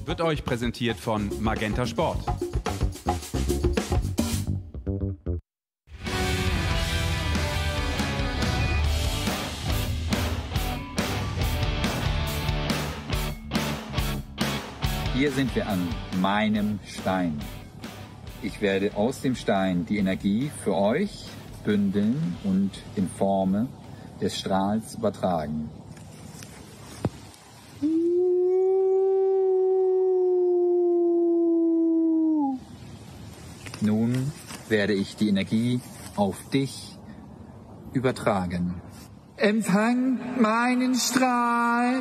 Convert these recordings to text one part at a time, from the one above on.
wird euch präsentiert von Magenta Sport. Hier sind wir an meinem Stein. Ich werde aus dem Stein die Energie für euch bündeln und in Form des Strahls übertragen. Nun werde ich die Energie auf dich übertragen. Empfang meinen Strahl.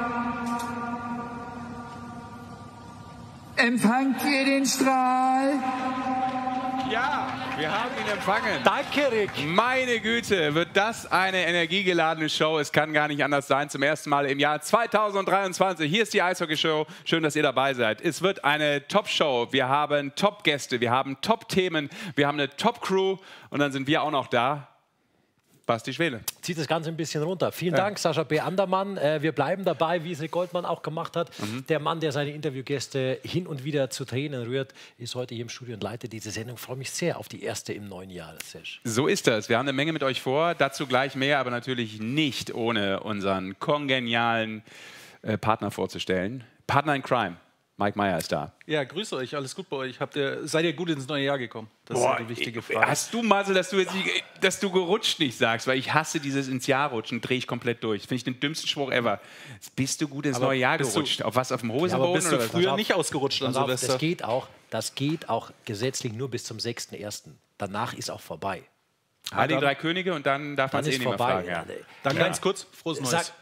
Empfangt ihr den Strahl? Ja, wir haben ihn empfangen. Danke, Rick. Meine Güte, wird das eine energiegeladene Show. Es kann gar nicht anders sein. Zum ersten Mal im Jahr 2023. Hier ist die Eishockey-Show. Schön, dass ihr dabei seid. Es wird eine Top-Show. Wir haben Top-Gäste, wir haben Top-Themen, wir haben eine Top-Crew und dann sind wir auch noch da. Basti Schwele. Zieht das Ganze ein bisschen runter. Vielen Dank, Sascha B. Andermann. Wir bleiben dabei, wie es Rick Goldmann auch gemacht hat. Der Mann, der seine Interviewgäste hin und wieder zu Tränen rührt, ist heute hier im Studio und leitet diese Sendung. Ich freue mich sehr auf die erste im neuen Jahr. Sesh. So ist das. Wir haben eine Menge mit euch vor. Dazu gleich mehr, aber natürlich nicht ohne unseren kongenialen Partner vorzustellen. Partner in Crime. Mike Meyer ist da. Ja, grüße euch, alles gut bei euch. Seid ihr gut ins neue Jahr gekommen? Das ist ja die wichtige Frage. Hast du mal so, dass du gerutscht nicht sagst, weil ich hasse dieses ins Jahr rutschen, drehe ich komplett durch. Finde ich den dümmsten Spruch ever. Bist du gut ins neue Jahr gerutscht? Auf was, auf dem Hosenboden? Aber bist du früher nicht ausgerutscht an Silvester? Das geht auch gesetzlich nur bis zum 6.1. Danach ist auch vorbei. Heilige Drei Könige und dann darf man es eh nicht mehr fragen. Ja. Dann ganz kurz, frohes Neues.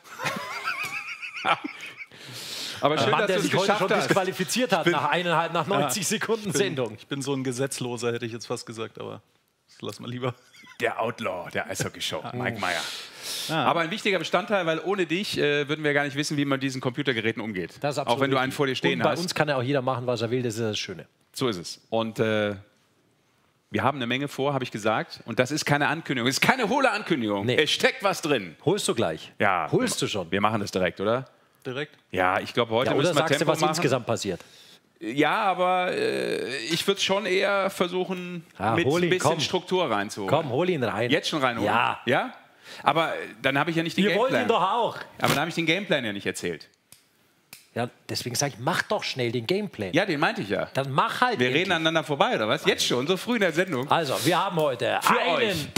Aber schön, Mann, dass der du es sich heute geschafft schon hast. disqualifiziert hat nach 90 Sekunden Sendung. Ich bin so ein Gesetzloser, hätte ich jetzt fast gesagt, aber das lassen wir lieber. Der Outlaw der Eishockey-Show, Mike Meyer. Aber ein wichtiger Bestandteil, weil ohne dich würden wir gar nicht wissen, wie man mit diesen Computergeräten umgeht. Das ist auch wenn du einen vor dir stehen und bei hast. Bei uns kann ja auch jeder machen, was er will, das ist das Schöne. So ist es. Und wir haben eine Menge vor, habe ich gesagt. Und das ist keine Ankündigung, es ist keine hohle Ankündigung. Nee. Es steckt was drin. Holst du gleich? Ja. Holst du schon? Wir machen das direkt, oder? Direkt? Ja, ich glaube, heute müssen wir Tempo du, was machen. Insgesamt passiert? Ja, aber ich würde schon eher versuchen, mit ein bisschen Struktur reinzuholen. Komm, hol ihn rein. Jetzt schon reinholen? Ja. Ja? Aber dann habe ich ja nicht den Gameplan. Wir wollen ihn doch auch. Aber dann habe ich den Gameplan ja nicht erzählt. Ja, deswegen sage ich, mach doch schnell den Gameplan. Ja, den meinte ich ja. Dann mach halt. Wir reden aneinander vorbei, oder was? Jetzt schon, so früh in der Sendung. Also, wir haben heute für euch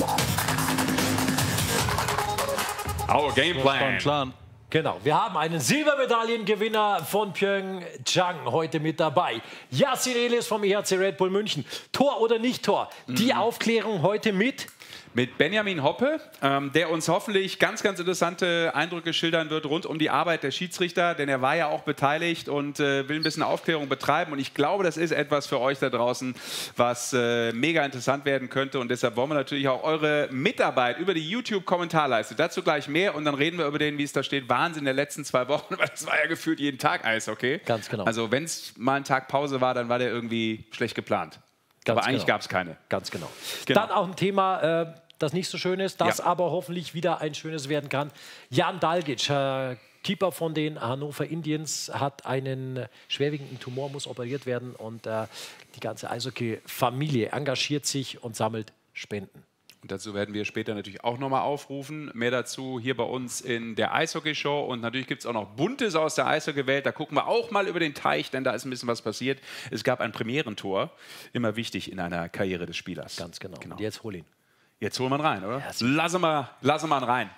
Our Gameplan. Genau, wir haben einen Silbermedaillengewinner von Pyeongchang heute mit dabei. Yassin Elis vom EHC Red Bull München. Tor oder nicht Tor? Die Aufklärung heute mit Benjamin Hoppe, der uns hoffentlich ganz, ganz interessante Eindrücke schildern wird rund um die Arbeit der Schiedsrichter, denn er war ja auch beteiligt und will ein bisschen Aufklärung betreiben. Und ich glaube, das ist etwas für euch da draußen, was mega interessant werden könnte. Und deshalb wollen wir natürlich auch eure Mitarbeit über die YouTube-Kommentarleiste. Dazu gleich mehr und dann reden wir über den, wie es da steht, Wahnsinn der letzten 2 Wochen, weil das war ja gefühlt jeden Tag Eishockey. Ganz genau. Also wenn es mal ein Tag Pause war, dann war der irgendwie schlecht geplant. Aber eigentlich gab es keine. Ganz genau. Dann auch ein Thema, das nicht so schön ist, das aber hoffentlich wieder ein schönes werden kann. Jan Dalgic, Keeper von den Hannover Indians, hat einen schwerwiegenden Tumor, muss operiert werden. Und die ganze Eishockey-Familie engagiert sich und sammelt Spenden. Und dazu werden wir später natürlich auch nochmal aufrufen. Mehr dazu hier bei uns in der Eishockey-Show. Und natürlich gibt es auch noch Buntes aus der Eishockey-Welt. Da gucken wir auch mal über den Teich, denn da ist ein bisschen was passiert. Es gab ein Premierentor. Immer wichtig in einer Karriere des Spielers. Ganz genau. Und jetzt hol ihn. Jetzt holen wir ihn rein, oder? Ja, lassen wir ihn rein.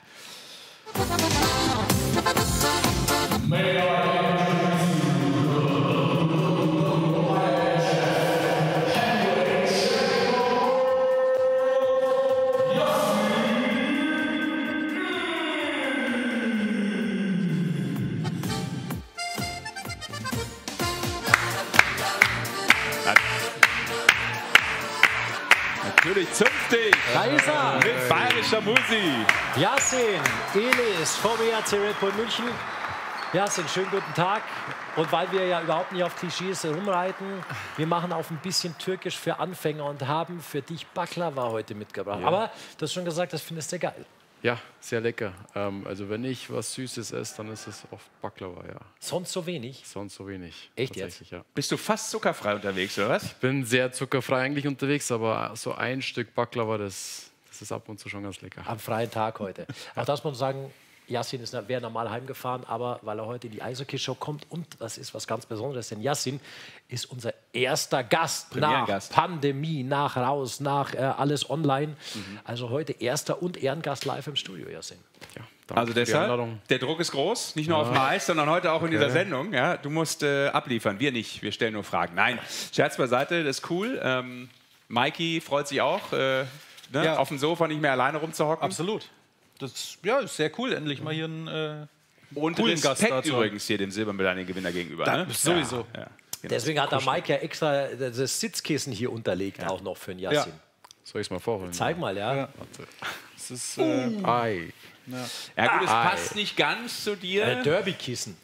Natürlich zünftig. Da ist er. Mit bayerischer Musik. Yassin Elis vom EHC Red Bull München. Yassin, schönen guten Tag. Und weil wir ja überhaupt nicht auf Klischees rumreiten, wir machen auf ein bisschen Türkisch für Anfänger und haben für dich Baklava heute mitgebracht. Ja. Aber du hast schon gesagt, das findest du geil. Ja, sehr lecker. Also wenn ich was Süßes esse, dann ist es oft Baklava, ja. Sonst so wenig? Sonst so wenig. Echt jetzt? Ja. Bist du fast zuckerfrei unterwegs, oder was? Ich bin sehr zuckerfrei eigentlich unterwegs, aber so ein Stück Baklava, das ist ab und zu schon ganz lecker. Am freien Tag heute. Auch das muss man sagen, Yassin wäre normal heimgefahren, aber weil er heute in die Eishockey-Show kommt und das ist was ganz Besonderes, denn Yassin ist unser erster Gast nach Premierengast. Pandemie, nach raus, nach alles online. Also heute erster und Ehrengast live im Studio, Yassin. Ja, danke Also für die deshalb, Einladung. der Druck ist groß, nicht nur auf dem Eis, sondern heute auch in dieser Sendung. Ja, du musst abliefern, wir nicht, wir stellen nur Fragen. Nein, Scherz beiseite, das ist cool. Mikey freut sich auch, Ja. auf dem Sofa nicht mehr alleine rumzuhocken. Absolut. Das ist sehr cool, endlich mal hier einen Und coolen Gast Respekt dazu. übrigens hier dem Silbermedaillengewinner gegenüber. Da, Ne? sowieso. Ja, genau. Deswegen hat der Mike ja extra das Sitzkissen hier unterlegt, auch noch für den Yassin. Soll ich es mal vorholen? Zeig mal, ja. Das ist, Ei. Ja gut, es passt nicht ganz zu dir. Derby-Kissen.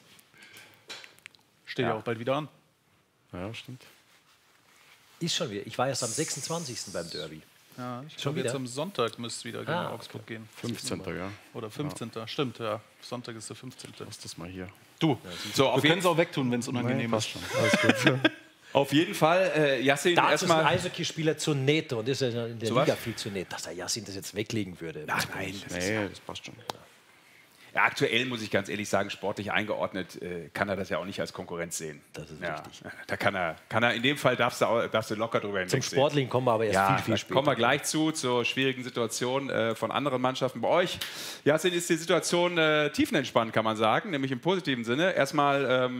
steht ja auch bald wieder an. Ja, stimmt. Ist schon wieder. Ich war erst am 26. beim Derby. Ja, ich Schon glaube, jetzt wieder? am Sonntag müsste es wieder gegen Augsburg gehen. 15. Ja. Oder 15. Stimmt, ja. Sonntag ist der 15. Lass das mal hier. Du, So, wir auf, können jeden, es auch wegtun, wenn es unangenehm ist. Alles gut. auf jeden Fall, Yassin, Dazu ist ein erstmal. Eishockeyspieler zu nett und ist ja in der So was? Liga viel zu nett, dass der Yassin das jetzt weglegen würde. Ach nein, Nee, das passt schon. ja, aktuell muss ich ganz ehrlich sagen, sportlich eingeordnet kann er das ja auch nicht als Konkurrenz sehen. Das ist ja, richtig. Da kann er, in dem Fall darfst du locker drüber Zum hinwegsehen. Sportlichen kommen wir aber erst Ja, viel da später. kommen wir gleich zur schwierigen Situation von anderen Mannschaften. Bei euch, Yassin, ist die Situation tiefenentspannt, kann man sagen, nämlich im positiven Sinne. Erstmal,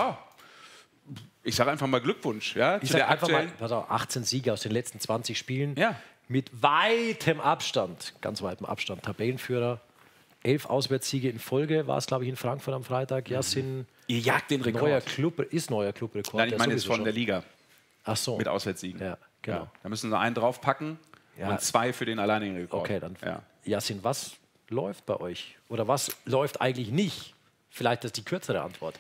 ich sage einfach mal Glückwunsch. Ja, Ich zu sage der einfach mal, aktuellen. pass auf, 18 Siege aus den letzten 20 Spielen. Ja. Mit weitem Abstand, ganz weitem Abstand, Tabellenführer. 11 Auswärtssiege in Folge war es, glaube ich, in Frankfurt am Freitag. Yassin, Ihr jagt den Rekord. neuer Clubrekord. Nein, ich ja meine jetzt sowieso von der schon. Liga Ach so. mit Auswärtssiegen. Ja, genau. Ja, da müssen sie einen draufpacken Ja. und 2 für den alleinigen Rekord. Okay, dann. Ja. Yassin, was läuft bei euch? Oder was läuft eigentlich nicht? Vielleicht ist die kürzere Antwort.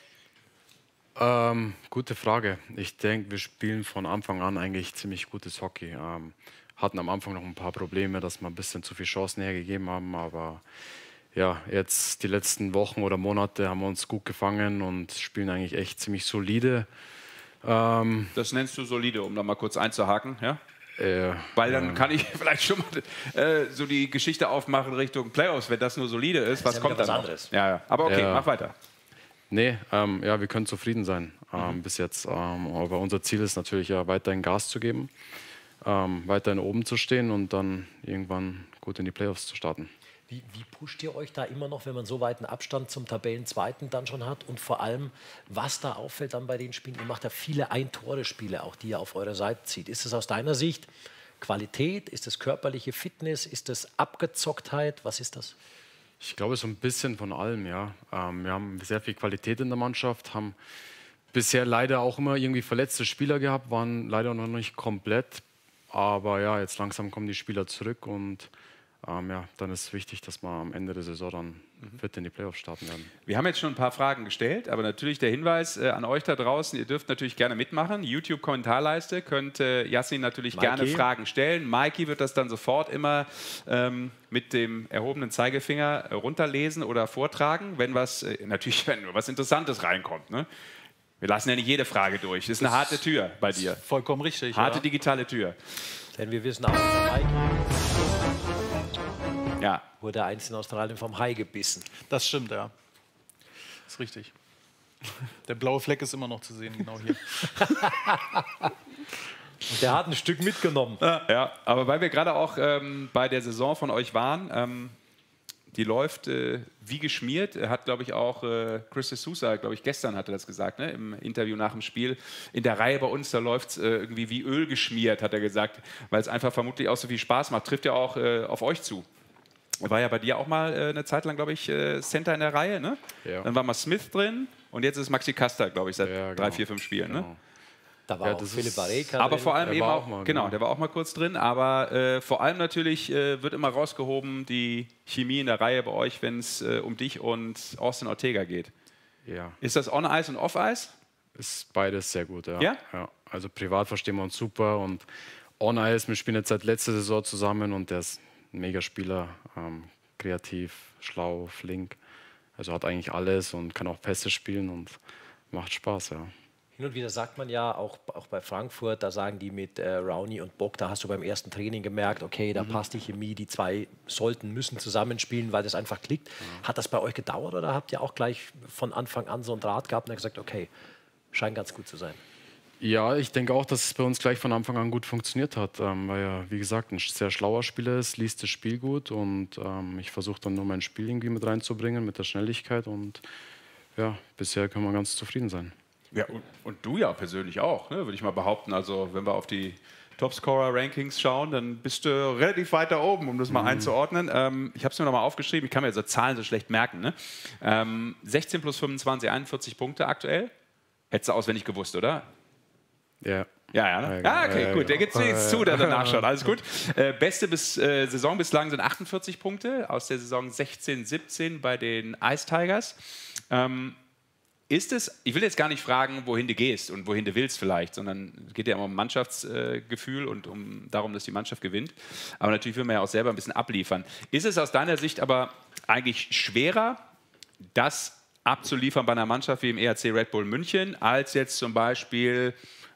Gute Frage. Ich denke, wir spielen von Anfang an eigentlich ziemlich gutes Hockey. Hatten am Anfang noch ein paar Probleme, dass wir ein bisschen zu viele Chancen hergegeben haben, aber ja, jetzt die letzten Wochen oder Monate haben wir uns gut gefangen und spielen eigentlich echt ziemlich solide. Das nennst du solide, um da mal kurz einzuhaken, ja? Weil dann kann ich vielleicht schon mal so die Geschichte aufmachen Richtung Playoffs, wenn das nur solide ist. Was ja kommt wieder dann was noch? anderes. Ja, ja. Aber okay, Ja. mach weiter. Nee, ja, wir können zufrieden sein bis jetzt. Aber unser Ziel ist natürlich ja weiterhin Gas zu geben, weiterhin oben zu stehen und dann irgendwann gut in die Playoffs zu starten. Wie pusht ihr euch da immer noch, wenn man so weiten Abstand zum Tabellenzweiten dann schon hat? Und vor allem, was da auffällt dann bei den Spielen, ihr macht ja viele Ein-Tore-Spiele, auch die ihr auf eure Seite zieht. Ist es aus deiner Sicht Qualität? Ist es körperliche Fitness? Ist es Abgezocktheit? Was ist das? Ich glaube, so ein bisschen von allem, ja. Wir haben sehr viel Qualität in der Mannschaft, haben bisher leider auch immer irgendwie verletzte Spieler gehabt, waren leider noch nicht komplett. Aber ja, jetzt langsam kommen die Spieler zurück und ja, dann ist wichtig, dass wir am Ende der Saison dann fit in die Playoffs starten werden. Wir haben jetzt schon ein paar Fragen gestellt, aber natürlich der Hinweis an euch da draußen, ihr dürft natürlich gerne mitmachen. YouTube-Kommentarleiste, könnt Yassin natürlich gerne Fragen stellen. Mikey wird das dann sofort immer mit dem erhobenen Zeigefinger runterlesen oder vortragen, wenn natürlich wenn nur was Interessantes reinkommt. Ne? Wir lassen ja nicht jede Frage durch. Das ist eine harte Tür bei dir. Vollkommen richtig. Harte ja. digitale Tür. Denn wir wissen auch, der Mike Ja. wurde einst in Australien vom Hai gebissen. Das stimmt, ja. Das ist richtig. Der blaue Fleck ist immer noch zu sehen, genau hier. Und der hat ein Stück mitgenommen. Ja, aber weil wir gerade auch bei der Saison von euch waren, die läuft wie geschmiert. Hat, glaube ich, auch Chris de Sousa, glaube ich, gestern hatte das gesagt, ne, im Interview nach dem Spiel. In der Reihe bei uns, da läuft es irgendwie wie Öl geschmiert, hat er gesagt, weil es einfach vermutlich auch so viel Spaß macht. Trifft ja auch auf euch zu. War ja bei dir auch mal eine Zeit lang, glaube ich, Center in der Reihe, ne? Ja. Dann war mal Smith drin und jetzt ist Maxi Kasta, glaube ich, seit Ja, 3, 4, 5 Spielen, ne? Genau. Da war Ja, auch das Philipp ist- Barreca Aber drin. vor allem Der eben war auch, auch mal, genau, genau. der war auch mal kurz drin, aber vor allem natürlich wird immer rausgehoben die Chemie in der Reihe bei euch, wenn es um dich und Austin Ortega geht. Ja, Ist das On-Ice und Off-Ice? ist beides sehr gut. Ja? Ja? Ja. Also privat verstehen wir uns super und On-Ice, wir spielen jetzt seit letzter Saison zusammen und der ist ein Megaspieler. kreativ, schlau, flink. Also hat eigentlich alles und kann auch Pässe spielen und macht Spaß, ja. Hin und wieder sagt man ja, auch bei Frankfurt, da sagen die mit Rowney und Bock, da hast du beim ersten Training gemerkt, okay, da passt die Chemie, die zwei müssen zusammenspielen, weil das einfach klickt. Hat das bei euch gedauert oder habt ihr auch gleich von Anfang an so einen Draht gehabt und gesagt, okay, scheint ganz gut zu sein? Ja, ich denke auch, dass es bei uns gleich von Anfang an gut funktioniert hat, weil er, wie gesagt, ein sehr schlauer Spieler ist, liest das Spiel gut und ich versuche dann nur mein Spiel irgendwie mit reinzubringen, mit der Schnelligkeit und ja, bisher können wir ganz zufrieden sein. Ja, und du ja persönlich auch, ne, würde ich mal behaupten. Also wenn wir auf die Topscorer-Rankings schauen, dann bist du relativ weit da oben, um das mal einzuordnen. Ich habe es mir noch mal aufgeschrieben, ich kann mir so Zahlen so schlecht merken. Ne? 16 plus 25, 41 Punkte aktuell. Hättest du auswendig gewusst, oder? Ja. Ja, ne? Ja, okay, gut. Der gibt es jetzt zu, der danach schaut. Alles gut. Beste Saison bislang sind 48 Punkte aus der Saison 16/17 bei den Ice Tigers. Ist es, ich will jetzt gar nicht fragen, wohin du gehst und wohin du willst vielleicht, sondern es geht ja immer um Mannschaftsgefühl und darum, dass die Mannschaft gewinnt. Aber natürlich will man ja auch selber ein bisschen abliefern. Ist es aus deiner Sicht aber eigentlich schwerer, das abzuliefern bei einer Mannschaft wie im EHC Red Bull München, als jetzt zum Beispiel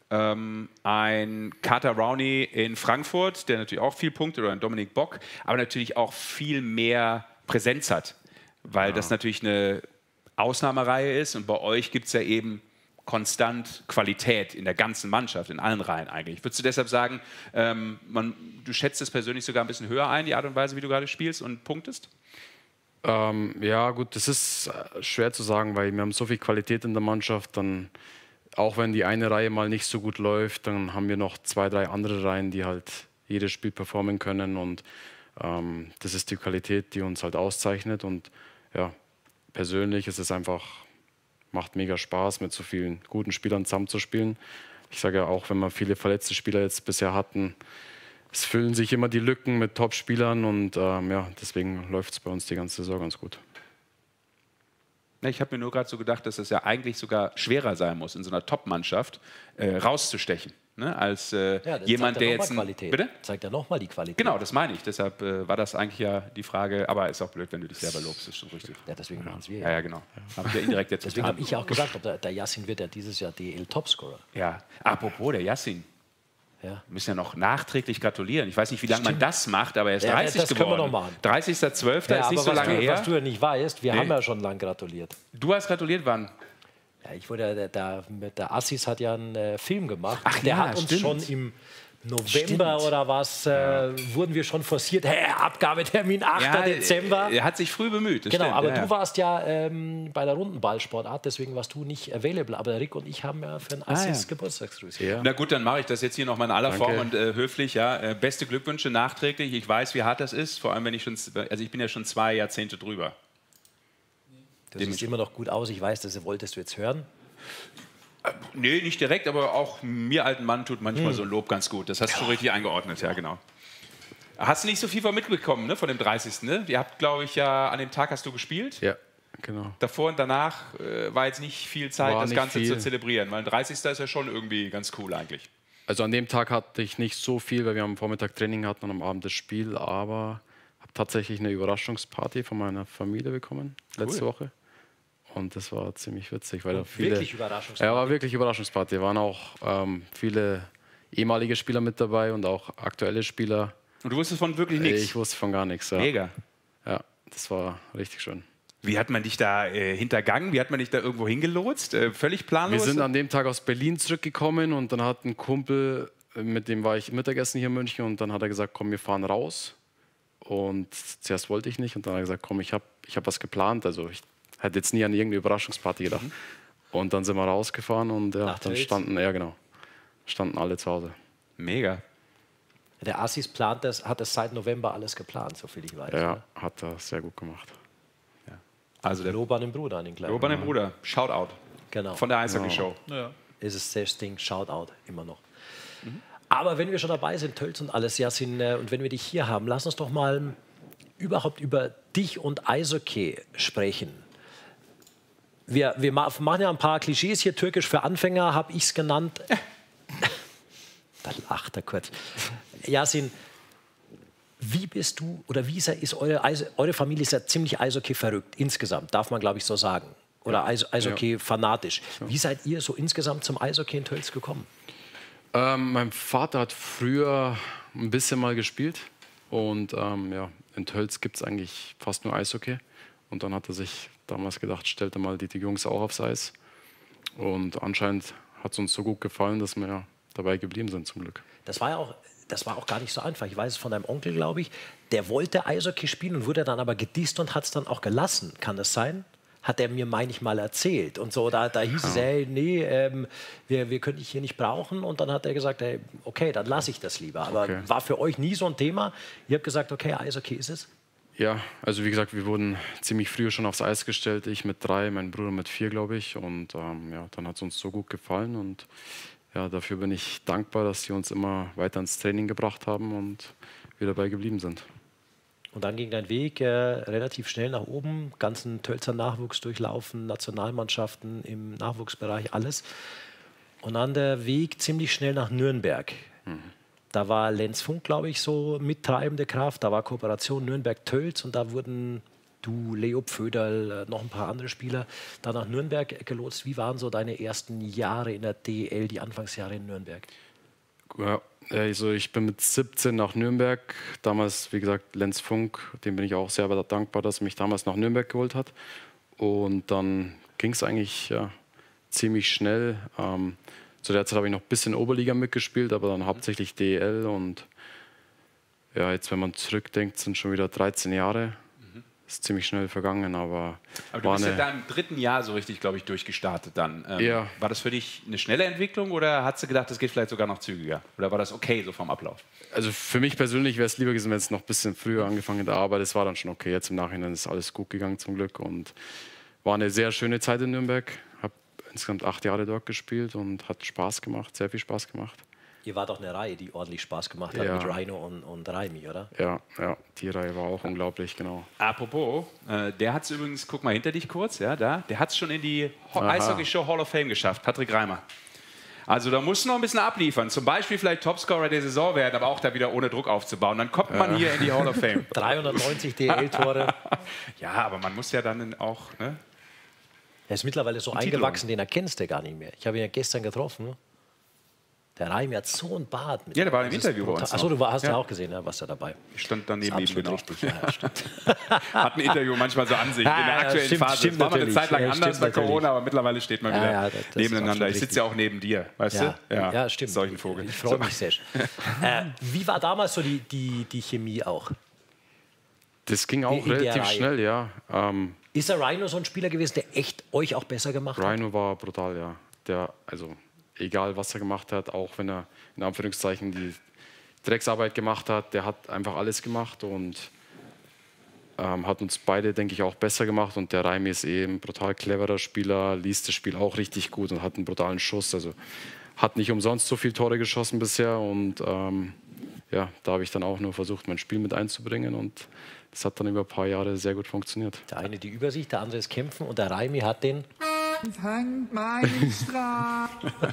ein Carter Rowney in Frankfurt, der natürlich auch viel Punkte, oder ein Dominik Bock, aber natürlich auch viel mehr Präsenz hat, weil das natürlich eine Ausnahmereihe ist und bei euch gibt es ja eben konstant Qualität in der ganzen Mannschaft, in allen Reihen eigentlich. Würdest du deshalb sagen, du schätzt es persönlich sogar ein bisschen höher ein, die Art und Weise, wie du gerade spielst und punktest? Ja gut, das ist schwer zu sagen, weil wir haben so viel Qualität in der Mannschaft, dann auch wenn die eine Reihe mal nicht so gut läuft, dann haben wir noch 2, 3 andere Reihen, die halt jedes Spiel performen können und das ist die Qualität, die uns halt auszeichnet und ja, persönlich ist es einfach, macht mega Spaß, mit so vielen guten Spielern zusammenzuspielen. Ich sage ja auch, wenn wir viele verletzte Spieler jetzt bisher hatten, es füllen sich immer die Lücken mit Top-Spielern und ja, deswegen läuft es bei uns die ganze Saison ganz gut. Ich habe mir nur gerade so gedacht, dass es ja eigentlich sogar schwerer sein muss, in so einer Top-Mannschaft rauszustechen. Ne? Als jemand, der jetzt. Bitte? Zeigt ja nochmal die Qualität. Genau, das meine ich. Deshalb war das eigentlich ja die Frage. Aber ist auch blöd, wenn du dich selber lobst, ist schon richtig. Ja, deswegen machen es wir. Ja, genau. Habe ich ja indirekt jetzt deswegen habe ich auch gesagt, der Yassin wird ja dieses Jahr DL-Topscorer. Ja, apropos der Yassin. Ja. Wir müssen ja noch nachträglich gratulieren. Ich weiß nicht, wie lange man das macht, aber er ist 30 das geworden. Können wir noch machen. 30.12. Ja, ist nicht so lange her. Was du ja nicht weißt, wir haben ja schon lange gratuliert. Du hast gratuliert, wann? Ja, ich wurde mit der Assis hat ja einen Film gemacht. Ach, der ja, hat uns stimmt. schon im November oder was, wurden wir schon forciert. Hey, Abgabetermin 8. Dezember. Er hat sich früh bemüht. Das genau, stimmt, aber du warst ja bei der Rundenballsportart, deswegen warst du nicht available. Aber der Rick und ich haben ja für den Assis Geburtstagsgrüße. Ja. Na gut, dann mache ich das jetzt hier noch mal in aller Form und höflich. Ja. Beste Glückwünsche nachträglich. Ich weiß, wie hart das ist, vor allem wenn ich ich bin ja schon 2 Jahrzehnte drüber. Das sieht immer noch gut aus. Ich weiß, das wolltest du jetzt hören. Nee, nicht direkt, aber auch mir alten Mann tut manchmal so ein Lob ganz gut. Das hast du schon richtig eingeordnet, ja genau. Hast du nicht so viel von mitbekommen, ne, von dem 30. Ne? Ihr habt, glaube ich, ja, an dem Tag hast du gespielt. Ja, genau. Davor und danach war jetzt nicht viel Zeit, das Ganze zu zelebrieren, weil ein 30. ist ja schon irgendwie ganz cool eigentlich. Also an dem Tag hatte ich nicht so viel, weil wir am Vormittag Training hatten und am Abend das Spiel, aber habe tatsächlich eine Überraschungsparty von meiner Familie bekommen, letzte Woche. Und das war ziemlich witzig, weil da viele. Wirklich Überraschungsparty? Ja, war wirklich Überraschungsparty. Da waren auch viele ehemalige Spieler mit dabei und auch aktuelle Spieler. Und du wusstest von wirklich nichts? Ich wusste von gar nichts. Ja. Mega. Ja, das war richtig schön. Wie hat man dich da hintergangen? Wie hat man dich da irgendwo hingelotst? Völlig planlos? Wir sind an dem Tag aus Berlin zurückgekommen und dann hat ein Kumpel, mit dem war ich Mittagessen hier in München und dann hat er gesagt, komm, wir fahren raus. Und zuerst wollte ich nicht und dann hat er gesagt, komm, ich hab was geplant. Also ich hätte jetzt nie an irgendeine Überraschungsparty gedacht. Und dann sind wir rausgefahren und ja, dann standen alle zu Hause. Mega. Der Assis hat es seit November alles geplant, soviel ich weiß. Ja, ne? hat er sehr gut gemacht. Ja. Also der Lob an den Bruder, an den Kleinen. Lob an den Bruder. Shoutout. Genau. Von der Eishockey-Show. Ja. Ist es das Ding, Shoutout, immer noch. Aber wenn wir schon dabei sind, Tölz und alles, Yassin, und wenn wir dich hier haben, lass uns doch mal überhaupt über dich und Eishockey sprechen. Wir machen ja ein paar Klischees hier, türkisch für Anfänger, habe ich es genannt. Da lacht er kurz. Yassin, Wie bist du, oder wie ist eure Familie ist ja ziemlich Eishockey verrückt, insgesamt, darf man, glaube ich, so sagen. Oder Eishockey fanatisch. Wie seid ihr so insgesamt zum Eishockey in Tölz gekommen? Mein Vater hat früher ein bisschen mal gespielt. Und ja, in Tölz gibt es eigentlich fast nur Eishockey. Und dann hat er sich damals gedacht, stellt er mal die Jungs auch aufs Eis. Und anscheinend hat es uns so gut gefallen, dass wir ja dabei geblieben sind, zum Glück. Das war auch gar nicht so einfach. Ich weiß es von deinem Onkel, glaube ich. Der wollte Eishockey spielen und wurde dann aber gedisst und hat es dann auch gelassen. Kann das sein? Hat er mir, meine ich, mal erzählt. Und so, da hieß es, hey, nee, wir können dich hier nicht brauchen. Und dann hat er gesagt, hey, okay, dann lasse ich das lieber. Aber war für euch nie so ein Thema? Ihr habt gesagt, okay, Eishockey ist es? Ja, also wie gesagt, wir wurden ziemlich früh schon aufs Eis gestellt. Ich mit 3, mein Bruder mit 4, glaube ich. Und ja, dann hat es uns so gut gefallen. Und ja, dafür bin ich dankbar, dass sie uns immer weiter ins Training gebracht haben und wir dabei geblieben sind. Und dann ging dein Weg relativ schnell nach oben, ganzen Tölzer Nachwuchs durchlaufen, Nationalmannschaften im Nachwuchsbereich, alles. Und dann der Weg ziemlich schnell nach Nürnberg. Da war Lenz Funk, glaube ich, so mittreibende Kraft. Da war Kooperation Nürnberg-Tölz und da wurden du, Leo Pföderl, noch ein paar andere Spieler da nach Nürnberg gelotst. Wie waren so deine ersten Jahre in der DEL, die Anfangsjahre in Nürnberg? Ja, also ich bin mit 17 nach Nürnberg. Damals, wie gesagt, Lenz Funk, dem bin ich auch sehr dankbar, dass er mich damals nach Nürnberg geholt hat. Und dann ging es eigentlich ziemlich schnell. Zu der Zeit habe ich noch ein bisschen Oberliga mitgespielt, aber dann hauptsächlich DEL. Und ja, jetzt, wenn man zurückdenkt, sind schon wieder 13 Jahre. Ist ziemlich schnell vergangen, aber du bist ja da im 3. Jahr so richtig, glaube ich, durchgestartet dann. Ja. War das für dich eine schnelle Entwicklung oder hast du gedacht, das geht vielleicht sogar noch zügiger? Oder war das okay so vom Ablauf? Also für mich persönlich wäre es lieber gewesen, wenn es noch ein bisschen früher angefangen hätte, aber das war dann schon okay. Jetzt im Nachhinein ist alles gut gegangen zum Glück und war eine sehr schöne Zeit in Nürnberg. Habe insgesamt 8 Jahre dort gespielt und hat Spaß gemacht, sehr viel Spaß gemacht. Ihr wart doch eine Reihe, die ordentlich Spaß gemacht hat mit Rhino und Raimi, oder? Ja, die Reihe war auch unglaublich, genau. Apropos, der hat es übrigens, guck mal hinter dich kurz, ja, da, der hat es schon in die Eishockey-Show Hall of Fame geschafft, Patrick Reimer. Also da musst du noch ein bisschen abliefern, zum Beispiel vielleicht Topscorer der Saison werden, aber auch da wieder ohne Druck aufzubauen. Dann kommt man hier in die Hall of Fame. 390 DEL-Tore. Ja, aber man muss ja dann auch... Ne? Er ist mittlerweile so eingewachsen, den erkennst du gar nicht mehr. Ich habe ihn ja gestern getroffen. Der Raimi hat so ein Bart. Ja, der war im Interview bei uns. Achso, du hast ja auch gesehen, ne, was er dabei. Ich stand dann neben ihm, genau. Richtig, ja, stimmt. Hat ein Interview manchmal so an sich, in der aktuellen Phase. Das war mal eine Zeit lang anders bei Corona, aber mittlerweile steht man wieder nebeneinander. Ich sitze ja auch neben dir, weißt du? Ja, stimmt. Solchen Vogel. Ich freue mich sehr. Wie war damals so die Chemie auch? Das ging auch relativ schnell, ja. Ist der Rhino so ein Spieler gewesen, der echt euch auch besser gemacht hat? Rhino war brutal, ja. Also egal, was er gemacht hat, auch wenn er in Anführungszeichen die Drecksarbeit gemacht hat, der hat einfach alles gemacht und hat uns beide, denke ich, auch besser gemacht. Und der Raimi ist eben ein brutal cleverer Spieler, liest das Spiel auch richtig gut und hat einen brutalen Schuss. Also hat nicht umsonst so viele Tore geschossen bisher. Und ja, da habe ich dann auch nur versucht, mein Spiel mit einzubringen. Und das hat dann über ein paar Jahre sehr gut funktioniert. Der eine die Übersicht, der andere ist Kämpfen und der Raimi hat den... Fangt meinen Strahl.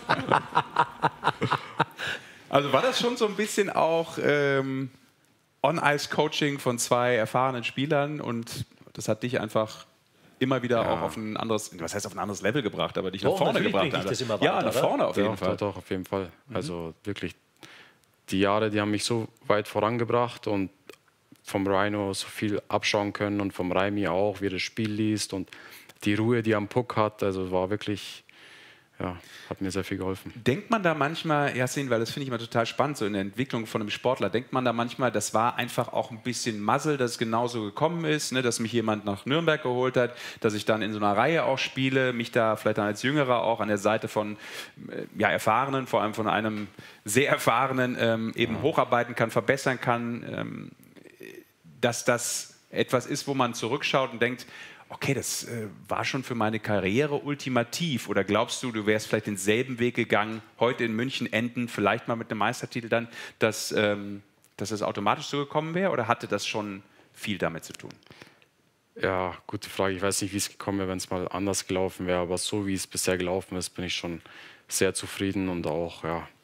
Also war das schon so ein bisschen auch On-Ice-Coaching von 2 erfahrenen Spielern und das hat dich einfach immer wieder auch auf ein anderes, was heißt auf ein anderes Level gebracht, aber dich nach vorne gebracht. Ja, nach vorne auf jeden Fall. Doch, auf jeden Fall. Also wirklich, die Jahre, die haben mich so weit vorangebracht und vom Rhino so viel abschauen können und vom Raimi auch, wie er das Spiel liest und die Ruhe, die er am Puck hat, also war wirklich, ja, hat mir sehr viel geholfen. Denkt man da manchmal, Yassin, weil das finde ich immer total spannend, so in der Entwicklung von einem Sportler, denkt man da manchmal, das war einfach auch ein bisschen Muzzle, dass es genauso gekommen ist, ne, dass mich jemand nach Nürnberg geholt hat, dass ich dann in so einer Reihe auch spiele, mich da vielleicht dann als Jüngerer auch an der Seite von Erfahrenen, vor allem von einem sehr Erfahrenen eben hocharbeiten kann, verbessern kann, dass das etwas ist, wo man zurückschaut und denkt, okay, das war schon für meine Karriere ultimativ. Oder glaubst du, du wärst vielleicht denselben Weg gegangen, heute in München enden, vielleicht mal mit einem Meistertitel dann, dass es automatisch so gekommen wäre? Oder hatte das schon viel damit zu tun? Ja, gute Frage. Ich weiß nicht, wie es gekommen wäre, wenn es mal anders gelaufen wäre. Aber so, wie es bisher gelaufen ist, bin ich schon sehr zufrieden und auch, ja,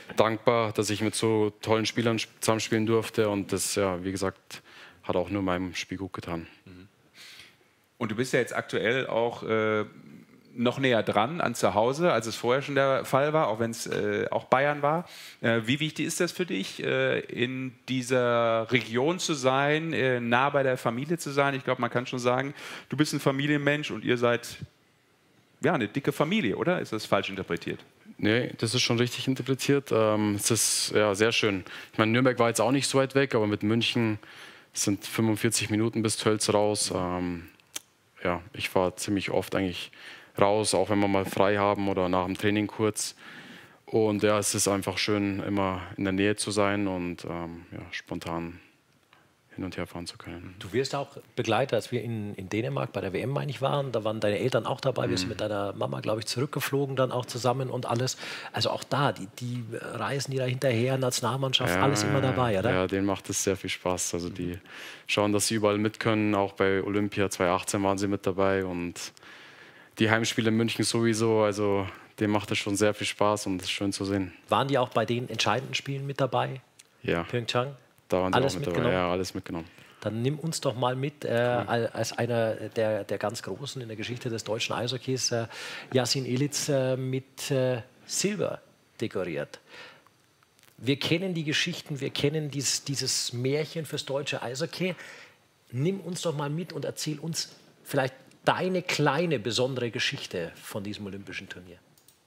dankbar, dass ich mit so tollen Spielern zusammenspielen durfte. Und das, ja, wie gesagt, hat auch nur meinem Spiel gut getan. Und du bist ja jetzt aktuell auch noch näher dran an zu Hause, als es vorher schon der Fall war, auch wenn es auch Bayern war. Wie wichtig ist das für dich, in dieser Region zu sein, nah bei der Familie zu sein? Ich glaube, man kann schon sagen, du bist ein Familienmensch und ihr seid ja eine dicke Familie, oder? Ist das falsch interpretiert? Nee, das ist schon richtig interpretiert. Es ist ja sehr schön. Ich meine, Nürnberg war jetzt auch nicht so weit weg, aber mit München sind 45 Minuten bis Tölz raus. Ja, ich fahre ziemlich oft eigentlich raus, auch wenn wir mal frei haben oder nach dem Training kurz. Und ja, es ist einfach schön, immer in der Nähe zu sein und ja, spontan hin und her fahren zu können. Du wirst auch Begleiter, als wir in Dänemark bei der WM, meine ich, waren. Da waren deine Eltern auch dabei. Wir sind mit deiner Mama, glaube ich, zurückgeflogen dann auch zusammen und alles. Also auch da, die reisen die da hinterher, Nationalmannschaft, Ja, alles immer dabei, oder? Ja, denen macht es sehr viel Spaß. Also die schauen, dass sie überall mit können. Auch bei Olympia 2018 waren sie mit dabei und die Heimspiele in München sowieso. Also denen macht es schon sehr viel Spaß und es ist schön zu sehen. Waren die auch bei den entscheidenden Spielen mit dabei? Ja, Pyeongchang? da waren sie Alles auch mit mitgenommen? dabei. Ja, alles mitgenommen. Dann nimm uns doch mal mit als einer der ganz Großen in der Geschichte des deutschen Eishockeys, Yassin Elitz, mit Silber dekoriert. Wir kennen die Geschichten, wir kennen dieses Märchen fürs deutsche Eishockey. Nimm uns doch mal mit und erzähl uns vielleicht deine kleine, besondere Geschichte von diesem olympischen Turnier.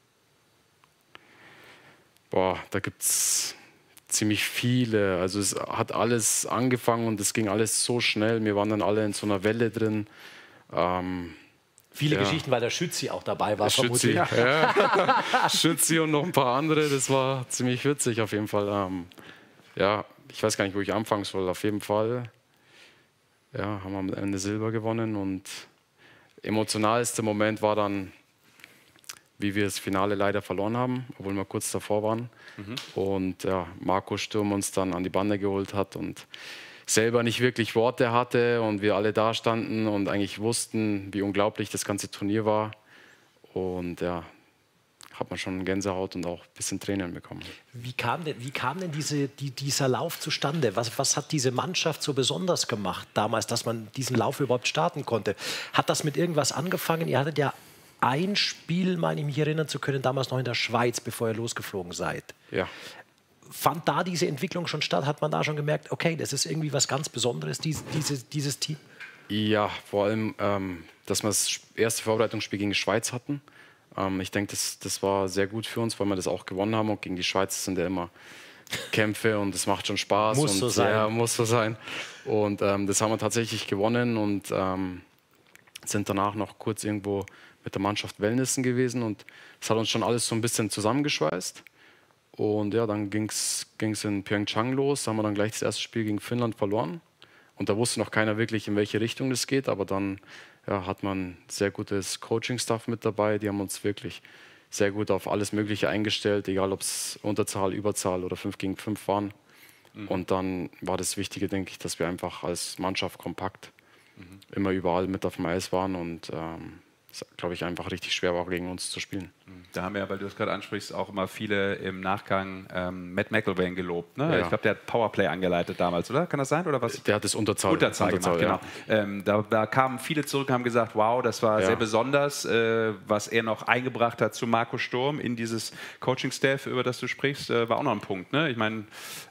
Boah, da gibt es ziemlich viele. Also es hat alles angefangen und es ging alles so schnell. Wir waren dann alle in so einer Welle drin. Viele Ja. Geschichten, weil der Schützi auch dabei war. Schützi, vermutlich. ja. Schützi und noch ein paar andere. Das war ziemlich witzig auf jeden Fall. Ja, ich weiß gar nicht, wo ich anfangen soll. Auf jeden Fall ja, haben wir am Ende Silber gewonnen und emotionalste Moment war dann, wie wir das Finale leider verloren haben, obwohl wir kurz davor waren. Und ja, Marco Sturm uns dann an die Bande geholt hat und selber nicht wirklich Worte hatte und wir alle da standen und eigentlich wussten, wie unglaublich das ganze Turnier war. Und ja, hat man schon Gänsehaut und auch ein bisschen Tränen bekommen. Wie kam denn dieser Lauf zustande? Was hat diese Mannschaft so besonders gemacht damals, dass man diesen Lauf überhaupt starten konnte? Hat das mit irgendwas angefangen? Ihr hattet ja ein Spiel, meine ich mich erinnern zu können, damals noch in der Schweiz, bevor ihr losgeflogen seid. Ja. Fand da diese Entwicklung schon statt? Hat man da schon gemerkt, okay, das ist irgendwie was ganz Besonderes, dieses Team? Ja, vor allem, dass wir das erste Vorbereitungsspiel gegen die Schweiz hatten. Ich denke, das war sehr gut für uns, weil wir das auch gewonnen haben. Und gegen die Schweiz sind ja immer Kämpfe und es macht schon Spaß. Muss und, so sein. Ja, muss so sein. Und das haben wir tatsächlich gewonnen und sind danach noch kurz irgendwo mit der Mannschaft Wellnessen gewesen. Und das hat uns schon alles so ein bisschen zusammengeschweißt. Und ja, dann ging es in Pyeongchang los. Da haben wir dann gleich das erste Spiel gegen Finnland verloren. Und da wusste noch keiner wirklich, in welche Richtung das geht. Aber dann ja, hat man sehr gutes Coaching-Staff mit dabei. Die haben uns wirklich sehr gut auf alles Mögliche eingestellt, egal ob es Unterzahl, Überzahl oder 5 gegen 5 waren. Und dann war das Wichtige, denke ich, dass wir einfach als Mannschaft kompakt immer überall mit auf dem Eis waren und es, glaube ich, einfach richtig schwer war, gegen uns zu spielen. Da haben wir, weil du es gerade ansprichst, auch immer viele im Nachgang Matt McIlvain gelobt. Ne? Ja. Ich glaube, der hat Powerplay angeleitet damals, oder? Kann das sein? Oder was? Der hat das Unterzahl Gemacht, ja. genau. Da kamen viele zurück und haben gesagt, wow, das war sehr besonders, was er noch eingebracht hat zu Marco Sturm in dieses Coaching-Staff, über das du sprichst, war auch noch ein Punkt. Ne? Ich meine,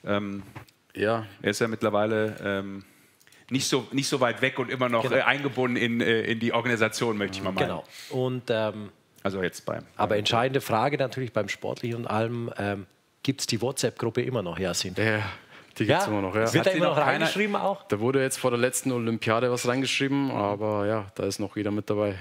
Ja, er ist ja mittlerweile nicht so weit weg und immer noch eingebunden in die Organisation, möchte ich mal meinen. Genau. Und, Also jetzt beim. aber entscheidende Frage natürlich beim Sportlichen und allem, gibt es die WhatsApp-Gruppe immer noch, Yassin? die gibt es immer noch. Ja. Wird da Hat sie immer noch noch keiner- reingeschrieben auch? Da wurde jetzt vor der letzten Olympiade was reingeschrieben, aber ja, da ist noch jeder mit dabei.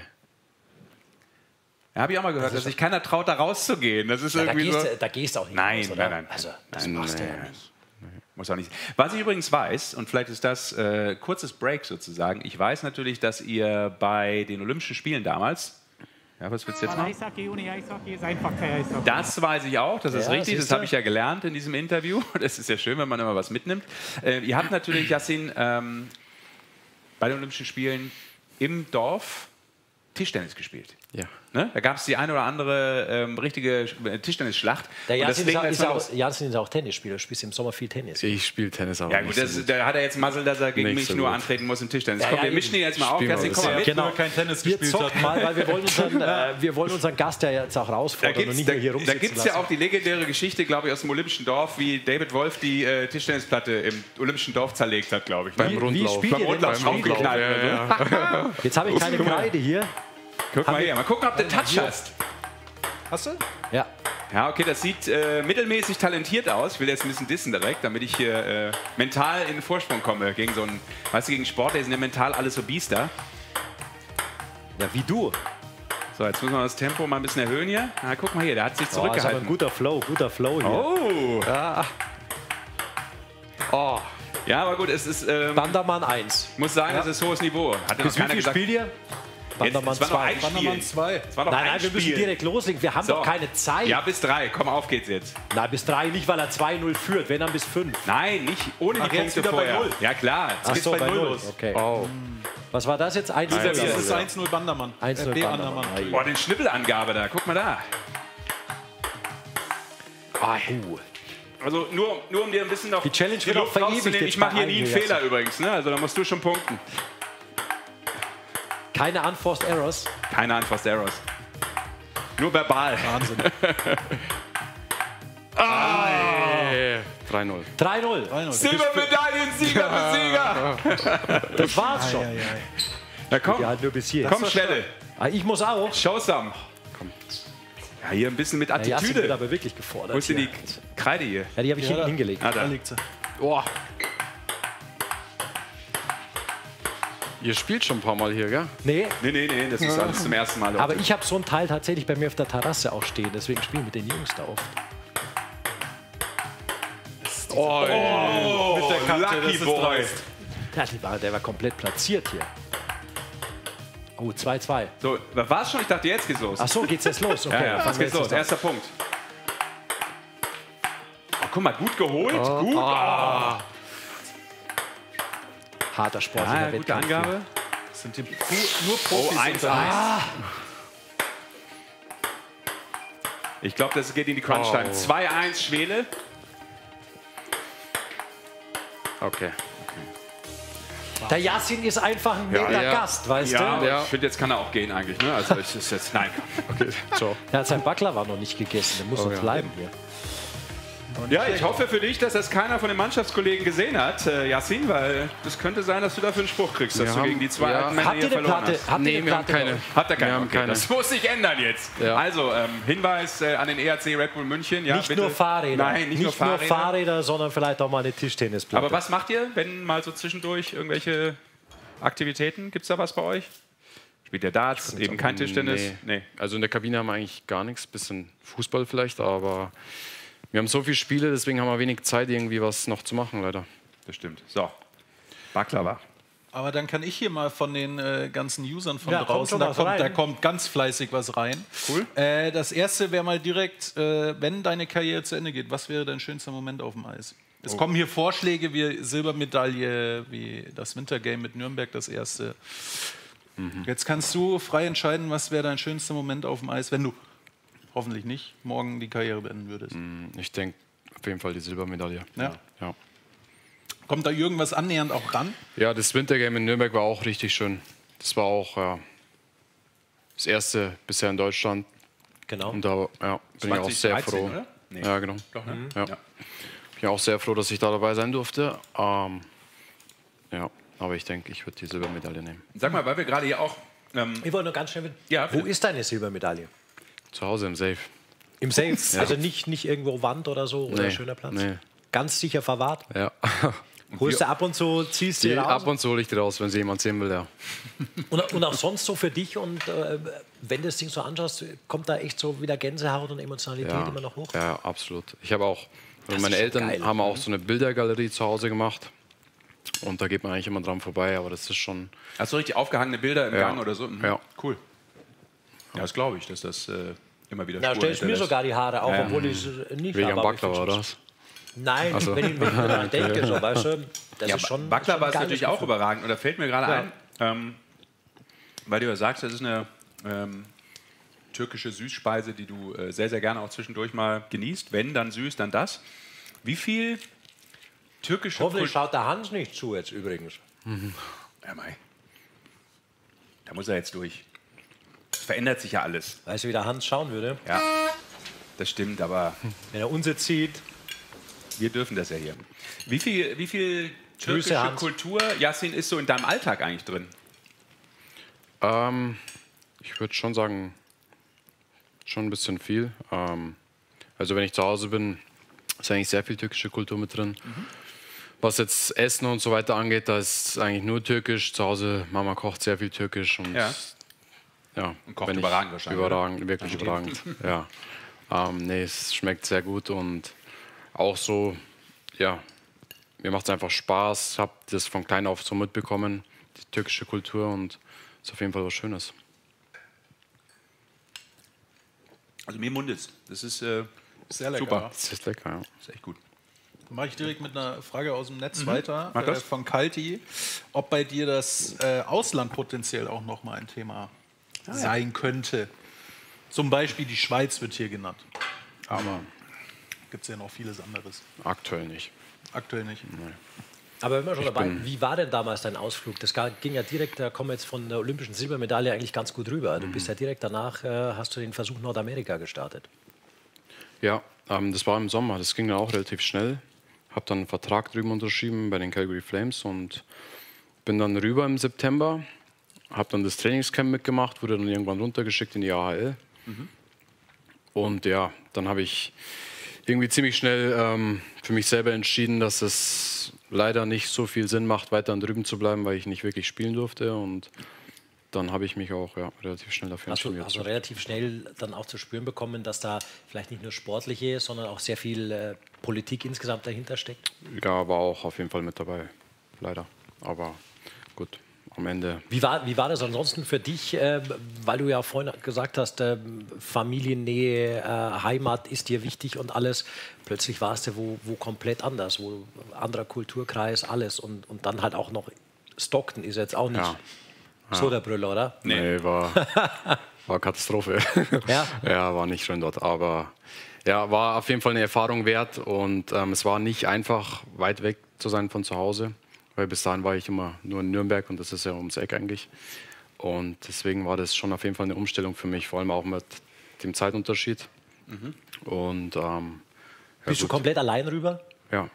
Ja, habe ich auch mal gehört, dass sich keiner traut, da rauszugehen. Das ist Ja, irgendwie so. da gehst du auch nicht Nein, raus, oder? nein. Also, das Nein, machst du ja nein. nicht. Muss auch nicht. Was ich übrigens weiß, und vielleicht ist das kurzes Break sozusagen, ich weiß natürlich, dass ihr bei den Olympischen Spielen damals, ja, was willst du jetzt machen? Eishockey ohne Eishockey ist einfach kein Eishockey. Das weiß ich auch, das ist Ja, richtig, das siehste. habe ich ja gelernt in diesem Interview. Das ist ja schön, wenn man immer was mitnimmt. Ihr habt natürlich, Yassin, bei den Olympischen Spielen im Dorf Tischtennis gespielt. Ja. Ne? Da gab es die eine oder andere richtige Tischtennisschlacht. Der Und das Yasin legen wir jetzt mal los. ist auch Tennisspieler, du spielst im Sommer viel Tennis. Ich spiele Tennis, aber Ja gut, da hat er jetzt Muzzle, dass er gegen Nicht mich so nur gut. antreten muss im Tischtennis. Ja, Komm, ja, wir eben. mischen ihn jetzt mal auf. Spielen wir Kerstin, das. komm mal mit. Genau. Kein Tennis Wir gespielt zocken hat. mal, weil wir wollen unseren Gast ja jetzt auch Da herausfordern und gibt nicht nur hier es rumsitzen ja lassen. auch die legendäre Geschichte, glaube ich, aus dem Olympischen Dorf, wie David Wolf die Tischtennisplatte im Olympischen Dorf zerlegt hat, glaube ich. Ne? Beim Rundlauf. spielt ihr denn? Rundlauf, Spielt ihr? Rundlauf, ja. Jetzt habe ich keine Kreide hier. Guck mal hier, mal gucken, ob du Touch hast. Hast du? Ja. Ja, okay, das sieht mittelmäßig talentiert aus. Ich will jetzt ein bisschen dissen direkt, damit ich hier mental in den Vorsprung komme. Gegen so einen, weißt du, gegen Sportler sind ja mental alles so Biester. Ja, wie du. So, jetzt müssen wir das Tempo mal ein bisschen erhöhen hier. Na, guck mal hier, der hat sich Oh, ist aber ein zurückgehalten. guter Flow hier. Oh! Oh, Ja, aber gut, es ist, Bandermann 1. muss sagen, es ist hohes Niveau. Hat ja noch Bis wie keiner viel gesagt. spielt ihr? Bandermann es war noch 2. ein Spiel. 2. Es war noch Nein, ein nein, wir müssen Spiel. direkt loslegen. Wir haben So. doch keine Zeit. Ja, bis 3. Komm, auf geht's jetzt. Nein, bis 3 nicht, weil er 2-0 führt. Wenn dann bis 5. Nein, nicht ohne die jetzt Punkte wieder bei vorher. 0. Ja, klar. Jetzt Ach geht's so, bei bei 0 0. los. Okay. Oh. Was war das jetzt? 1-0. Dieser Das hier. ist 1-0 Bandermann. 1-0 B. Bandermann. Bandermann. Boah, den Schnippelangabe da. Guck mal da. Also nur um dir ein bisschen noch Die Challenge wird die auch Luft verewigt rauszunehmen. jetzt Ich mache bei hier nie einen allen hier Fehler übrigens. Ne? Also da musst du schon punkten. Keine Unforced Errors. Keine Unforced Errors. Nur verbal. Wahnsinn. 3-0. 3-0. Silbermedaillensieger für Sieger. Das war's schon. Na komm, Ja, halt nur bis hier. komm schnell. Ah, ich muss auch. Showsam. Ja, hier ein bisschen mit Ja, Yasin wird Attitüde. aber wirklich gefordert. Wo ist denn die hier. Kreide hier? Ja, die habe ich hinten hingelegt. Ah, Da da. liegt sie. Oh. Ihr spielt schon ein paar Mal hier, gell? Nee, Nee, das ist alles zum ersten Mal. aber ich habe so ein Teil tatsächlich bei mir auf der Terrasse auch stehen. Deswegen spiele ich mit den Jungs da oft. Mit der Kante, das Lucky ist Boy. dreist. Ja, der war komplett platziert hier. Oh, 2-2. So, war es schon? Ich dachte, jetzt geht's los. Ach so, geht's jetzt los? Okay, Ja, dann jetzt fangen wir geht's los. jetzt an. Erster Punkt. Oh, guck mal, gut geholt. Gut. Harter Sport. in Ah, der gute Wettkampf. Angabe. Das sind die nur Oh, Profis. 1-1. Ich glaube, das geht in die Crunch-Time. 2-1 Schwele. Okay. Der Yasin ist einfach ein netter ja. Gast, weißt Ja, du? aber Ja. ich finde, jetzt kann er auch gehen eigentlich. Ne? Also, es ist jetzt, nein. Okay, ciao. Er hat sein Baklava noch nicht gegessen. Der muss uns ja. bleiben hier. Ja, ich hoffe für dich, dass das keiner von den Mannschaftskollegen gesehen hat, Yasin, weil das könnte sein, dass du dafür einen Spruch kriegst, dass Wir du haben- gegen die zwei ja. alten Männer Habt ihr hier eine verloren Platte? hast. Habt ihr Nee, eine wir haben Platte keine. noch? Hat er Wir keine. haben Okay, keine. das muss sich ändern jetzt. Ja. Also, Hinweis an den ERC Red Bull München. Ja, Nicht bitte. nur Fahrräder. Nein, nicht nur Fahrräder. Fahrräder, sondern vielleicht auch mal eine Tischtennisplatte. Aber was macht ihr, wenn mal so zwischendurch irgendwelche Aktivitäten? Gibt es da was bei euch? Spielt ihr Darts? Eben kein Tischtennis? Nee. Also in der Kabine haben wir eigentlich gar nichts. Bisschen Fußball vielleicht, aber wir haben so viele Spiele, deswegen haben wir wenig Zeit, irgendwie was noch zu machen, leider. Das stimmt. So. Baklava. Aber dann kann ich hier mal von den ganzen Usern von Ja, kommt draußen, schon was rein. da kommt ganz fleißig was rein. Cool. Das erste wäre mal direkt, wenn deine Karriere zu Ende geht, was wäre dein schönster Moment auf dem Eis? Es kommen hier Vorschläge wie Silbermedaille, wie das Wintergame mit Nürnberg, das erste. Jetzt kannst du frei entscheiden, was wäre dein schönster Moment auf dem Eis, wenn du hoffentlich nicht morgen die Karriere beenden würdest. Ich denke auf jeden Fall die Silbermedaille. Ja. Ja. Kommt da irgendwas annähernd auch ran? Ja, das Wintergame in Nürnberg war auch richtig schön. Das war auch das erste bisher in Deutschland. Genau. Und da bin ich auch sehr 2013, froh. oder? Nee. Ja, genau. Doch, ne? Ja. Bin auch sehr froh, dass ich da dabei sein durfte. Ja, aber ich denke, ich würde die Silbermedaille nehmen. Sag mal, weil wir gerade hier auch. Ich wollte nur ganz schnell wissen, Ja, wo bitte. ist deine Silbermedaille? Zu Hause im Safe. Im Safe? Also nicht irgendwo Wand oder so oder Nee, schöner Platz? nee. Ganz sicher verwahrt? Ja. Holst du ab und zu, ziehst du Die, raus? ab und zu hole ich die raus, wenn sie jemand sehen will, ja. Und auch sonst so für dich und wenn du das Ding so anschaust, kommt da echt so wieder Gänsehaut und Emotionalität Ja, immer noch hoch? ja, absolut. Ich habe auch, Das meine ist schon Eltern geil. haben auch so eine Bildergalerie zu Hause gemacht. Und da geht man eigentlich immer dran vorbei, aber das ist schon. Hast du richtig aufgehangene Bilder im Ja. Gang oder so? Mhm. Ja. Cool. Ja, das glaube ich, dass das immer wieder Da Spuren stellst du mir hinterlässt. sogar die Haare auf, Ja. obwohl ich es nicht Wegen habe. am aber ich Baklava, find's oder schon- was? Nein, Ach so. wenn ich daran denke, so, weißt du, das Ja, ist schon. Baklava schon ist ein natürlich geiles auch überragend. Und da fällt mir gerade Ja. ein, weil du ja sagst, das ist eine türkische Süßspeise, die du sehr, sehr gerne auch zwischendurch mal genießt. Wenn, dann süß, dann das. Wie viel türkische Hoffentlich schaut der Hans nicht zu jetzt übrigens. Ja, mei. Da muss er jetzt durch. Es verändert sich ja alles. Weißt du, wie der Hans schauen würde? Ja, das stimmt, aber Wenn er uns jetzt sieht. wir dürfen das ja hier. Wie viel türkische Hans. Kultur, Yassin, ist so in deinem Alltag eigentlich drin? Ich würde schon sagen, schon ein bisschen viel. Also wenn ich zu Hause bin, ist eigentlich sehr viel türkische Kultur mit drin. Was jetzt Essen und so weiter angeht, da ist eigentlich nur türkisch. Zu Hause, Mama kocht sehr viel türkisch. Und ja, Und kocht wenn ich- überragend wahrscheinlich, Überragend, wirklich überragend. Ja. Nee, es schmeckt sehr gut und auch so, ja, mir macht es einfach Spaß. Ich habe das von klein auf so mitbekommen, die türkische Kultur, und ist auf jeden Fall was Schönes. Also mir mundet. Das ist Sehr lecker. super. Ja. Das ist lecker, ja. Das ist echt gut. Mache ich direkt mit einer Frage aus dem Netz weiter, Mach das. von Kalti, ob bei dir das Ausland potenziell auch noch mal ein Thema sein könnte. Zum Beispiel die Schweiz wird hier genannt. Aber gibt es ja noch vieles anderes. Aktuell nicht. Aktuell nicht. Aber wenn wir schon dabei, wie war denn damals dein Ausflug? Das ging ja direkt, da kommen wir jetzt von der olympischen Silbermedaille eigentlich ganz gut rüber. Du bist ja direkt danach, hast du den Versuch Nordamerika gestartet. Ja, das war im Sommer. Das ging dann auch relativ schnell. Habe dann einen Vertrag drüben unterschrieben bei den Calgary Flames und bin dann rüber im September. Habe dann das Trainingscamp mitgemacht, wurde dann irgendwann runtergeschickt in die AHL. Und ja, dann habe ich irgendwie ziemlich schnell für mich selber entschieden, dass es leider nicht so viel Sinn macht, weiter drüben zu bleiben, weil ich nicht wirklich spielen durfte. Und dann habe ich mich auch relativ schnell dafür Hast du entschieden. relativ schnell dann auch zu spüren bekommen, dass da vielleicht nicht nur sportliche, sondern auch sehr viel Politik insgesamt dahinter steckt? Ja, war auch auf jeden Fall mit dabei, leider. Aber gut, am Ende. Wie war das ansonsten für dich, weil du ja vorhin gesagt hast, Familiennähe, Heimat ist dir wichtig und alles. Plötzlich warst du wo komplett anders, wo anderer Kulturkreis, alles. Und dann halt auch noch Stockton ist jetzt auch nicht so der Brüller, oder? Nee, war Katastrophe. Ja? Ja, war nicht schön dort. Aber ja, war auf jeden Fall eine Erfahrung wert. Und es war nicht einfach, weit weg zu sein von zu Hause. Weil bis dahin war ich immer nur in Nürnberg und das ist ja ums Eck eigentlich. Und deswegen war das schon auf jeden Fall eine Umstellung für mich, vor allem auch mit dem Zeitunterschied. Und Bist du komplett allein rüber? Ja.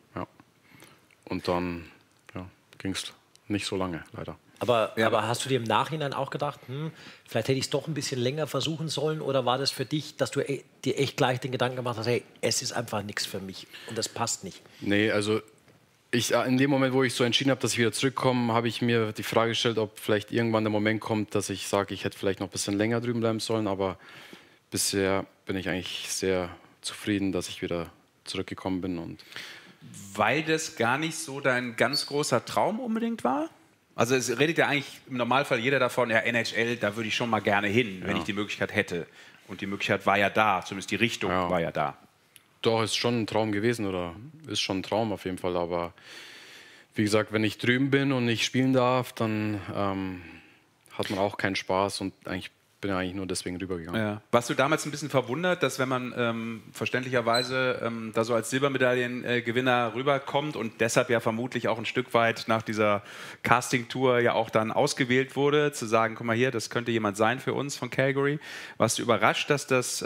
Und dann ging es nicht so lange, leider. Aber hast du dir im Nachhinein auch gedacht, vielleicht hätte ich es doch ein bisschen länger versuchen sollen? Oder war das für dich, dass du dir echt gleich den Gedanken gemacht hast, hey, es ist einfach nichts für mich und das passt nicht? Nee, also in dem Moment, wo ich so entschieden habe, dass ich wieder zurückkomme, habe ich mir die Frage gestellt, ob vielleicht irgendwann der Moment kommt, dass ich sage, ich hätte vielleicht noch ein bisschen länger drüben bleiben sollen. Aber bisher bin ich eigentlich sehr zufrieden, dass ich wieder zurückgekommen bin. Und Weil das gar nicht so dein ganz großer Traum unbedingt war? Also es redet ja eigentlich im Normalfall jeder davon, ja, NHL, da würde ich schon mal gerne hin, wenn ich die Möglichkeit hätte. Und die Möglichkeit war ja da, zumindest die Richtung war ja da. doch, ist schon ein Traum gewesen oder ist schon ein Traum auf jeden Fall. Aber wie gesagt, wenn ich drüben bin und nicht spielen darf, dann hat man auch keinen Spaß und bin eigentlich nur deswegen rübergegangen. Ja. Warst du damals ein bisschen verwundert, dass wenn man verständlicherweise da so als Silbermedaillengewinner rüberkommt und deshalb ja vermutlich auch ein Stück weit nach dieser Casting-Tour ja auch dann ausgewählt wurde, zu sagen, guck mal hier, das könnte jemand sein für uns von Calgary. Warst du überrascht, dass das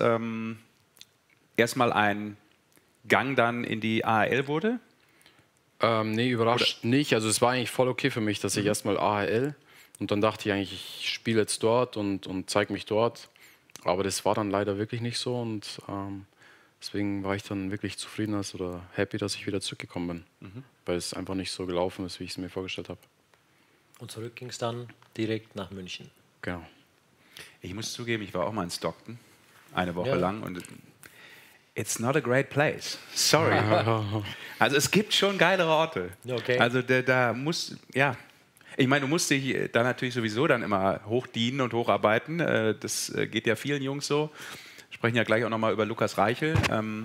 erstmal ein Gang dann in die AHL wurde? Nee, überrascht nicht. Also es war eigentlich voll okay für mich, dass ich erstmal AHL und dann dachte ich eigentlich, ich spiele jetzt dort und zeige mich dort. Aber das war dann leider wirklich nicht so und deswegen war ich dann wirklich zufrieden oder happy, dass ich wieder zurückgekommen bin. Weil es einfach nicht so gelaufen ist, wie ich es mir vorgestellt habe. Und zurück ging es dann direkt nach München. Genau. Ich muss zugeben, ich war auch mal in Stockton, eine Woche Ja. lang und it's not a great place. Sorry. Also es gibt schon geilere Orte. Okay. Also da muss, ja. Ich meine, du musst dich da natürlich sowieso dann immer hochdienen und hocharbeiten. Das geht ja vielen Jungs so. Wir sprechen ja gleich auch nochmal über Lukas Reichel.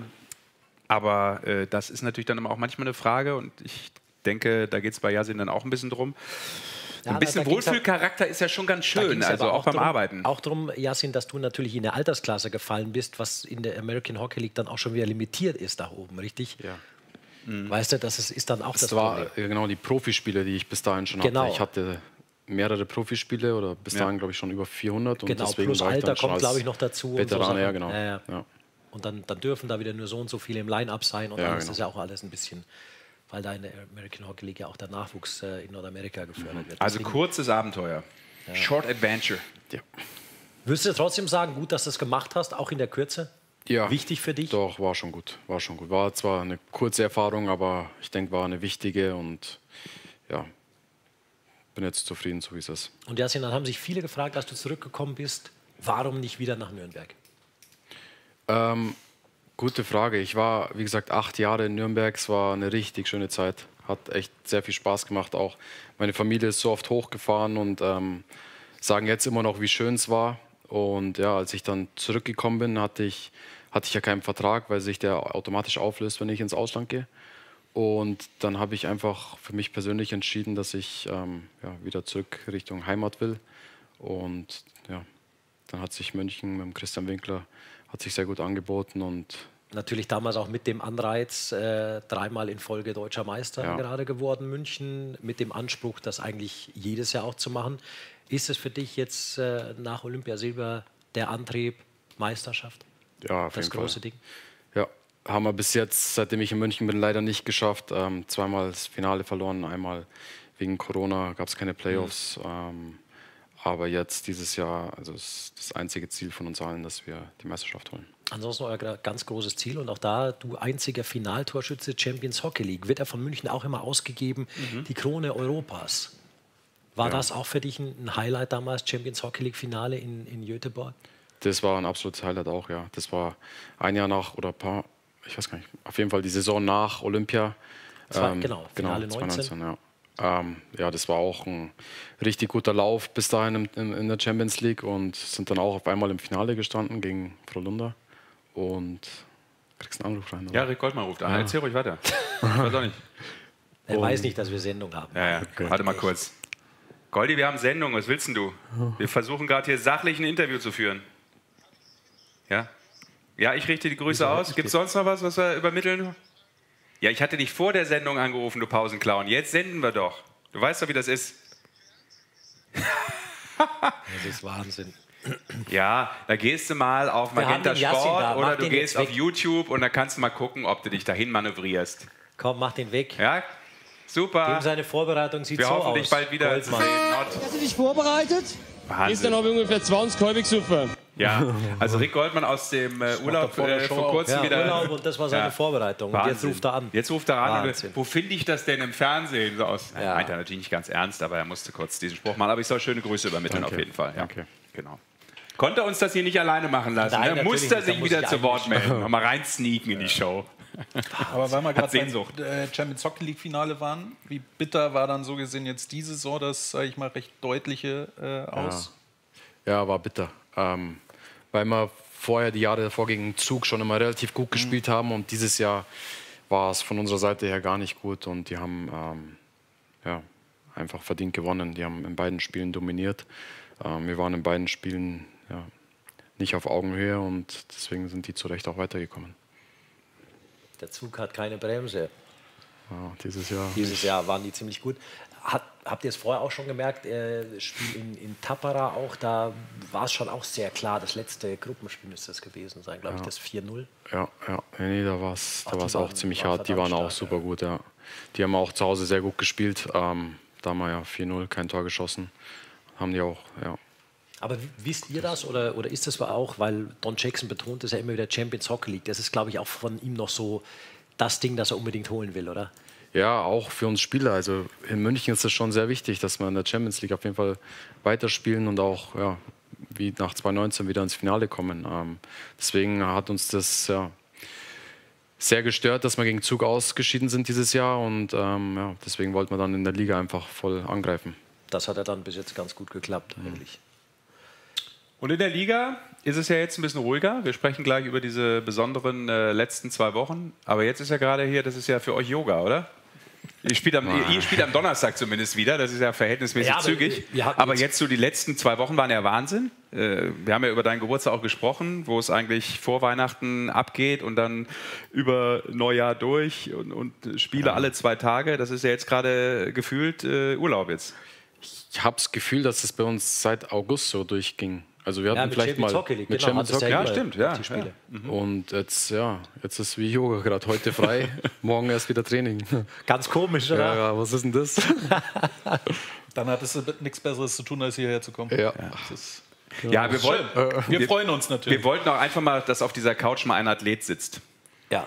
Aber das ist natürlich dann immer auch manchmal eine Frage und ich denke, da geht es bei Yassin dann auch ein bisschen drum. Ein bisschen Wohlfühlcharakter ist ja schon ganz schön, also auch beim Arbeiten. Auch darum, Yassin, dass du natürlich in der Altersklasse gefallen bist, was in der American Hockey League dann auch schon wieder limitiert ist da oben, richtig? Ja. Weißt du, das ist dann auch das war Problem. genau die Profispiele, die ich bis dahin schon hatte. Ich hatte mehrere Profispiele oder bis dahin, glaube ich, schon über 400. Genau, und deswegen plus war ich Alter dann kommt, glaube ich, noch dazu. Veteran, und so ja, genau. Ja. Und dann dürfen da wieder nur so und so viele im Line-Up sein. Und dann ist das ja auch alles ein bisschen, weil da in der American Hockey League ja auch der Nachwuchs in Nordamerika gefördert wird. Also kurzes Abenteuer. Short Adventure. Ja. Würdest du trotzdem sagen, gut, dass du das gemacht hast, auch in der Kürze? Ja, wichtig für dich? Doch, war schon gut. War zwar eine kurze Erfahrung, aber ich denke, war eine wichtige und ja, bin jetzt zufrieden, so wie es ist. Und Yassin, dann haben sich viele gefragt, als du zurückgekommen bist, warum nicht wieder nach Nürnberg? Gute Frage. Ich war, wie gesagt, 8 Jahre in Nürnberg. Es war eine richtig schöne Zeit. Hat echt sehr viel Spaß gemacht auch. Meine Familie ist so oft hochgefahren und sagen jetzt immer noch, wie schön es war. Und ja, als ich dann zurückgekommen bin, hatte ich ja keinen Vertrag, weil sich der automatisch auflöst, wenn ich ins Ausland gehe. Und dann habe ich einfach für mich persönlich entschieden, dass ich wieder zurück Richtung Heimat will. Und ja, dann hat sich München mit dem Christian Winkler hat sich sehr gut angeboten. Und natürlich damals auch mit dem Anreiz, 3-mal in Folge deutscher Meister gerade geworden, München, mit dem Anspruch, das eigentlich jedes Jahr auch zu machen. Ist es für dich jetzt nach Olympia Silber der Antrieb, Meisterschaft? Ja, auf das jeden große Fall. Ding? Ja, haben wir bis jetzt, seitdem ich in München bin, leider nicht geschafft. 2-mal das Finale verloren, einmal wegen Corona gab es keine Playoffs. Aber jetzt dieses Jahr, also ist das einzige Ziel von uns allen, dass wir die Meisterschaft holen. Ansonsten euer ganz großes Ziel und auch da, du einziger Finaltorschütze Champions Hockey League, wird er von München auch immer ausgegeben, die Krone Europas. War das auch für dich ein Highlight damals, Champions Hockey League Finale in Göteborg? Das war ein absolutes Highlight auch, ja. Das war ein Jahr nach oder ein paar, ich weiß gar nicht, auf jeden Fall die Saison nach Olympia. Finale 19. 2019, ja. Ja, das war auch ein richtig guter Lauf bis dahin in der Champions League und sind dann auch auf einmal im Finale gestanden gegen Frölunda. Und kriegst einen Anruf rein, oder? Ja, Rick Goldmann ruft an. Erzähl ruhig weiter. Ich weiß auch nicht. Er weiß nicht, dass wir Sendung haben. Ja. Okay. Warte mal kurz. Goldi, wir haben Sendung. Was willst denn du? Wir versuchen gerade hier sachlich ein Interview zu führen. Ja? Ja, ich richte die Grüße aus. Gibt es sonst noch was wir übermitteln? Ja, ich hatte dich vor der Sendung angerufen, du Pausenclown. Jetzt senden wir doch. Du weißt doch, wie das ist. Das ist Wahnsinn. Ja, da gehst du mal auf Magenta Sport oder du gehst auf YouTube und da kannst du mal gucken, ob du dich dahin manövrierst. Komm, mach den weg. Ja, super. Dem seine Vorbereitung sieht so aus. Wir hoffen, dich bald wieder zu sehen. Hast du dich vorbereitet? Wahnsinn. Ist dann noch ungefähr 20 halbwegs super. Ja, also Rick Goldmann aus dem Urlaub vor kurzem wieder. Urlaub und das war seine Vorbereitung. Und jetzt ruft er an. Jetzt ruft er an. Wo finde ich das denn im Fernsehen? So aus. Ja. Meint er natürlich nicht ganz ernst, aber er musste kurz diesen Spruch machen. Aber ich soll schöne Grüße übermitteln auf jeden Fall. Ja. Okay. Genau. Konnte uns das hier nicht alleine machen lassen. Nein, Musste er sich wieder zu Wort melden. Mal rein sneaken in die Show. Aber weil wir gerade beim Champions Hockey League Finale waren, wie bitter war dann so gesehen jetzt diese Saison das, sage ich mal, recht deutliche aus? Ja, war bitter. Weil wir vorher, die Jahre davor gegen Zug schon immer relativ gut gespielt haben und dieses Jahr war es von unserer Seite her gar nicht gut und die haben einfach verdient gewonnen. Die haben in beiden Spielen dominiert. Wir waren in beiden Spielen nicht auf Augenhöhe und deswegen sind die zu Recht auch weitergekommen. Der Zug hat keine Bremse. Ja, dieses Jahr waren die ziemlich gut. Habt ihr es vorher auch schon gemerkt, das Spiel in Tappara auch, da war es schon auch sehr klar, das letzte Gruppenspiel müsste das gewesen sein, glaube ich, das 4-0. Ja. Nee, da war es auch ziemlich hart, die waren auch super gut, ja. Die haben auch zu Hause sehr gut gespielt, da haben wir ja 4-0, kein Tor geschossen, haben die auch, ja. Aber wisst ihr das oder ist das auch, weil Don Jackson betont es ja immer wieder, Champions Hockey League, das ist, glaube ich, auch von ihm noch so das Ding, das er unbedingt holen will, oder? Ja, auch für uns Spieler. Also in München ist es schon sehr wichtig, dass wir in der Champions League auf jeden Fall weiterspielen und auch wie nach 2019 wieder ins Finale kommen. Deswegen hat uns das sehr gestört, dass wir gegen Zug ausgeschieden sind dieses Jahr und deswegen wollten wir dann in der Liga einfach voll angreifen. Das hat ja dann bis jetzt ganz gut geklappt, eigentlich. Und in der Liga ist es ja jetzt ein bisschen ruhiger. Wir sprechen gleich über diese besonderen letzten 2 Wochen. Aber jetzt ist ja gerade hier, das ist ja für euch Yoga, oder? Ihr spielt am Donnerstag zumindest wieder, das ist ja verhältnismäßig zügig. Aber jetzt so die letzten 2 Wochen waren ja Wahnsinn. Wir haben ja über deinen Geburtstag auch gesprochen, wo es eigentlich vor Weihnachten abgeht und dann über Neujahr durch und Spiele alle 2 Tage. Das ist ja jetzt gerade gefühlt Urlaub jetzt. Ich habe das Gefühl, dass es bei uns seit August so durchging. Also wir hatten vielleicht mal mit Champions Hockey. Ja, stimmt. Ja. Und jetzt ist wie Yoga gerade heute frei, morgen erst wieder Training. Ganz komisch, oder? Ja, was ist denn das? Dann hat es nichts Besseres zu tun, als hierher zu kommen. Ja, wir freuen uns natürlich. Wir wollten auch einfach mal, dass auf dieser Couch mal ein Athlet sitzt. Ja.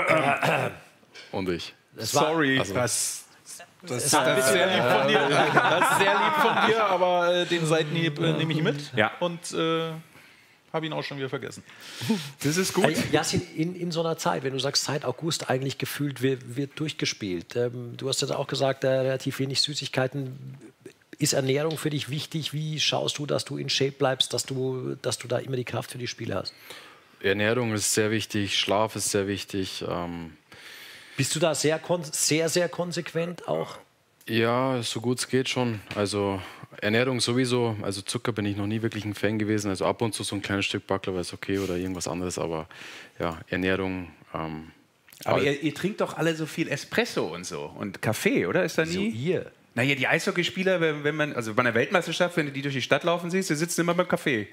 Und ich. Sorry. Also, das ist sehr lieb von dir. Das ist sehr lieb von dir, aber den Seitenhieb nehme ich mit und habe ihn auch schon wieder vergessen. Das ist gut. Yassin, in so einer Zeit, wenn du sagst, seit August eigentlich gefühlt wird durchgespielt. Du hast jetzt auch gesagt, relativ wenig Süßigkeiten. Ist Ernährung für dich wichtig? Wie schaust du, dass du in Shape bleibst, dass du da immer die Kraft für die Spiele hast? Ernährung ist sehr wichtig, Schlaf ist sehr wichtig. Bist du da sehr, sehr konsequent auch? Ja, so gut es geht schon. Also Ernährung sowieso. Also Zucker bin ich noch nie wirklich ein Fan gewesen. Also ab und zu so ein kleines Stück Baklava ist okay oder irgendwas anderes. Aber ja, Ernährung. Aber ihr trinkt doch alle so viel Espresso und so und Kaffee, oder? Ist da nie? So ihr. Naja, die Eishockeyspieler, also bei einer Weltmeisterschaft, wenn du die durch die Stadt laufen siehst, die sitzen immer beim Kaffee.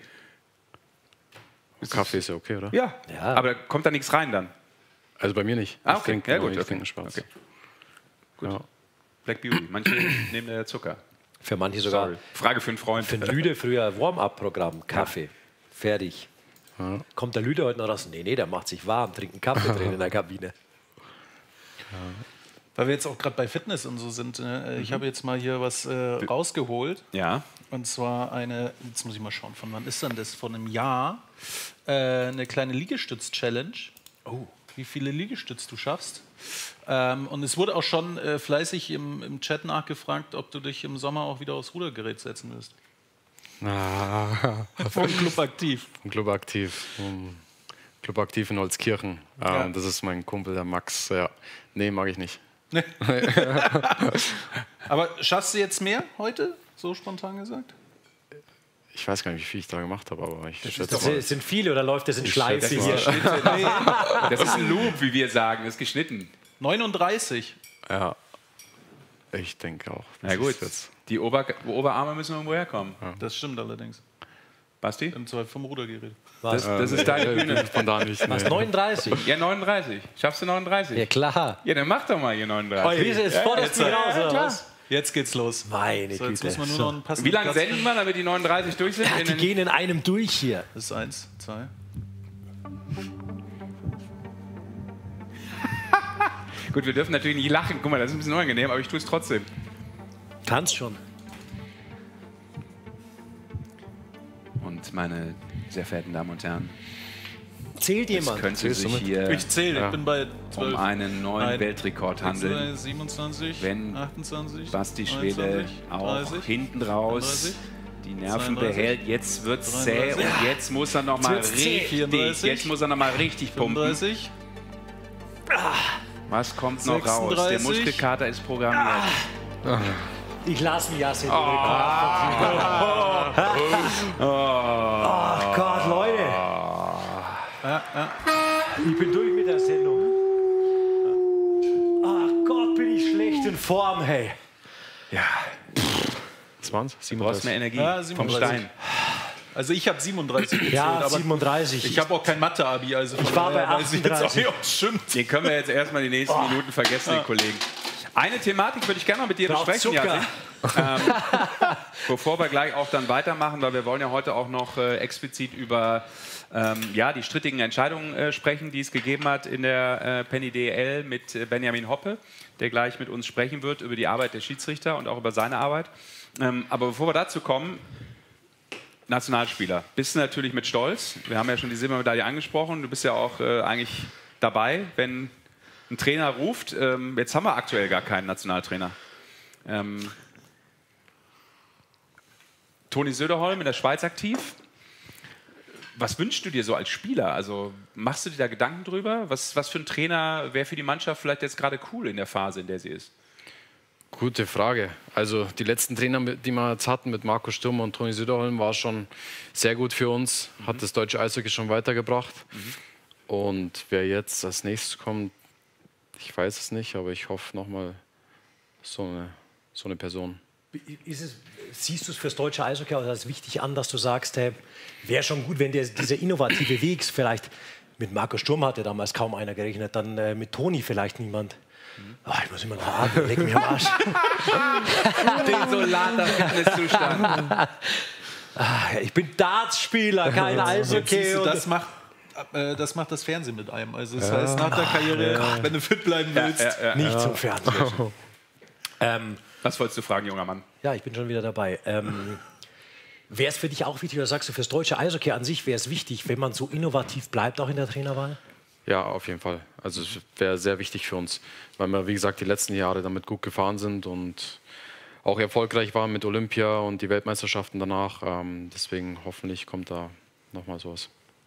Kaffee ist ja okay, oder? Ja, aber kommt da nichts rein dann? Also bei mir nicht. Okay. Ich trinke Spaß. Okay. Gut. Ja. Black Beauty, manche nehmen Zucker. Für manche sogar. Sorry. Frage für einen Freund. Für den Lüde früher Warm-up-Programm, Kaffee, fertig. Ja. Kommt der Lüde heute noch raus? Nee, der macht sich warm, trinkt einen Kaffee drin in der Kabine. Ja. Weil wir jetzt auch gerade bei Fitness und so sind. Ich habe jetzt mal hier was rausgeholt. Ja. Und zwar jetzt muss ich mal schauen, von wann ist denn das? Von einem Jahr. Eine kleine Liegestütz-Challenge. Oh. Wie viele Liegestütz du schaffst. Und es wurde auch schon fleißig im Chat nachgefragt, ob du dich im Sommer auch wieder aufs Rudergerät setzen wirst. Von Club Aktiv. Club Aktiv. Club Aktiv in Holzkirchen. Das ist mein Kumpel, der Max. Ja. Nee, mag ich nicht. Aber schaffst du jetzt mehr heute? So spontan gesagt? Ich weiß gar nicht, wie viel ich da gemacht habe, aber ich schätze das sind viele oder läuft das in Schleife hier? Das ist ein Loop, wie wir sagen, das ist geschnitten. 39. Ja, ich denke auch. Na gut, die Oberarme müssen irgendwo herkommen. Ja. Das stimmt allerdings. Basti? Im Zweifel vom Rudergerät. Das ist deine Bühne. Von da nicht. Was, 39? Ja, 39. Schaffst du 39? Ja, klar. Ja, dann mach doch mal hier 39. Jetzt forderst du mich raus, oder was? Jetzt geht's los. Meine Güte. Jetzt muss man nur noch einen passenden Wie lange Platz senden wir, damit die 39 durch sind? Ja, die gehen in einem durch hier. Das ist 1, 2. Gut, wir dürfen natürlich nicht lachen. Guck mal, das ist ein bisschen unangenehm, aber ich tue es trotzdem. Kannst schon. Und meine sehr verehrten Damen und Herren, zählt jemand? es könnte sich hier ich zähle, ich bin bei 12. um einen neuen Weltrekord handeln. 27, wenn 28, Basti Schwede 29, auch 30, hinten raus 31, die Nerven 32, behält. Jetzt wird es zäh 33, und jetzt muss er noch mal richtig, 34, jetzt muss er noch mal richtig pumpen. 35, Was kommt noch raus? Der 36. Muskelkater ist programmiert. Ich lasse ihn Yassin. Oh Gott, Leute. Ich bin durch mit der Sendung. Ach Gott, bin ich schlecht in Form, hey. Ja. 20? Du brauchst mehr Energie vom 37. Stein. Also ich habe 37 gezählt, Ja, aber 37. ich habe auch kein Mathe-Abi, also Ich war bei weiß ich jetzt auch 38. nicht, ob es stimmt. Den können wir jetzt erstmal die nächsten Minuten vergessen, den Kollegen. Eine Thematik würde ich gerne noch mit dir besprechen, Yassin. Bevor wir gleich auch dann weitermachen, weil wir wollen ja heute auch noch explizit über die strittigen Entscheidungen sprechen, die es gegeben hat in der Penny DEL mit Benjamin Hoppe, der gleich mit uns sprechen wird über die Arbeit der Schiedsrichter und auch über seine Arbeit. Aber bevor wir dazu kommen, Nationalspieler. Bist du natürlich mit Stolz. Wir haben ja schon die Silbermedaille angesprochen. Du bist ja auch eigentlich dabei, wenn ein Trainer ruft. Jetzt haben wir aktuell gar keinen Nationaltrainer. Toni Söderholm in der Schweiz aktiv. Was wünschst du dir so als Spieler? Also machst du dir da Gedanken drüber? Was für ein Trainer wäre für die Mannschaft vielleicht jetzt gerade cool in der Phase, in der sie ist? Gute Frage. Also die letzten Trainer, die wir jetzt hatten mit Marco Sturm und Toni Söderholm, war schon sehr gut für uns. Hat das deutsche Eishockey schon weitergebracht. Und wer jetzt als nächstes kommt, ich weiß es nicht, aber ich hoffe nochmal so eine Person. Siehst du es fürs deutsche Eishockey als wichtig an, dass du sagst, hey, wäre schon gut, wenn dieser innovative Weg vielleicht mit Marco Sturm hatte damals kaum einer gerechnet, dann mit Toni vielleicht niemand. Ich muss immer noch atmen, leck mich am Arsch. Desolater Fitnesszustand. Ich bin Dartspieler, kein Eishockey. Das macht das Fernsehen mit einem. Also das heißt, nach der Karriere, wenn du fit bleiben willst, nicht zum Fernsehen. Was wolltest du fragen, junger Mann? Ja, ich bin schon wieder dabei. Wäre es für dich auch wichtig, oder sagst du, fürs deutsche Eishockey an sich wäre es wichtig, wenn man so innovativ bleibt, auch in der Trainerwahl? Ja, auf jeden Fall. Also es wäre sehr wichtig für uns, weil wir, wie gesagt, die letzten Jahre damit gut gefahren sind und auch erfolgreich waren mit Olympia und die Weltmeisterschaften danach. Deswegen hoffentlich kommt da nochmal sowas.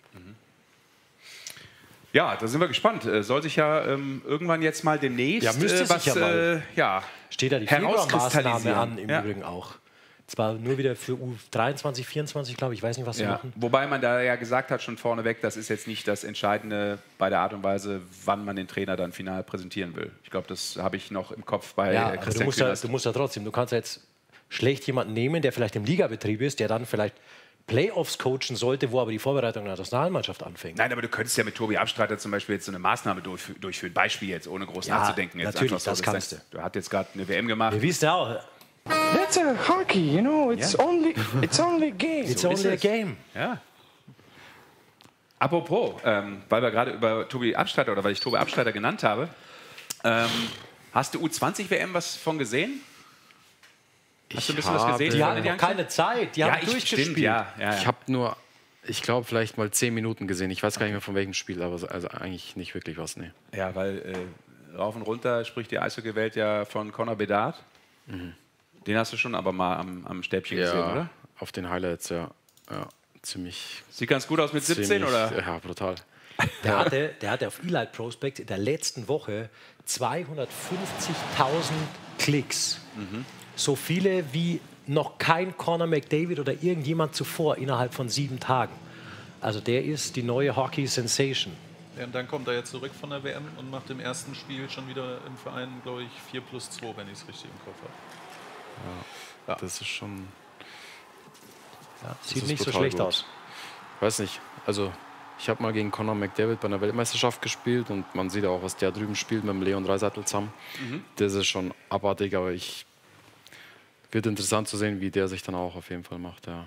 Ja, da sind wir gespannt. Soll sich ja irgendwann jetzt mal demnächst steht da die Februarmaßnahme an im Übrigen auch. Zwar nur wieder für U23, 24, glaube ich, weiß nicht, was sie machen. Wobei man da ja gesagt hat, schon vorneweg, das ist jetzt nicht das Entscheidende bei der Art und Weise, wann man den Trainer dann final präsentieren will. Ich glaube, das habe ich noch im Kopf bei Christian Kühners. Du musst ja trotzdem, du kannst ja jetzt schlecht jemanden nehmen, der vielleicht im Ligabetrieb ist, der dann vielleicht Playoffs coachen sollte, wo aber die Vorbereitung der Nationalmannschaft anfängt. Nein, aber du könntest ja mit Tobi Abstreiter zum Beispiel jetzt so eine Maßnahme durchführen. Beispiel jetzt, ohne groß nachzudenken. Jetzt natürlich, so, das kannst du. Du hast jetzt gerade eine WM gemacht. Ihr wisst ja auch. That's a hockey, you know, it's only a game. It's only a game. Ja. Apropos, weil wir gerade über Tobi Abstreiter oder weil ich Tobi Abstreiter genannt habe, hast du U20-WM was von gesehen? Hast du ein bisschen was gesehen? Die hatten noch keine Zeit, die haben durchgespielt. Stimmt, ja. Ich habe nur, ich glaube, vielleicht mal 10 Minuten gesehen. Ich weiß gar nicht mehr von welchem Spiel, aber also eigentlich nicht wirklich was, nee. Ja, weil rauf und runter spricht die Eishockey-Welt ja von Connor Bedard. Den hast du schon aber mal am Stäbchen gesehen, oder? Auf den Highlights, ja. Ziemlich. Sieht ganz gut aus mit 17, oder? Ja, brutal. Der hatte auf Elite Prospect in der letzten Woche 250.000 Klicks. So viele wie noch kein Conor McDavid oder irgendjemand zuvor innerhalb von 7 Tagen. Also der ist die neue Hockey-Sensation. Ja, und dann kommt er jetzt zurück von der WM und macht im ersten Spiel schon wieder im Verein, glaube ich, 4+2, wenn ich es richtig im Kopf habe. Ja, das ist schon. Ja, sieht nicht so schlecht aus. Weiß nicht. Also, ich habe mal gegen Conor McDavid bei einer Weltmeisterschaft gespielt und man sieht auch, was der drüben spielt mit dem Leon Draisaitl zusammen. Das ist schon abartig, aber wird interessant zu sehen, wie der sich dann auch auf jeden Fall macht. Ja.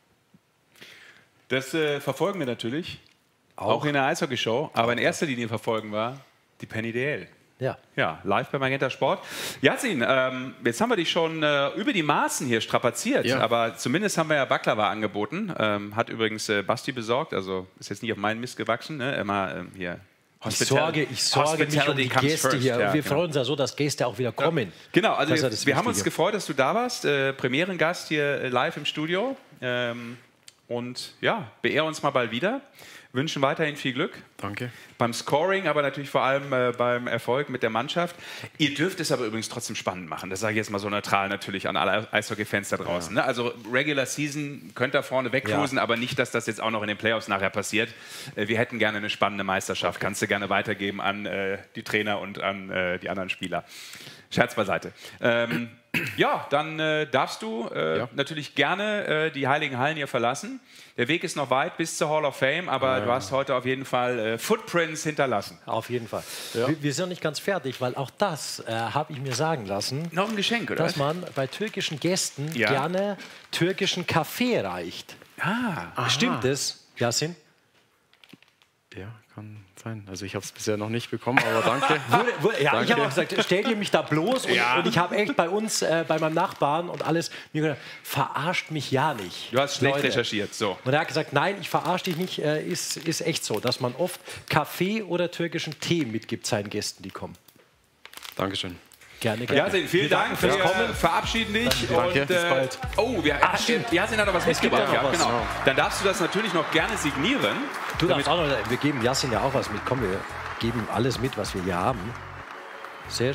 Das verfolgen wir natürlich. Auch in der Eishockey-Show. Aber in erster Linie verfolgen wir die Penny DL. Ja, live bei Magenta Sport. Yasin, jetzt haben wir dich schon über die Maßen hier strapaziert, aber zumindest haben wir ja Baklava angeboten. Hat übrigens Basti besorgt, also ist jetzt nicht auf meinen Mist gewachsen. Ne? Immer hier. Ich sorge mich um die Gäste hier. Ja, wir freuen uns ja so, dass Gäste auch wieder kommen. Genau, also wir haben uns gefreut, dass du da warst. Premierengast hier live im Studio. Und ja, beehr uns mal bald wieder. Wünschen weiterhin viel Glück. Danke. Beim Scoring, aber natürlich vor allem beim Erfolg mit der Mannschaft. Ihr dürft es aber übrigens trotzdem spannend machen. Das sage ich jetzt mal so neutral natürlich an alle Eishockey-Fans da draußen. Ja. Ne? Also Regular Season könnt ihr vorne wegcruisen, aber nicht, dass das jetzt auch noch in den Playoffs nachher passiert. Wir hätten gerne eine spannende Meisterschaft. Kannst du gerne weitergeben an die Trainer und an die anderen Spieler. Scherz beiseite. Ja, dann darfst du natürlich gerne die Heiligen Hallen hier verlassen. Der Weg ist noch weit bis zur Hall of Fame, aber du hast heute auf jeden Fall Footprints hinterlassen. Auf jeden Fall. Ja. Wir sind noch nicht ganz fertig, weil auch das habe ich mir sagen lassen. Noch ein Geschenk, oder? Dass man bei türkischen Gästen gerne türkischen Kaffee reicht. Stimmt das, Yasin? Ja, kann sein. Also ich habe es bisher noch nicht bekommen, aber danke. Danke. Ich habe auch gesagt, stellt ihr mich da bloß? Und ich habe echt bei uns, bei meinem Nachbarn und alles, mir gedacht, verarscht mich ja nicht. Du hast schlecht recherchiert, so. Und er hat gesagt, nein, ich verarsche dich nicht, ist echt so, dass man oft Kaffee oder türkischen Tee mitgibt seinen Gästen, die kommen. Dankeschön. Gerne, gerne. Yasin, vielen Dank fürs Kommen. Verabschieden dich. Danke. Und, bis bald. Oh, Yasin hat noch was mitgebracht. Ja, genau. Dann darfst du das natürlich noch gerne signieren. Du darfst auch noch, wir geben Yasin ja auch was mit. Komm, wir geben ihm alles mit, was wir hier haben. Serge?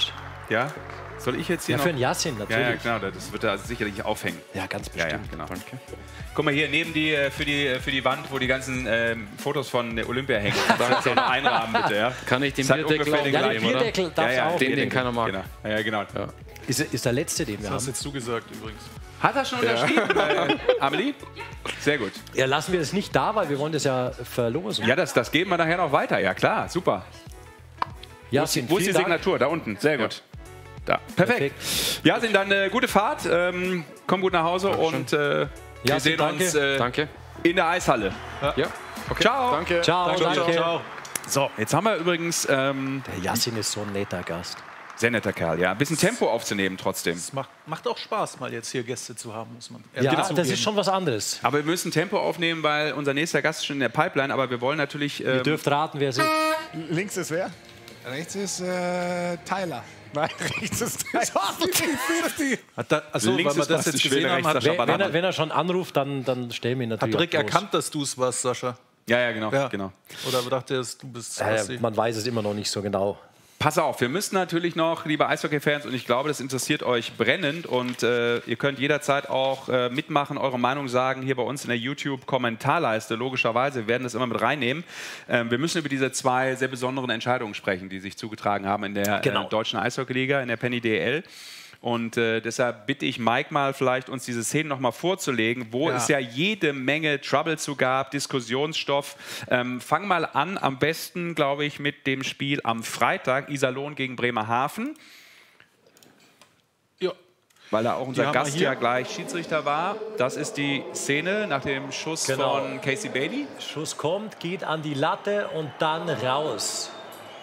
Ja? Soll ich jetzt hier noch? Für den Yassin natürlich. Ja, genau, das wird er also sicherlich aufhängen. Ja, ganz bestimmt. Ja, genau. Danke. Guck mal hier, neben für die Wand, wo die ganzen Fotos von der Olympia hängen. Da soll noch einrahmen, bitte. Ja? Kann ich den Das hat Bierdeckel ungefähr auch den nehmen, oder? Bierdeckel darf auch. Den keiner mag. Genau. Ja, genau. Ja. Ist der letzte, den wir Das hast haben. jetzt du gesagt übrigens. Hat er schon unterschrieben, Amelie? Sehr gut. Ja, lassen wir es nicht da, weil wir wollen das ja verlosen. Ja, das geben wir nachher noch weiter. Ja, klar, super. Yassin, Wo ist die vielen Dank. Signatur? Da unten. Sehr gut. Da. Perfekt. Yassin, dann gute Fahrt. Komm gut nach Hause und wir Yassin, sehen danke. uns Danke. in der Eishalle. Ja. Okay. Ciao. Danke. Ciao, danke. Ciao. So, jetzt haben wir übrigens Der Yassin ist so ein netter Gast. sehr netter Kerl, ja. Ein bisschen Tempo aufzunehmen trotzdem. Es macht auch Spaß, mal jetzt hier Gäste zu haben, muss man Ja, ehrlich das zugeben. ist schon was anderes. Aber wir müssen Tempo aufnehmen, weil unser nächster Gast ist schon in der Pipeline. Aber wir wollen natürlich. Ihr dürft raten, wer es ist. Links ist wer? Rechts ist Tyler. Nein, rechts ist Tyler. 50-50. Also, Links weil wir ist das Basti jetzt Schwede, gesehen haben, rechts hat Sascha Banane. Wenn er schon anruft, dann stellen wir ihn natürlich Rick auch bloß. erkannt, dass du es warst, Sascha. Ja, genau. Ja. genau. Oder dachte er, du bist Basti? Man weiß es immer noch nicht so genau. Pass auf, wir müssen natürlich noch, liebe Eishockey-Fans, und ich glaube, das interessiert euch brennend und ihr könnt jederzeit auch mitmachen, eure Meinung sagen, hier bei uns in der YouTube-Kommentarleiste, logischerweise, wir werden das immer mit reinnehmen. Wir müssen über diese zwei sehr besonderen Entscheidungen sprechen, die sich zugetragen haben in der deutschen Eishockey-Liga, in der Penny DEL. Und deshalb bitte ich Mike mal vielleicht, uns diese Szenen noch mal vorzulegen, wo es ja jede Menge Trouble zu gab, Diskussionsstoff. Fang mal an, am besten, glaube ich, mit dem Spiel am Freitag, Iserlohn gegen Bremerhaven. Ja. Weil da auch unser haben wir Gast hier. ja gleich Schiedsrichter war. Das ist die Szene nach dem Schuss von Casey Bailey. Schuss kommt, geht an die Latte und dann raus.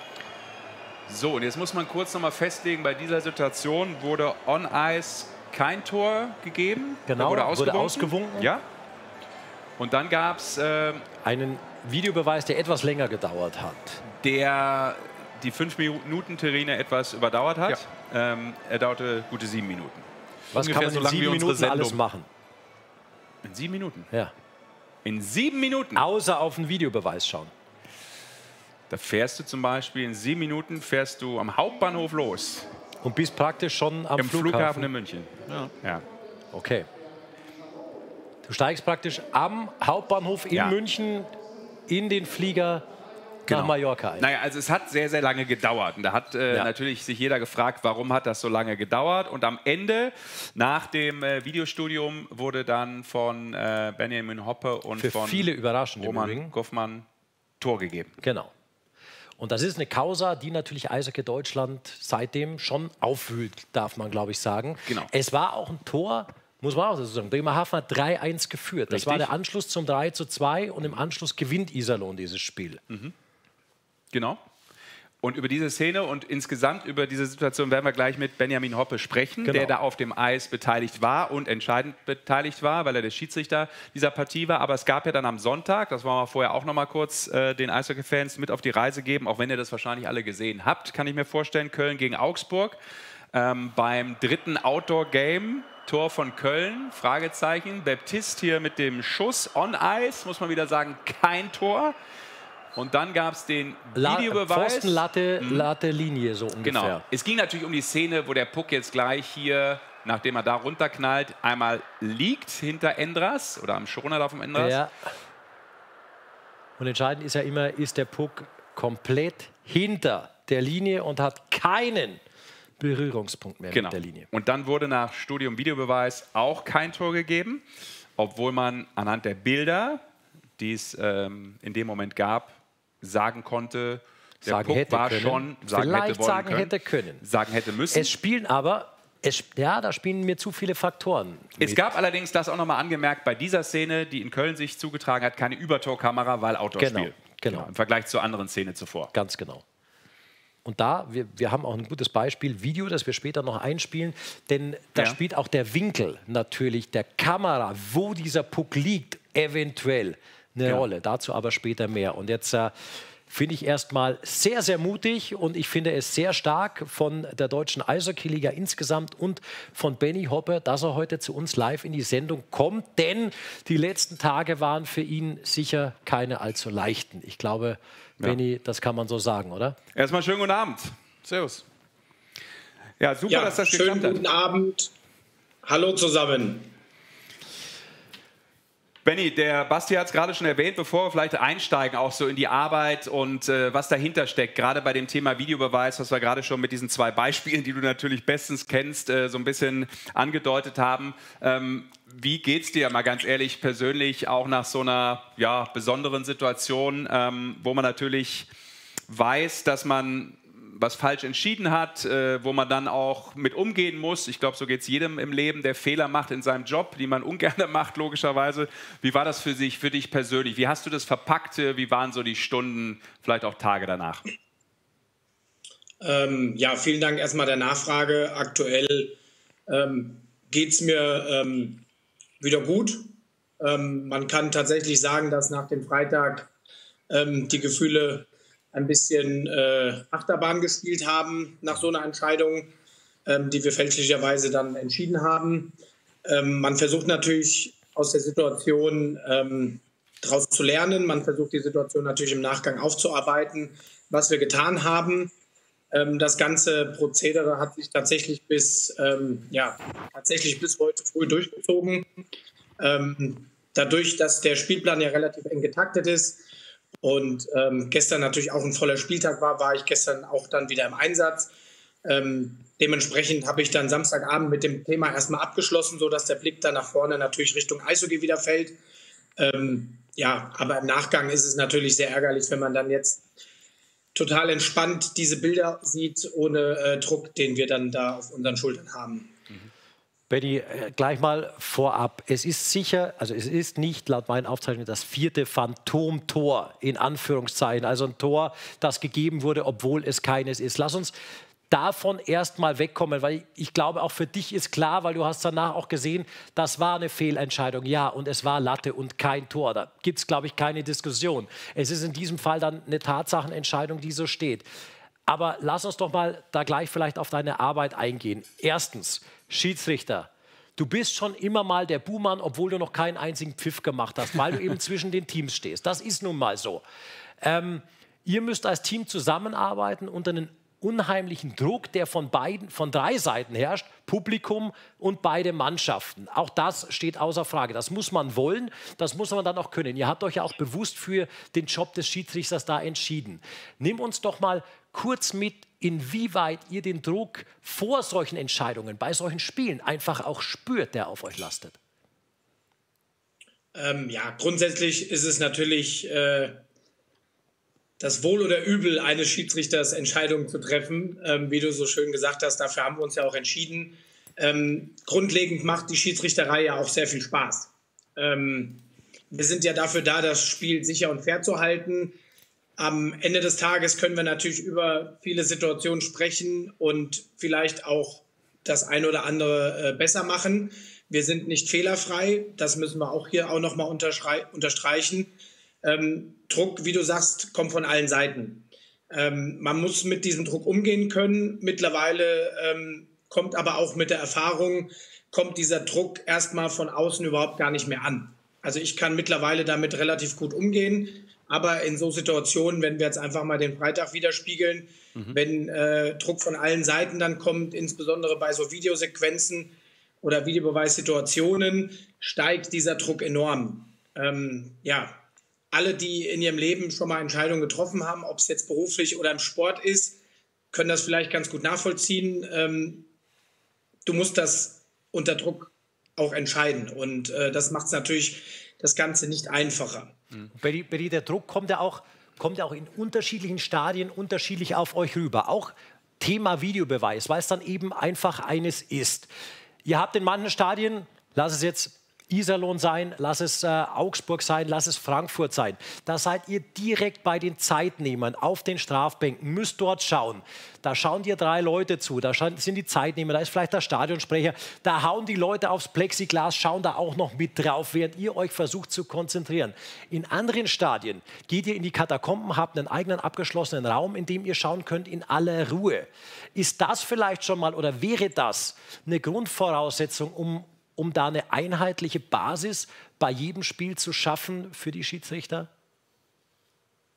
So, und jetzt muss man kurz noch mal festlegen, bei dieser Situation wurde on Ice kein Tor gegeben. Genau, wurde wurde ausgewunken. Ja. Und dann gab es Einen Videobeweis, der etwas länger gedauert hat. der die 5-Minuten-Terrine etwas überdauert hat. Er dauerte gute 7 Minuten. Was Ungefähr kann man so in lang 7 wie unsere Minuten Sendung. alles machen? In 7 Minuten? Ja. In 7 Minuten? Außer auf den Videobeweis schauen. Da fährst du zum Beispiel in 7 Minuten fährst du am Hauptbahnhof los. Und bist praktisch schon am Im Flughafen in München. Ja. Okay. Du steigst praktisch am Hauptbahnhof in München in den Flieger nach Mallorca ein. Naja, also es hat sehr, sehr lange gedauert. Und da hat natürlich sich jeder gefragt, warum hat das so lange gedauert. Und am Ende, nach dem Videostudium, wurde dann von Benjamin Hoppe und Für von viele überraschend im Roman Übrigen. Goffmann Tor gegeben. Genau. Und das ist eine Causa, die natürlich Eishockey Deutschland seitdem schon aufwühlt, darf man, glaube ich, sagen. Genau. Es war auch ein Tor, muss man auch dazu sagen. Bremerhaven hat 3-1 geführt. Das Richtig. war der Anschluss zum 3:2 und im Anschluss gewinnt Iserlohn dieses Spiel. Genau. Und über diese Szene und insgesamt über diese Situation werden wir gleich mit Benjamin Hoppe sprechen, Genau. der da auf dem Eis beteiligt war und entscheidend beteiligt war, weil er der Schiedsrichter dieser Partie war. Aber es gab ja dann am Sonntag, das wollen wir vorher auch noch mal kurz den Eishockey-Fans mit auf die Reise geben, auch wenn ihr das wahrscheinlich alle gesehen habt, kann ich mir vorstellen, Köln gegen Augsburg. Beim dritten Outdoor-Game, Tor von Köln, Fragezeichen. Baptiste hier mit dem Schuss on Ice, muss man wieder sagen, kein Tor. Und dann gab es den Videobeweis. Pfosten, Latte, Linie, so ungefähr. Genau. Es ging natürlich um die Szene, wo der Puck jetzt gleich hier, nachdem er da runterknallt, einmal liegt hinter Endras oder am Schoner da vom Endras. Ja. Und entscheidend ist ja immer, ist der Puck komplett hinter der Linie und hat keinen Berührungspunkt mehr Genau. mit der Linie. Und dann wurde nach Studium Videobeweis auch kein Tor gegeben, obwohl man anhand der Bilder, die es in dem Moment gab, sagen konnte, der Sagen Puck hätte war können. schon, sagen Vielleicht hätte wollen sagen können, hätte können. sagen hätte müssen. Es spielen aber, da spielen mir zu viele Faktoren. Es gab allerdings, das auch nochmal angemerkt, bei dieser Szene, die in Köln sich zugetragen hat, keine Übertorkamera, weil Outdoor-Spiel. Genau. Im Vergleich zur anderen Szene zuvor. Ganz genau. Und da, wir haben auch ein gutes Beispiel, Video, das wir später noch einspielen, denn da spielt auch der Winkel natürlich der Kamera, wo dieser Puck liegt, eventuell eine Rolle. Dazu aber später mehr. Und jetzt finde ich erstmal sehr, sehr mutig und ich finde es sehr stark von der deutschen Eishockey-Liga insgesamt und von Benny Hoppe, dass er heute zu uns live in die Sendung kommt, denn die letzten Tage waren für ihn sicher keine allzu leichten. Ich glaube, Benny, das kann man so sagen, oder? Erstmal schönen guten Abend. Servus. Ja, super, dass das geklappt hat. Schönen guten Abend. Hallo zusammen. Benni, der Basti hat es gerade schon erwähnt, bevor wir vielleicht einsteigen, auch so in die Arbeit und was dahinter steckt, gerade bei dem Thema Videobeweis, was wir gerade schon mit diesen 2 Beispielen, die du natürlich bestens kennst, so ein bisschen angedeutet haben. Wie geht's dir, mal ganz ehrlich, persönlich auch nach so einer besonderen Situation, wo man natürlich weiß, dass man was falsch entschieden hat, wo man dann auch mit umgehen muss. Ich glaube, so geht es jedem im Leben, der Fehler macht in seinem Job, die man ungern macht, logischerweise. Wie war das für dich persönlich? Wie hast du das verpackt? Wie waren so die Stunden, vielleicht auch Tage danach? Vielen Dank erstmal der Nachfrage. Aktuell geht es mir wieder gut. Man kann tatsächlich sagen, dass nach dem Freitag die Gefühle ein bisschen Achterbahn gespielt haben nach so einer Entscheidung, die wir fälschlicherweise dann entschieden haben. Man versucht natürlich aus der Situation daraus zu lernen. Man versucht die Situation natürlich im Nachgang aufzuarbeiten, was wir getan haben. Das ganze Prozedere hat sich tatsächlich bis heute früh durchgezogen. Dadurch, dass der Spielplan ja relativ eng getaktet ist, und gestern natürlich auch ein voller Spieltag war ich gestern auch dann wieder im Einsatz. Dementsprechend habe ich dann Samstagabend mit dem Thema erstmal abgeschlossen, sodass der Blick dann nach vorne natürlich Richtung Eishockey wieder fällt. Aber im Nachgang ist es natürlich sehr ärgerlich, wenn man dann jetzt total entspannt diese Bilder sieht, ohne Druck, den wir dann da auf unseren Schultern haben. Benni, gleich mal vorab. Es ist sicher, also es ist nicht laut meinen Aufzeichnungen das 4. Phantomtor in Anführungszeichen. Also ein Tor, das gegeben wurde, obwohl es keines ist. Lass uns davon erst mal wegkommen, weil ich glaube, auch für dich ist klar, weil du hast danach auch gesehen, das war eine Fehlentscheidung. Ja, und es war Latte und kein Tor. Da gibt es, glaube ich, keine Diskussion. Es ist in diesem Fall dann eine Tatsachenentscheidung, die so steht. Aber lass uns doch mal da gleich vielleicht auf deine Arbeit eingehen. Erstens, Schiedsrichter. Du bist schon immer mal der Buhmann, obwohl du noch keinen einzigen Pfiff gemacht hast, weil du eben zwischen den Teams stehst. Das ist nun mal so. Ihr müsst als Team zusammenarbeiten unter einem unheimlichen Druck, der von 3 Seiten herrscht, Publikum und beide Mannschaften. Auch das steht außer Frage. Das muss man wollen, das muss man dann auch können. Ihr habt euch ja auch bewusst für den Job des Schiedsrichters da entschieden. Nimm uns doch mal kurz mit, inwieweit ihr den Druck vor solchen Entscheidungen, bei solchen Spielen einfach auch spürt, der auf euch lastet. Grundsätzlich ist es natürlich das Wohl oder Übel eines Schiedsrichters, Entscheidungen zu treffen. Wie du so schön gesagt hast, dafür haben wir uns ja auch entschieden. Grundlegend macht die Schiedsrichterei ja auch sehr viel Spaß. Wir sind ja dafür da, das Spiel sicher und fair zu halten. Am Ende des Tages können wir natürlich über viele Situationen sprechen und vielleicht auch das eine oder andere besser machen. Wir sind nicht fehlerfrei, das müssen wir auch hier auch nochmal unterstreichen. Druck, wie du sagst, kommt von allen Seiten. Man muss mit diesem Druck umgehen können. Mittlerweile kommt aber auch mit der Erfahrung, kommt dieser Druck erstmal von außen überhaupt gar nicht mehr an. Also ich kann mittlerweile damit relativ gut umgehen. Aber in so Situationen, wenn wir jetzt einfach mal den Freitag widerspiegeln, wenn Druck von allen Seiten dann kommt, insbesondere bei so Videosequenzen oder Videobeweissituationen, steigt dieser Druck enorm. Alle, die in ihrem Leben schon mal Entscheidungen getroffen haben, ob es jetzt beruflich oder im Sport ist, können das vielleicht ganz gut nachvollziehen. Du musst das unter Druck auch entscheiden. Und das macht es natürlich das Ganze nicht einfacher. Benni, der Druck kommt ja auch in unterschiedlichen Stadien unterschiedlich auf euch rüber. Auch Thema Videobeweis, weil es dann eben einfach eines ist. Ihr habt in manchen Stadien, lass es jetzt Iserlohn sein, lass es Augsburg sein, lass es Frankfurt sein. Da seid ihr direkt bei den Zeitnehmern auf den Strafbänken, müsst dort schauen. Da schauen dir 3 Leute zu, da sind die Zeitnehmer, da ist vielleicht der Stadionsprecher. Da hauen die Leute aufs Plexiglas, schauen da auch noch mit drauf, während ihr euch versucht zu konzentrieren. In anderen Stadien geht ihr in die Katakomben, habt einen eigenen abgeschlossenen Raum, in dem ihr schauen könnt in aller Ruhe. Ist das vielleicht schon mal oder wäre das eine Grundvoraussetzung, um da eine einheitliche Basis bei jedem Spiel zu schaffen für die Schiedsrichter?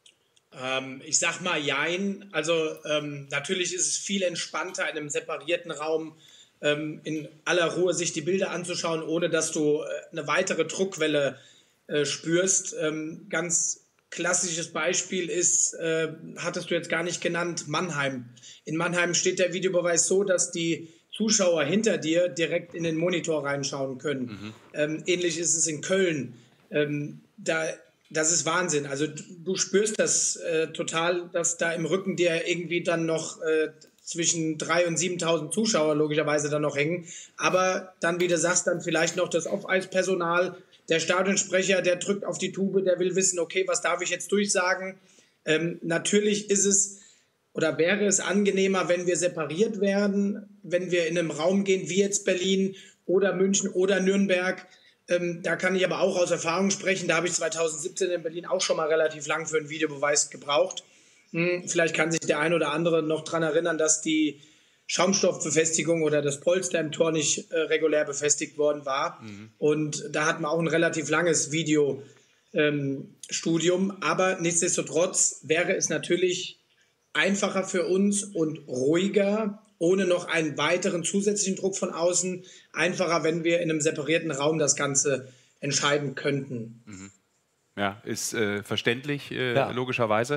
Ich sag mal jein. Also natürlich ist es viel entspannter, in einem separierten Raum in aller Ruhe sich die Bilder anzuschauen, ohne dass du eine weitere Druckwelle spürst. Ganz klassisches Beispiel ist, hattest du jetzt gar nicht genannt, Mannheim. In Mannheim steht der Videobeweis so, dass die Zuschauer hinter dir direkt in den Monitor reinschauen können. Ähnlich ist es in Köln. Das ist Wahnsinn. Also du spürst das total, dass da im Rücken dir irgendwie dann noch zwischen 3.000 und 7.000 Zuschauer logischerweise dann noch hängen. Aber dann, wie du sagst, dann vielleicht noch das Off-Eis-Personal, der Stadionsprecher, der drückt auf die Tube, der will wissen, okay, was darf ich jetzt durchsagen? Natürlich ist es oder wäre es angenehmer, wenn wir separiert werden, wenn wir in einem Raum gehen, wie jetzt Berlin oder München oder Nürnberg. Da kann ich aber auch aus Erfahrung sprechen. Da habe ich 2017 in Berlin auch schon mal relativ lang für einen Videobeweis gebraucht. Vielleicht kann sich der ein oder andere noch daran erinnern, dass die Schaumstoffbefestigung oder das Polster im Tor nicht regulär befestigt worden war. Und da hatten wir auch ein relativ langes Videostudium. Aber nichtsdestotrotz wäre es natürlich einfacher für uns und ruhiger, ohne noch einen weiteren zusätzlichen Druck von außen, einfacher, wenn wir in einem separierten Raum das Ganze entscheiden könnten. Ja, ist verständlich, logischerweise.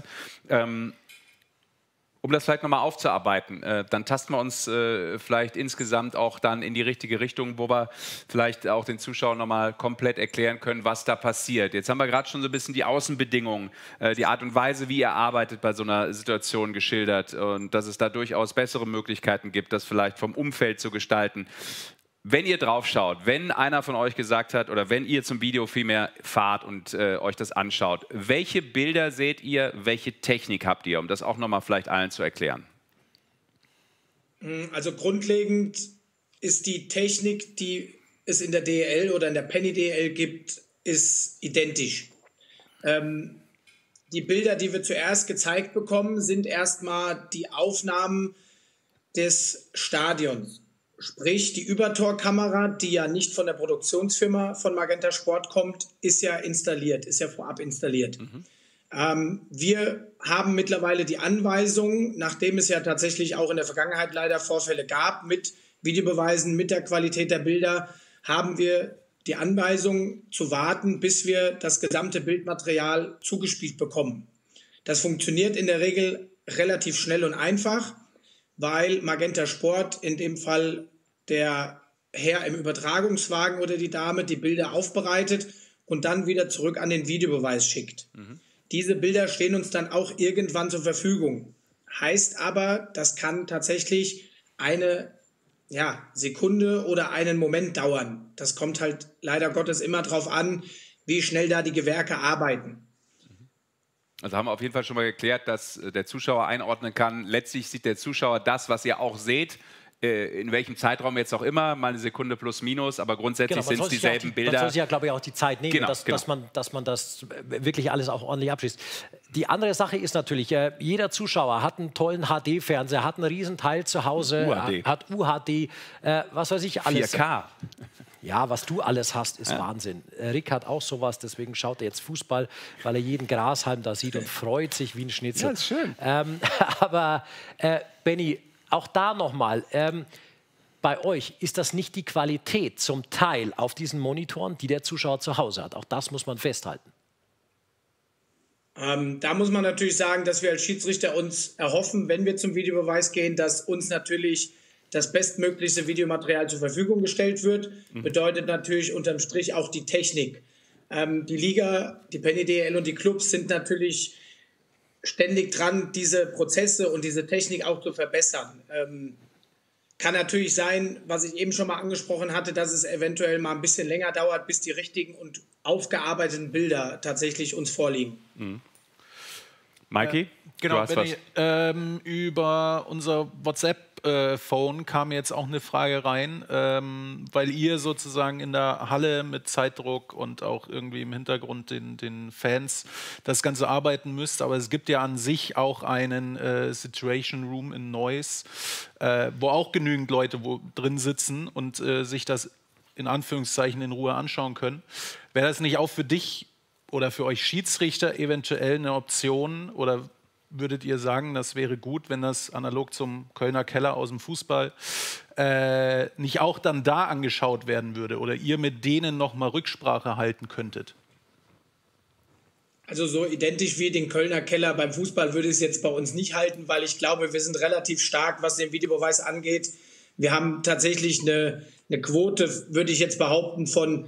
Um das vielleicht nochmal aufzuarbeiten, dann tasten wir uns vielleicht insgesamt auch dann in die richtige Richtung, wo wir vielleicht auch den Zuschauern nochmal komplett erklären können, was da passiert. Jetzt haben wir gerade schon so ein bisschen die Außenbedingungen, die Art und Weise, wie ihr arbeitet bei so einer Situation geschildert und dass es da durchaus bessere Möglichkeiten gibt, das vielleicht vom Umfeld zu gestalten. Wenn ihr drauf schaut, wenn einer von euch gesagt hat oder wenn ihr zum Video vielmehr fahrt und euch das anschaut, welche Bilder seht ihr, welche Technik habt ihr, um das auch nochmal vielleicht allen zu erklären? Also grundlegend ist die Technik, die es in der DEL oder in der Penny DEL gibt, ist identisch. Die Bilder, die wir zuerst gezeigt bekommen, sind erstmal die Aufnahmen des Stadions. Sprich, die Übertorkamera, die ja nicht von der Produktionsfirma von Magenta Sport kommt, ist ja installiert, ist ja vorab installiert. Wir haben mittlerweile die Anweisung, nachdem es ja tatsächlich auch in der Vergangenheit leider Vorfälle gab mit Videobeweisen, mit der Qualität der Bilder, haben wir die Anweisung zu warten, bis wir das gesamte Bildmaterial zugespielt bekommen. Das funktioniert in der Regel relativ schnell und einfach, weil Magenta Sport, in dem Fall der Herr im Übertragungswagen oder die Dame, die Bilder aufbereitet und dann wieder zurück an den Videobeweis schickt. Diese Bilder stehen uns dann auch irgendwann zur Verfügung. Heißt aber, das kann tatsächlich eine Sekunde oder einen Moment dauern. Das kommt halt leider Gottes immer darauf an, wie schnell da die Gewerke arbeiten. Also haben wir auf jeden Fall schon mal geklärt, dass der Zuschauer einordnen kann. Letztlich sieht der Zuschauer das, was ihr auch seht, in welchem Zeitraum jetzt auch immer, mal eine Sekunde plus minus, aber grundsätzlich sind es dieselben Bilder. Man soll sich ja, glaube ich, auch die Zeit nehmen, dass man das wirklich alles auch ordentlich abschließt. Die andere Sache ist natürlich, jeder Zuschauer hat einen tollen HD-Fernseher, hat einen Riesenteil zu Hause, hat UHD, was weiß ich, alles. 4K. Ja, was du alles hast, ist Wahnsinn. Rick hat auch sowas, deswegen schaut er jetzt Fußball, weil er jeden Grashalm da sieht und freut sich wie ein Schnitzel. Ja, ist schön. Aber Benni, auch da nochmal, bei euch ist das nicht die Qualität zum Teil auf diesen Monitoren, die der Zuschauer zu Hause hat. Auch das muss man festhalten. Da muss man natürlich sagen, dass wir als Schiedsrichter uns erhoffen, wenn wir zum Videobeweis gehen, dass uns natürlich das bestmöglichste Videomaterial zur Verfügung gestellt wird. Bedeutet natürlich unterm Strich auch die Technik. Die Liga, die Penny DEL und die Clubs sind natürlich ständig dran, diese Prozesse und diese Technik auch zu verbessern. Kann natürlich sein, was ich eben schon mal angesprochen hatte, dass es eventuell mal ein bisschen länger dauert, bis die richtigen und aufgearbeiteten Bilder tatsächlich uns vorliegen. Mikey? Genau, Benni, über unser WhatsApp-Phone kam jetzt auch eine Frage rein, weil ihr sozusagen in der Halle mit Zeitdruck und auch irgendwie im Hintergrund den Fans das Ganze arbeiten müsst. Aber es gibt ja an sich auch einen Situation Room in Neuss, wo auch genügend Leute drin sitzen und sich das in Anführungszeichen in Ruhe anschauen können. Wäre das nicht auch für dich oder für euch Schiedsrichter eventuell eine Option? Oder würdet ihr sagen, das wäre gut, wenn das analog zum Kölner Keller aus dem Fußball nicht auch dann da angeschaut werden würde? Oder ihr mit denen nochmal Rücksprache halten könntet? Also so identisch wie den Kölner Keller beim Fußball würde ich es jetzt bei uns nicht halten, weil ich glaube, wir sind relativ stark, was den Videobeweis angeht. Wir haben tatsächlich eine Quote, würde ich jetzt behaupten, von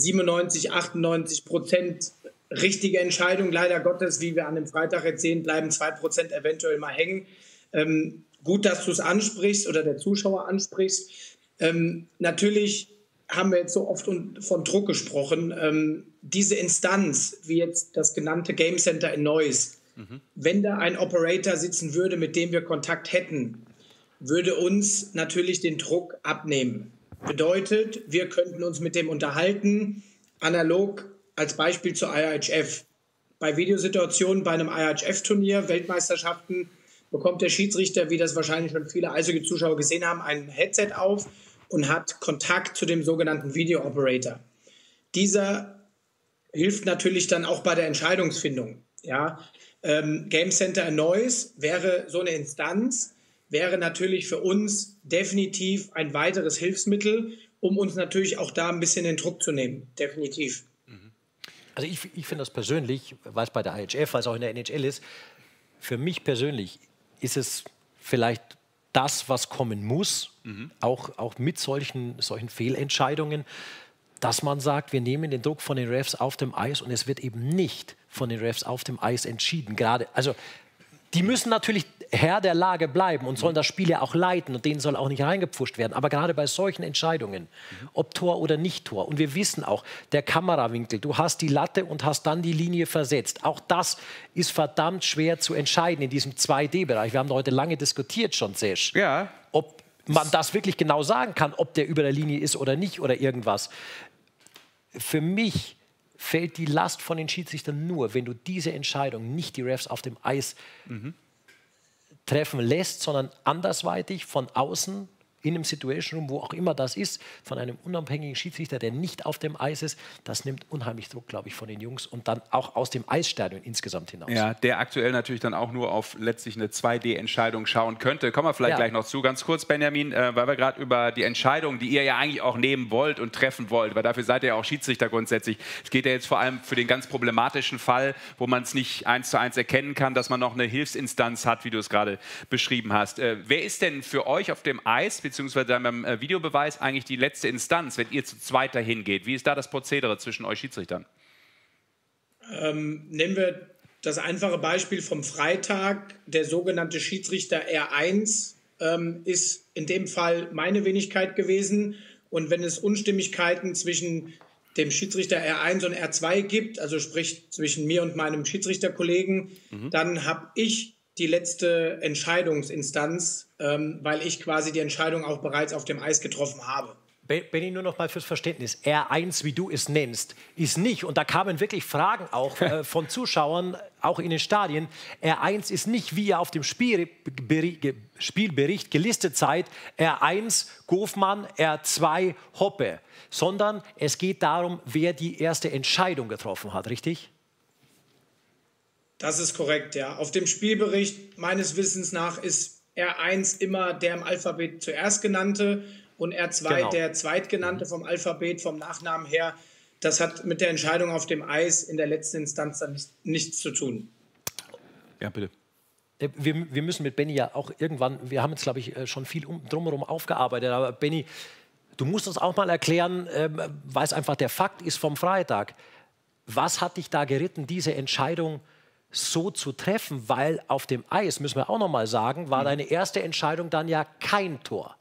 97-98% richtige Entscheidung. Leider Gottes, wie wir an dem Freitag jetzt sehen, bleiben 2% eventuell mal hängen. Gut, dass du es ansprichst oder der Zuschauer ansprichst. Natürlich haben wir jetzt so oft von Druck gesprochen. Diese Instanz, wie jetzt das genannte Game Center in Neuss, wenn da ein Operator sitzen würde, mit dem wir Kontakt hätten, würde uns natürlich den Druck abnehmen. Bedeutet, wir könnten uns mit dem unterhalten, analog als Beispiel zur IHF. Bei Videosituationen bei einem IHF-Turnier, Weltmeisterschaften, bekommt der Schiedsrichter, wie das wahrscheinlich schon viele Eishockey-Zuschauer gesehen haben, ein Headset auf und hat Kontakt zu dem sogenannten Video-Operator. Dieser hilft natürlich dann auch bei der Entscheidungsfindung. Ja? Game Center in Neuss wäre so eine Instanz, wäre natürlich für uns definitiv ein weiteres Hilfsmittel, um uns natürlich auch da ein bisschen den Druck zu nehmen. Definitiv. Also ich finde das persönlich, weil es bei der IHF, weil es auch in der NHL ist, für mich persönlich ist es vielleicht das, was kommen muss, auch mit solchen Fehlentscheidungen, dass man sagt, wir nehmen den Druck von den Refs auf dem Eis und es wird eben nicht von den Refs auf dem Eis entschieden. Gerade, also die müssen natürlich Herr der Lage bleiben und sollen das Spiel ja auch leiten und denen soll auch nicht reingepfuscht werden. Aber gerade bei solchen Entscheidungen, ob Tor oder nicht Tor, und wir wissen auch, der Kamerawinkel, du hast die Latte und hast dann die Linie versetzt. Auch das ist verdammt schwer zu entscheiden in diesem 2D-Bereich. Wir haben heute lange diskutiert schon, Sesh. Ja. Ob man das wirklich genau sagen kann, ob der über der Linie ist oder nicht oder irgendwas. Für mich fällt die Last von den Schiedsrichtern nur, wenn du diese Entscheidung nicht die Refs auf dem Eis treffen lässt, sondern andersweitig von außen in einem Situation Room, wo auch immer das ist, von einem unabhängigen Schiedsrichter, der nicht auf dem Eis ist, das nimmt unheimlich Druck, glaube ich, von den Jungs und dann auch aus dem Eisstadion insgesamt hinaus. Ja, der aktuell natürlich dann auch nur auf letztlich eine 2D-Entscheidung schauen könnte. Kommen wir vielleicht gleich noch zu. Ganz kurz, Benjamin, weil wir gerade über die Entscheidung, die ihr ja eigentlich auch nehmen wollt und treffen wollt, weil dafür seid ihr ja auch Schiedsrichter grundsätzlich. Es geht ja jetzt vor allem für den ganz problematischen Fall, wo man es nicht 1:1 erkennen kann, dass man noch eine Hilfsinstanz hat, wie du es gerade beschrieben hast. Wer ist denn für euch auf dem Eis, beziehungsweise dann beim Videobeweis eigentlich die letzte Instanz, wenn ihr zu zweit dahin geht? Wie ist da das Prozedere zwischen euch Schiedsrichtern? Nehmen wir das einfache Beispiel vom Freitag. Der sogenannte Schiedsrichter R1 ist in dem Fall meine Wenigkeit gewesen. Und wenn es Unstimmigkeiten zwischen dem Schiedsrichter R1 und R2 gibt, also sprich zwischen mir und meinem Schiedsrichterkollegen, dann habe ich die letzte Entscheidungsinstanz, weil ich quasi die Entscheidung auch bereits auf dem Eis getroffen habe. Benni, nur noch mal fürs Verständnis. R1, wie du es nennst, ist nicht, und da kamen wirklich Fragen auch von Zuschauern, auch in den Stadien, R1 ist nicht, wie ihr auf dem Spielbericht gelistet seid, R1 Gofmann, R2 Hoppe, sondern es geht darum, wer die erste Entscheidung getroffen hat, richtig? Das ist korrekt, ja. Auf dem Spielbericht meines Wissens nach ist R1 immer der im Alphabet zuerst genannte und R2 der zweitgenannte vom Alphabet, vom Nachnamen her. Das hat mit der Entscheidung auf dem Eis in der letzten Instanz dann nichts zu tun. Ja, bitte. Wir müssen mit Benni ja auch irgendwann, wir haben jetzt, glaube ich, schon viel drumherum aufgearbeitet, aber Benni, du musst uns auch mal erklären, weil es einfach der Fakt ist vom Freitag. Was hat dich da geritten, diese Entscheidung so zu treffen? Weil auf dem Eis, müssen wir auch noch mal sagen, war deine erste Entscheidung dann ja kein Tor.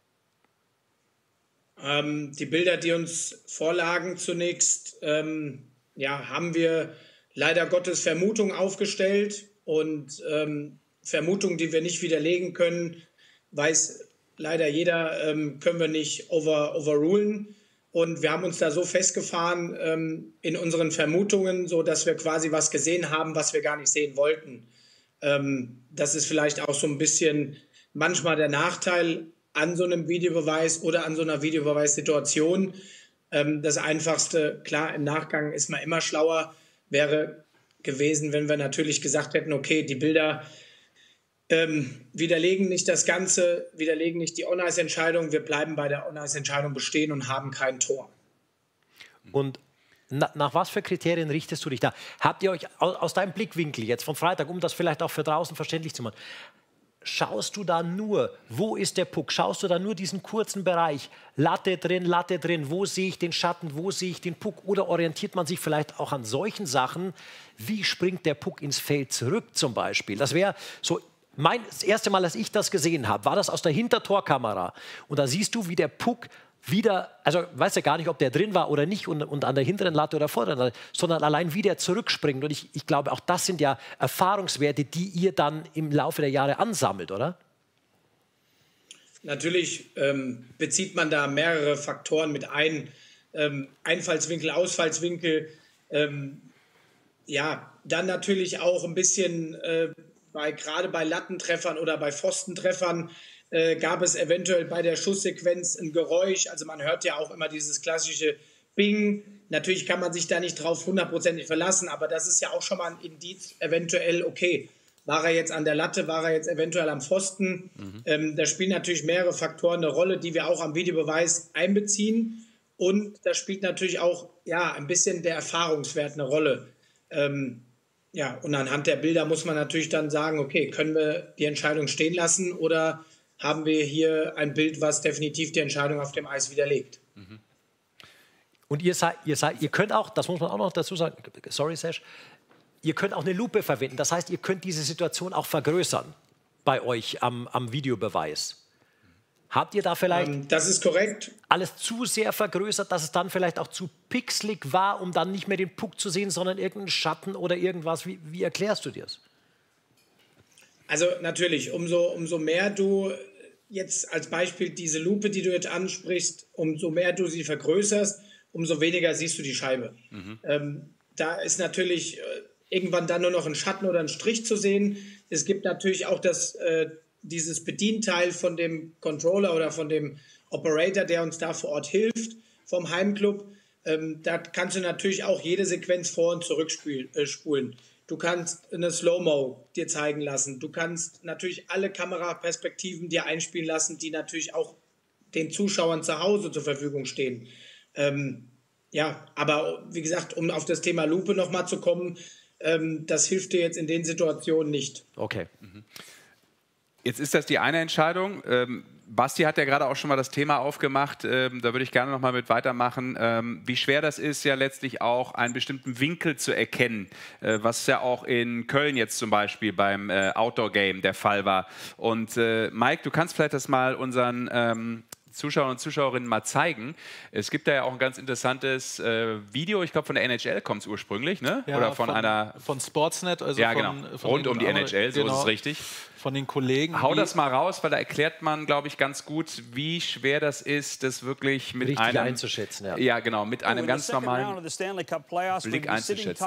Die Bilder, die uns vorlagen zunächst, haben wir leider Gottes Vermutungen aufgestellt und Vermutungen, die wir nicht widerlegen können, weiß leider jeder, können wir nicht overrulen. Und wir haben uns da so festgefahren in unseren Vermutungen, so dass wir quasi was gesehen haben, was wir gar nicht sehen wollten. Das ist vielleicht auch so ein bisschen manchmal der Nachteil an so einem Videobeweis oder an so einer Videobeweissituation. Das Einfachste, klar, im Nachgang ist man immer schlauer. wäre gewesen, wenn wir natürlich gesagt hätten, okay, die Bilder widerlegen nicht das Ganze, widerlegen nicht die On-Ice-Entscheidung, wir bleiben bei der On-Ice-Entscheidung bestehen und haben kein Tor. Und nach was für Kriterien richtest du dich da? Habt ihr euch aus deinem Blickwinkel jetzt von Freitag, um das vielleicht auch für draußen verständlich zu machen, schaust du da nur, wo ist der Puck? Schaust du da nur diesen kurzen Bereich, Latte drin, wo sehe ich den Schatten, wo sehe ich den Puck? Oder orientiert man sich vielleicht auch an solchen Sachen, wie springt der Puck ins Feld zurück zum Beispiel? Das wäre so das erste Mal, dass ich das gesehen habe, war das aus der Hintertorkamera. Und da siehst du, wie der Puck wieder, also weißt ja gar nicht, ob der drin war oder nicht und an der hinteren Latte oder vorderen Latte, sondern allein wie der zurückspringt. Und ich glaube, auch das sind ja Erfahrungswerte, die ihr dann im Laufe der Jahre ansammelt, oder? Natürlich bezieht man da mehrere Faktoren mit ein. Einfallswinkel, Ausfallswinkel. Ja, dann natürlich auch ein bisschen gerade bei Lattentreffern oder bei Pfostentreffern gab es eventuell bei der Schusssequenz ein Geräusch. Also man hört ja auch immer dieses klassische Bing. Natürlich kann man sich da nicht drauf hundertprozentig verlassen, aber das ist ja auch schon mal ein Indiz, eventuell, okay, war er jetzt an der Latte, war er jetzt eventuell am Pfosten. Da spielen natürlich mehrere Faktoren eine Rolle, die wir auch am Videobeweis einbeziehen. Und da spielt natürlich auch ja, ein bisschen der Erfahrungswert eine Rolle. Ja, und anhand der Bilder muss man natürlich dann sagen, okay, können wir die Entscheidung stehen lassen oder haben wir hier ein Bild, was definitiv die Entscheidung auf dem Eis widerlegt. Und ihr könnt auch, das muss man auch noch dazu sagen, sorry Sesh, ihr könnt auch eine Lupe verwenden. Das heißt, ihr könnt diese Situation auch vergrößern bei euch am Videobeweis. Habt ihr da vielleicht das ist korrekt. Alles zu sehr vergrößert, dass es dann vielleicht auch zu pixelig war, um dann nicht mehr den Puck zu sehen, sondern irgendeinen Schatten oder irgendwas? Wie erklärst du dir das? Also natürlich, umso mehr du jetzt als Beispiel diese Lupe, die du jetzt ansprichst, umso mehr du sie vergrößerst, umso weniger siehst du die Scheibe. Da ist natürlich irgendwann dann nur noch ein Schatten oder ein Strich zu sehen. Es gibt natürlich auch dieses Bedienteil von dem Controller oder von dem Operator, der uns da vor Ort hilft, vom Heimclub. Da kannst du natürlich auch jede Sequenz vor- und zurückspulen. Du kannst eine Slow-Mo dir zeigen lassen. Du kannst natürlich alle Kameraperspektiven dir einspielen lassen, die natürlich auch den Zuschauern zu Hause zur Verfügung stehen. Ja, aber wie gesagt, um auf das Thema Lupe nochmal zu kommen, das hilft dir jetzt in den Situationen nicht. Okay. Jetzt ist das die eine Entscheidung. Basti hat ja gerade auch schon mal das Thema aufgemacht, da würde ich gerne noch mal mit weitermachen, wie schwer das ist, ja letztlich auch einen bestimmten Winkel zu erkennen, was ja auch in Köln jetzt zum Beispiel beim Outdoor-Game der Fall war. Und Mike, du kannst vielleicht das mal unseren Zuschauer und Zuschauerinnen mal zeigen. Es gibt da ja auch ein ganz interessantes Video, ich glaube von der NHL kommt es ursprünglich, ne? Ja, oder von Sportsnet, also ja, genau. Rund um die NHL, so ist es richtig. Von den Kollegen. Hau das mal raus, weil da erklärt man, glaube ich, ganz gut, wie schwer das ist, das wirklich mit richtig einem einzuschätzen. Ja, ja genau, mit einem ganz normalen Blick einzuschätzen.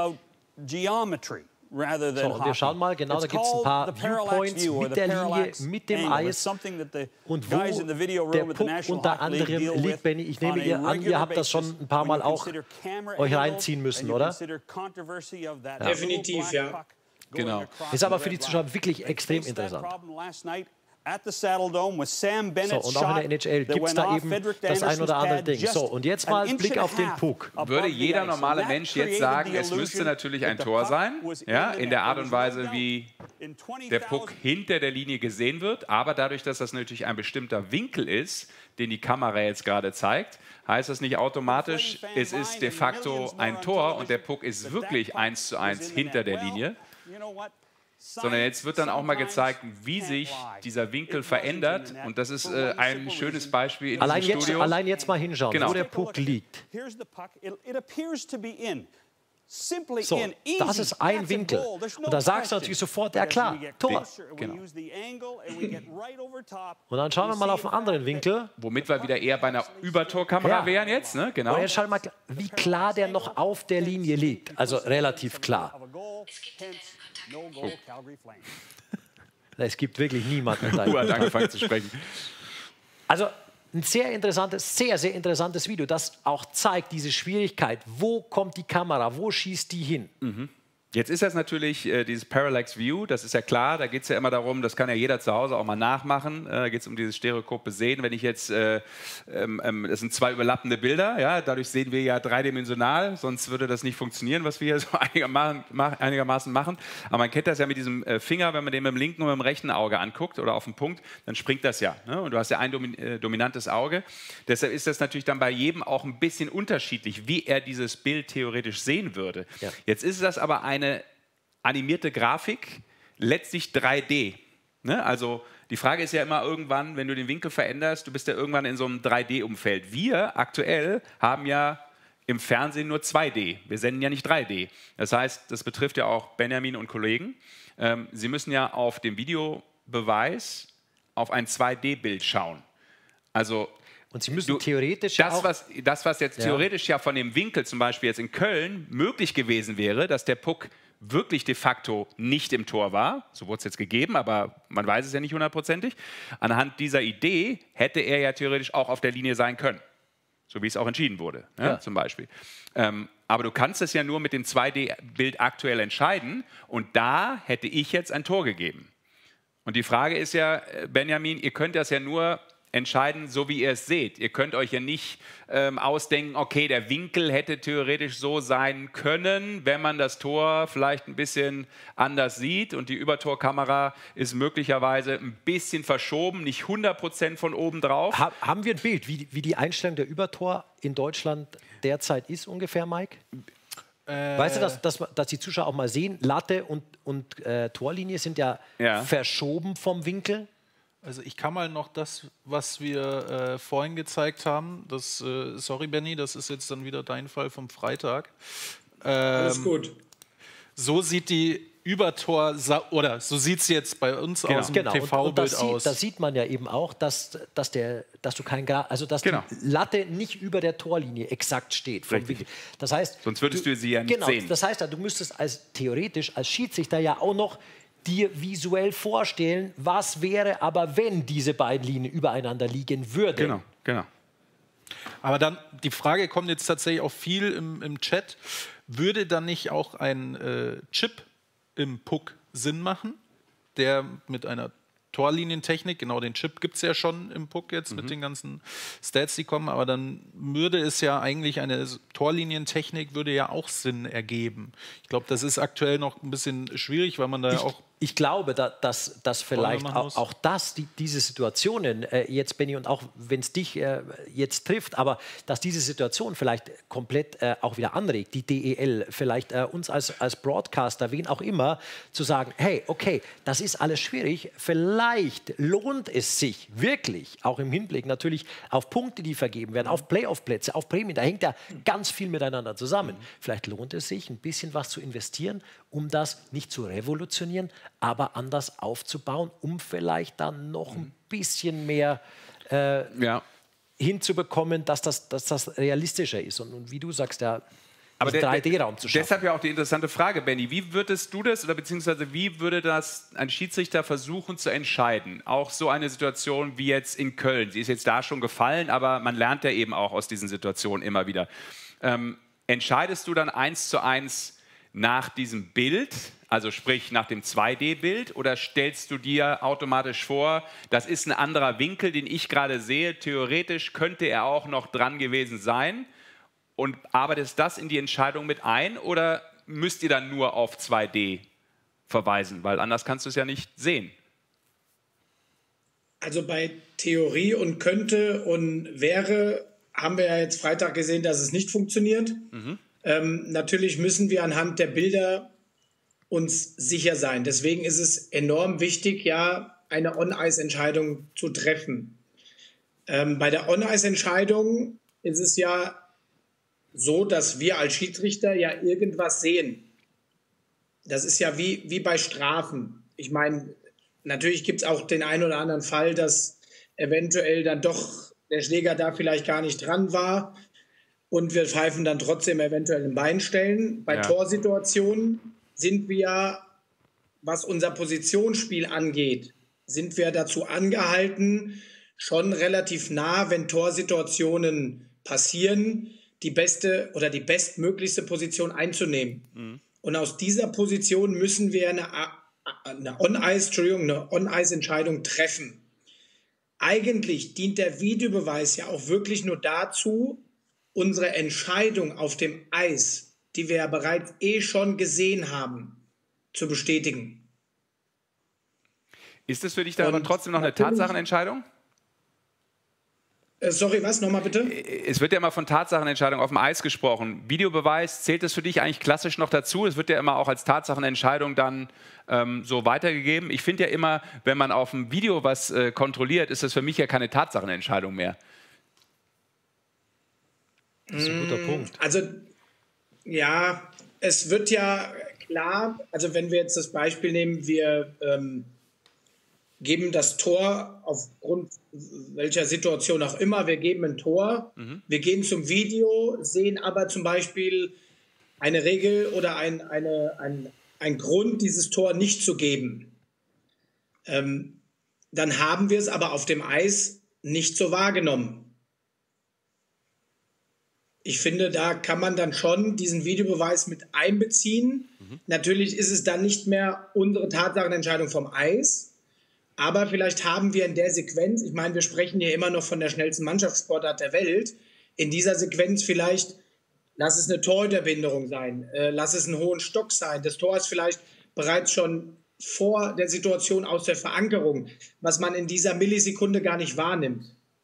So, und wir schauen mal, genau, da gibt es ein paar Viewpoints mit der Linie, mit dem Eis und wo der Puck unter anderem liegt. Benny, ich nehme an, ihr habt das schon ein paar Mal auch euch reinziehen müssen, oder? Ja. Definitiv, ja. Genau. Ist aber für die Zuschauer wirklich extrem interessant. So, und auch in der NHL gibt es da eben das ein oder andere Ding. So, und jetzt mal Blick auf den Puck. Würde jeder normale Mensch jetzt sagen, es müsste natürlich ein Tor sein, ja, in der Art und Weise, wie der Puck hinter der Linie gesehen wird. Aber dadurch, dass das natürlich ein bestimmter Winkel ist, den die Kamera jetzt gerade zeigt, heißt das nicht automatisch, es ist de facto ein Tor und der Puck ist wirklich 1:1 hinter der Linie. Sondern jetzt wird dann auch mal gezeigt, wie sich dieser Winkel verändert. Und das ist ein schönes Beispiel in diesem Studio. Allein jetzt mal hinschauen, genau, wo der Puck liegt. So, das ist ein Winkel. Und da sagst du natürlich sofort, ja klar, Tor. Genau. Und dann schauen wir mal auf einen anderen Winkel. Womit wir wieder eher bei einer Übertorkamera wären jetzt. Ne? Genau. Und jetzt schauen wir mal, wie klar der noch auf der Linie liegt. Also relativ klar. Oh. Es gibt wirklich niemanden. Du hast angefangen zu sprechen. Also ein sehr interessantes Video, das auch zeigt, diese Schwierigkeit. Wo kommt die Kamera? Wo schießt die hin? Jetzt ist das natürlich dieses Parallax View, das ist ja klar, da geht es ja immer darum, das kann ja jeder zu Hause auch mal nachmachen, da geht es um dieses stereoskope Sehen. Wenn ich jetzt, das sind zwei überlappende Bilder, ja, dadurch sehen wir ja dreidimensional, sonst würde das nicht funktionieren, was wir hier so einigermaßen machen. Aber man kennt das ja mit diesem Finger, wenn man den mit dem linken und mit dem rechten Auge anguckt oder auf den Punkt, dann springt das ja. Ne? Und du hast ja ein dominantes Auge. Deshalb ist das natürlich dann bei jedem auch ein bisschen unterschiedlich, wie er dieses Bild theoretisch sehen würde. Ja. Jetzt ist das aber eine animierte Grafik, letztlich 3D. Ne? Also die Frage ist ja immer irgendwann, wenn du den Winkel veränderst, du bist ja irgendwann in so einem 3D-Umfeld. Wir aktuell haben ja im Fernsehen nur 2D. Wir senden ja nicht 3D. Das heißt, das betrifft ja auch Benjamin und Kollegen. Sie müssen ja auf dem Videobeweis auf ein 2D-Bild schauen. Also und Sie müssen theoretisch was jetzt theoretisch ja von dem Winkel zum Beispiel jetzt in Köln möglich gewesen wäre, dass der Puck wirklich de facto nicht im Tor war, so wurde es jetzt gegeben, aber man weiß es ja nicht hundertprozentig. Anhand dieser Idee hätte er ja theoretisch auch auf der Linie sein können, so wie es auch entschieden wurde, zum Beispiel. Aber du kannst es ja nur mit dem 2D-Bild aktuell entscheiden und da hätte ich jetzt ein Tor gegeben. Und die Frage ist ja, Benjamin, ihr könnt das ja nur entscheiden, so wie ihr es seht. Ihr könnt euch ja nicht ausdenken, okay, der Winkel hätte theoretisch so sein können, wenn man das Tor vielleicht ein bisschen anders sieht und die Übertorkamera ist möglicherweise ein bisschen verschoben, nicht 100% von oben drauf. Haben wir ein Bild, wie die Einstellung der Übertor in Deutschland derzeit ist ungefähr, Mike? Weißt du, dass die Zuschauer auch mal sehen, Latte und Torlinie sind ja verschoben vom Winkel? Also ich kann mal noch das, was wir vorhin gezeigt haben, sorry Benny, das ist jetzt dann wieder dein Fall vom Freitag. Alles gut. So sieht die Übertor, oder so sieht es jetzt bei uns aus dem TV-Bild aus. Da sieht man ja eben auch, dass du die Latte nicht über der Torlinie exakt steht. Vom Winkel. Das heißt, sonst würdest du sie ja nicht sehen. Das heißt, du müsstest theoretisch als Schiedsrichter ja auch noch dir visuell vorstellen, was wäre aber, wenn diese beiden Linien übereinander liegen würden. Genau. Aber dann, die Frage kommt jetzt tatsächlich auch viel im Chat, würde dann nicht auch ein Chip im Puck Sinn machen, der mit einer Torlinientechnik, genau den Chip gibt es ja schon im Puck jetzt mit den ganzen Stats, die kommen, aber dann würde es ja eigentlich eine Torlinientechnik würde ja auch Sinn ergeben. Ich glaube, das ist aktuell noch ein bisschen schwierig, weil man da auch... Ich glaube, dass vielleicht auch diese Situationen jetzt, Benny, und auch wenn es dich jetzt trifft, aber dass diese Situation vielleicht komplett auch wieder anregt, die DEL, vielleicht uns als Broadcaster, wen auch immer, zu sagen, hey, okay, das ist alles schwierig, vielleicht lohnt es sich wirklich, auch im Hinblick natürlich auf Punkte, die vergeben werden, auf Playoff-Plätze, auf Prämien, da hängt ja ganz viel miteinander zusammen. Vielleicht lohnt es sich, ein bisschen was zu investieren, um das nicht zu revolutionieren, aber anders aufzubauen, um vielleicht dann noch ein bisschen mehr hinzubekommen, dass das realistischer ist. Und wie du sagst, aber 3D-Raum zu schaffen. Deshalb ja auch die interessante Frage, Benny. Wie würdest du das oder beziehungsweise wie würde das ein Schiedsrichter versuchen zu entscheiden? Auch so eine Situation wie jetzt in Köln. Sie ist jetzt da schon gefallen, aber man lernt ja eben auch aus diesen Situationen immer wieder. Entscheidest du dann 1:1 nach diesem Bild, also sprich nach dem 2D-Bild, oder stellst du dir automatisch vor, das ist ein anderer Winkel, den ich gerade sehe, theoretisch könnte er auch noch dran gewesen sein und arbeitest das in die Entscheidung mit ein oder müsst ihr dann nur auf 2D verweisen, weil anders kannst du es ja nicht sehen? Also bei Theorie und könnte und wäre haben wir ja jetzt Freitag gesehen, dass es nicht funktioniert. Natürlich müssen wir anhand der Bilder uns sicher sein. Deswegen ist es enorm wichtig, ja, eine On-Ice-Entscheidung zu treffen. Bei der On-Ice-Entscheidung ist es ja so, dass wir als Schiedsrichter ja irgendwas sehen. Das ist ja wie bei Strafen. Ich meine, natürlich gibt es auch den einen oder anderen Fall, dass eventuell dann doch der Schläger da vielleicht gar nicht dran war und wir pfeifen dann trotzdem eventuell ein Bein stellen. Bei Torsituationen sind wir, was unser Positionsspiel angeht, sind wir dazu angehalten, schon relativ nah, wenn Torsituationen passieren, die beste oder die bestmöglichste Position einzunehmen. Und aus dieser Position müssen wir eine On-Ice-Entscheidung treffen. Eigentlich dient der Videobeweis ja auch wirklich nur dazu, unsere Entscheidung auf dem Eis, die wir ja bereits schon gesehen haben, zu bestätigen. Ist es für dich da aber trotzdem noch eine Tatsachenentscheidung? Sorry, was? Nochmal bitte? Es wird ja immer von Tatsachenentscheidung auf dem Eis gesprochen. Videobeweis, zählt das für dich eigentlich klassisch noch dazu? Es wird ja immer auch als Tatsachenentscheidung dann so weitergegeben. Ich finde ja immer, wenn man auf dem Video was kontrolliert, ist das für mich ja keine Tatsachenentscheidung mehr. Das ist ein guter Punkt. Also, ja, es wird ja klar, also wenn wir jetzt das Beispiel nehmen, wir geben das Tor aufgrund welcher Situation auch immer, wir geben ein Tor, wir gehen zum Video, sehen aber zum Beispiel eine Regel oder ein Grund, dieses Tor nicht zu geben. Dann haben wir es aber auf dem Eis nicht so wahrgenommen. Ich finde, da kann man dann schon diesen Videobeweis mit einbeziehen. Natürlich ist es dann nicht mehr unsere Tatsachenentscheidung vom Eis, aber vielleicht haben wir in der Sequenz, ich meine, wir sprechen hier immer noch von der schnellsten Mannschaftssportart der Welt, in dieser Sequenz vielleicht, lass es eine Torhüterbehinderung sein, lass es einen hohen Stock sein, das Tor ist vielleicht bereits schon vor der Situation aus der Verankerung, was man in dieser Millisekunde gar nicht wahrnimmt.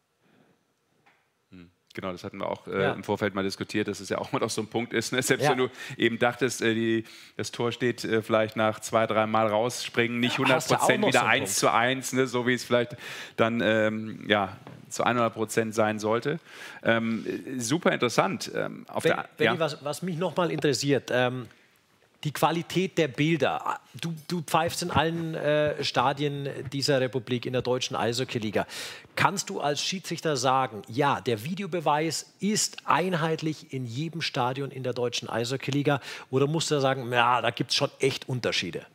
Genau, das hatten wir auch im Vorfeld mal diskutiert, dass es ja auch mal noch so ein Punkt ist. Ne? Selbst wenn du eben dachtest, das Tor steht vielleicht nach 2, 3 Mal rausspringen, nicht 100% wieder 1:1, ne? So wie es vielleicht dann zu 100% sein sollte. Super interessant. Benni, was mich nochmal interessiert, die Qualität der Bilder. Du pfeifst in allen Stadien dieser Republik in der deutschen Eishockey-Liga. Kannst du als Schiedsrichter sagen, ja, der Videobeweis ist einheitlich in jedem Stadion in der deutschen Eishockey-Liga? Oder musst du sagen, ja, da gibt es schon echt Unterschiede?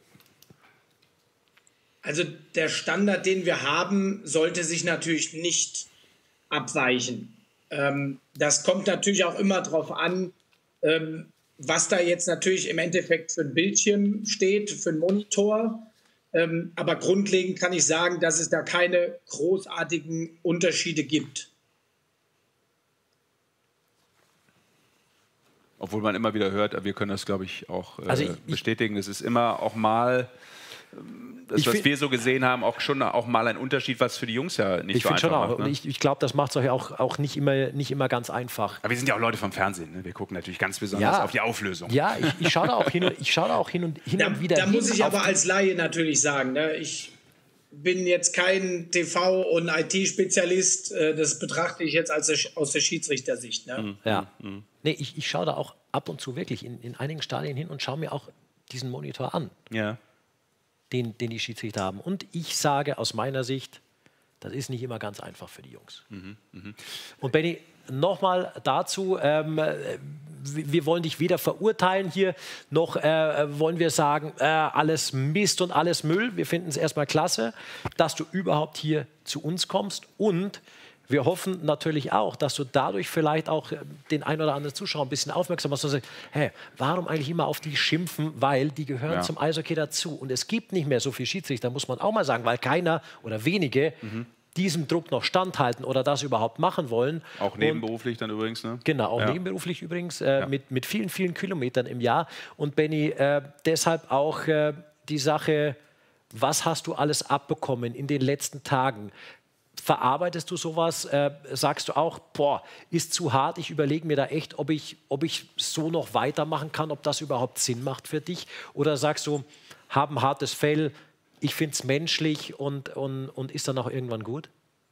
Also der Standard, den wir haben, sollte sich natürlich nicht abweichen. Das kommt natürlich auch immer darauf an, was da jetzt natürlich im Endeffekt für ein Bildschirm steht, für einen Monitor. Aber grundlegend kann ich sagen, dass es da keine großartigen Unterschiede gibt. Obwohl man immer wieder hört, wir können das, glaube ich, auch bestätigen. Es ist immer auch mal, das, was wir so gesehen haben, auch schon auch mal ein Unterschied, was für die Jungs ja nicht so einfach macht. Ne? Und ich glaube, das macht es euch auch nicht immer ganz einfach. Aber wir sind ja auch Leute vom Fernsehen. Ne? Wir gucken natürlich ganz besonders auf die Auflösung. Ja, ich schaue da auch hin und wieder Da hin. muss ich aber als Laie natürlich sagen, ne? Ich bin jetzt kein TV- und IT-Spezialist. Das betrachte ich jetzt aus der Schiedsrichtersicht. Ne? Nee, ich schaue da auch ab und zu wirklich in einigen Stadien hin und schaue mir auch diesen Monitor an. Ja. Den die Schiedsrichter haben. Und ich sage aus meiner Sicht, das ist nicht immer ganz einfach für die Jungs. Und Benni, nochmal dazu, wir wollen dich weder verurteilen hier, noch wollen wir sagen, alles Mist und alles Müll. Wir finden es erstmal klasse, dass du überhaupt hier zu uns kommst, und wir hoffen natürlich auch, dass du dadurch vielleicht auch den ein oder anderen Zuschauer ein bisschen aufmerksam machst und sagst, hey, warum eigentlich immer auf die schimpfen, weil die gehören zum Eishockey dazu. Und es gibt nicht mehr so viele Schiedsrichter, muss man auch mal sagen, weil keiner oder wenige diesem Druck noch standhalten oder das überhaupt machen wollen. Auch nebenberuflich dann übrigens, ne? Genau, auch nebenberuflich übrigens, mit vielen, vielen Kilometern im Jahr. Und Benni, deshalb auch die Sache, was hast du alles abbekommen in den letzten Tagen? Verarbeitest du sowas? Sagst du auch, boah, ist zu hart, ich überlege mir da echt, ob ich so noch weitermachen kann, ob das überhaupt Sinn macht für dich? Oder sagst du, hab ein hartes Fell, ich finde es menschlich und ist dann auch irgendwann gut?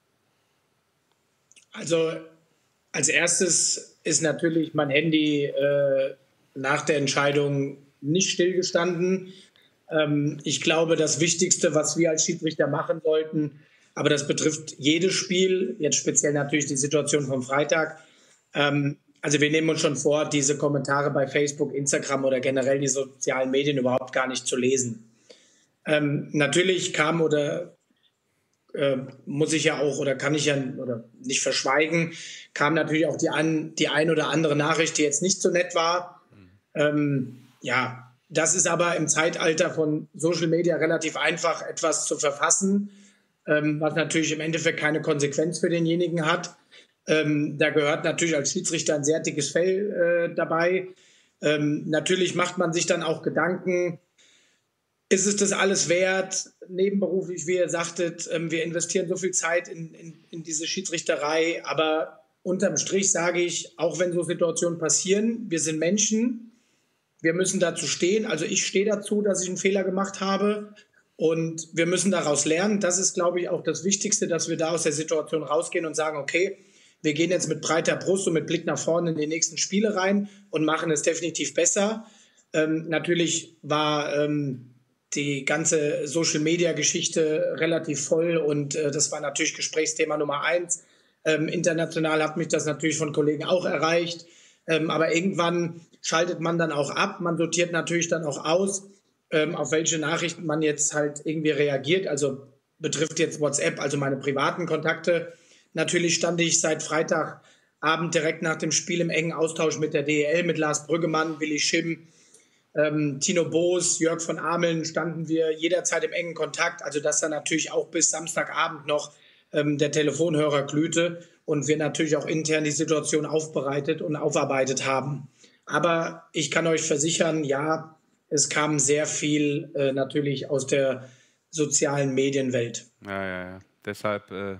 Also als erstes ist natürlich mein Handy nach der Entscheidung nicht stillgestanden. Ich glaube, das Wichtigste, was wir als Schiedsrichter machen sollten, aber das betrifft jedes Spiel, jetzt speziell natürlich die Situation vom Freitag. Also wir nehmen uns schon vor, diese Kommentare bei Facebook, Instagram oder generell die sozialen Medien überhaupt gar nicht zu lesen. Natürlich kam oder muss ich ja auch oder kann ich ja oder nicht verschweigen, kam natürlich auch die ein oder andere Nachricht, die jetzt nicht so nett war. Ja, das ist aber im Zeitalter von Social Media relativ einfach, etwas zu verfassen, was natürlich im Endeffekt keine Konsequenz für denjenigen hat. Da gehört natürlich als Schiedsrichter ein sehr dickes Fell dabei. Natürlich macht man sich dann auch Gedanken, ist es das alles wert? Nebenberuflich, wie ihr sagtet, wir investieren so viel Zeit in diese Schiedsrichterei, aber unterm Strich sage ich, auch wenn so Situationen passieren, wir sind Menschen, wir müssen dazu stehen. Also ich stehe dazu, dass ich einen Fehler gemacht habe und wir müssen daraus lernen. Das ist, glaube ich, auch das Wichtigste, dass wir da aus der Situation rausgehen und sagen, okay, wir gehen jetzt mit breiter Brust und mit Blick nach vorne in die nächsten Spiele rein und machen es definitiv besser. Natürlich war die ganze Social-Media-Geschichte relativ voll und das war natürlich Gesprächsthema Nummer 1. International hat mich das natürlich von Kollegen auch erreicht, aber irgendwann schaltet man dann auch ab, man sortiert natürlich dann auch aus, auf welche Nachrichten man jetzt halt irgendwie reagiert, also betrifft jetzt WhatsApp, also meine privaten Kontakte. Natürlich stand ich seit Freitagabend direkt nach dem Spiel im engen Austausch mit der DEL, mit Lars Brüggemann, Willi Schimm, Tino Boos, Jörg von Ameln, standen wir jederzeit im engen Kontakt. Also dass da natürlich auch bis Samstagabend noch der Telefonhörer glühte und wir natürlich auch intern die Situation aufbereitet und aufarbeitet haben. Aber ich kann euch versichern, ja, es kam sehr viel natürlich aus der sozialen Medienwelt. Ja. Deshalb,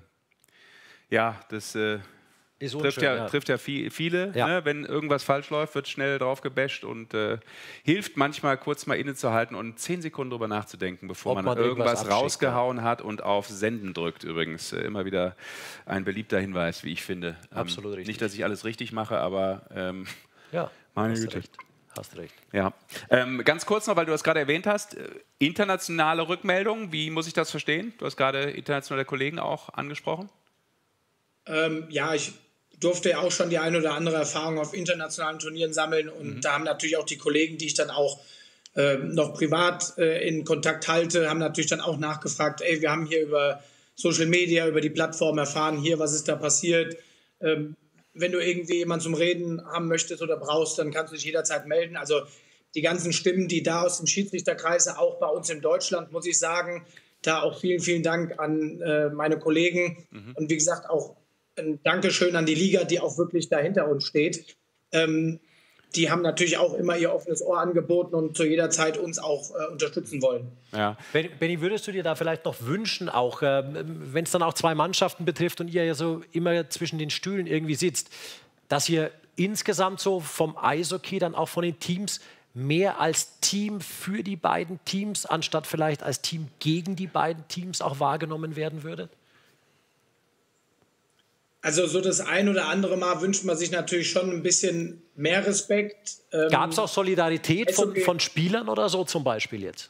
ja, das trifft ja viele. Ja. Ne? Wenn irgendwas falsch läuft, wird schnell drauf gebasht und hilft manchmal kurz mal innezuhalten und 10 Sekunden drüber nachzudenken, bevor man irgendwas rausgehauen hat und auf Senden drückt. Übrigens immer wieder ein beliebter Hinweis, wie ich finde. Absolut richtig. Nicht, dass ich alles richtig mache, aber ja, meine Güte. Hast recht. Ja. Ganz kurz noch, weil du das gerade erwähnt hast, internationale Rückmeldungen, wie muss ich das verstehen? Du hast gerade internationale Kollegen auch angesprochen. Ja, ich durfte ja auch schon die eine oder andere Erfahrung auf internationalen Turnieren sammeln und da haben natürlich auch die Kollegen, die ich dann auch noch privat in Kontakt halte, haben natürlich dann auch nachgefragt, ey, wir haben hier über Social Media, über die Plattform erfahren, hier, was ist da passiert. Wenn du irgendwie jemanden zum Reden haben möchtest oder brauchst, dann kannst du dich jederzeit melden. Also die ganzen Stimmen, die da aus dem Schiedsrichterkreise, auch bei uns in Deutschland, muss ich sagen, da auch vielen, vielen Dank an meine Kollegen und wie gesagt auch ein Dankeschön an die Liga, die auch wirklich da hinter uns steht. Die haben natürlich auch immer ihr offenes Ohr angeboten und zu jeder Zeit uns auch unterstützen wollen. Ja. Benni, würdest du dir da vielleicht noch wünschen, auch wenn es dann auch 2 Mannschaften betrifft und ihr ja so immer zwischen den Stühlen irgendwie sitzt, dass ihr insgesamt so vom Eishockey dann auch von den Teams mehr als Team für die beiden Teams, anstatt vielleicht als Team gegen die beiden Teams auch wahrgenommen werden würdet? Also so das ein oder andere Mal wünscht man sich natürlich schon ein bisschen mehr Respekt. Gab es auch Solidarität von Spielern oder so zum Beispiel jetzt?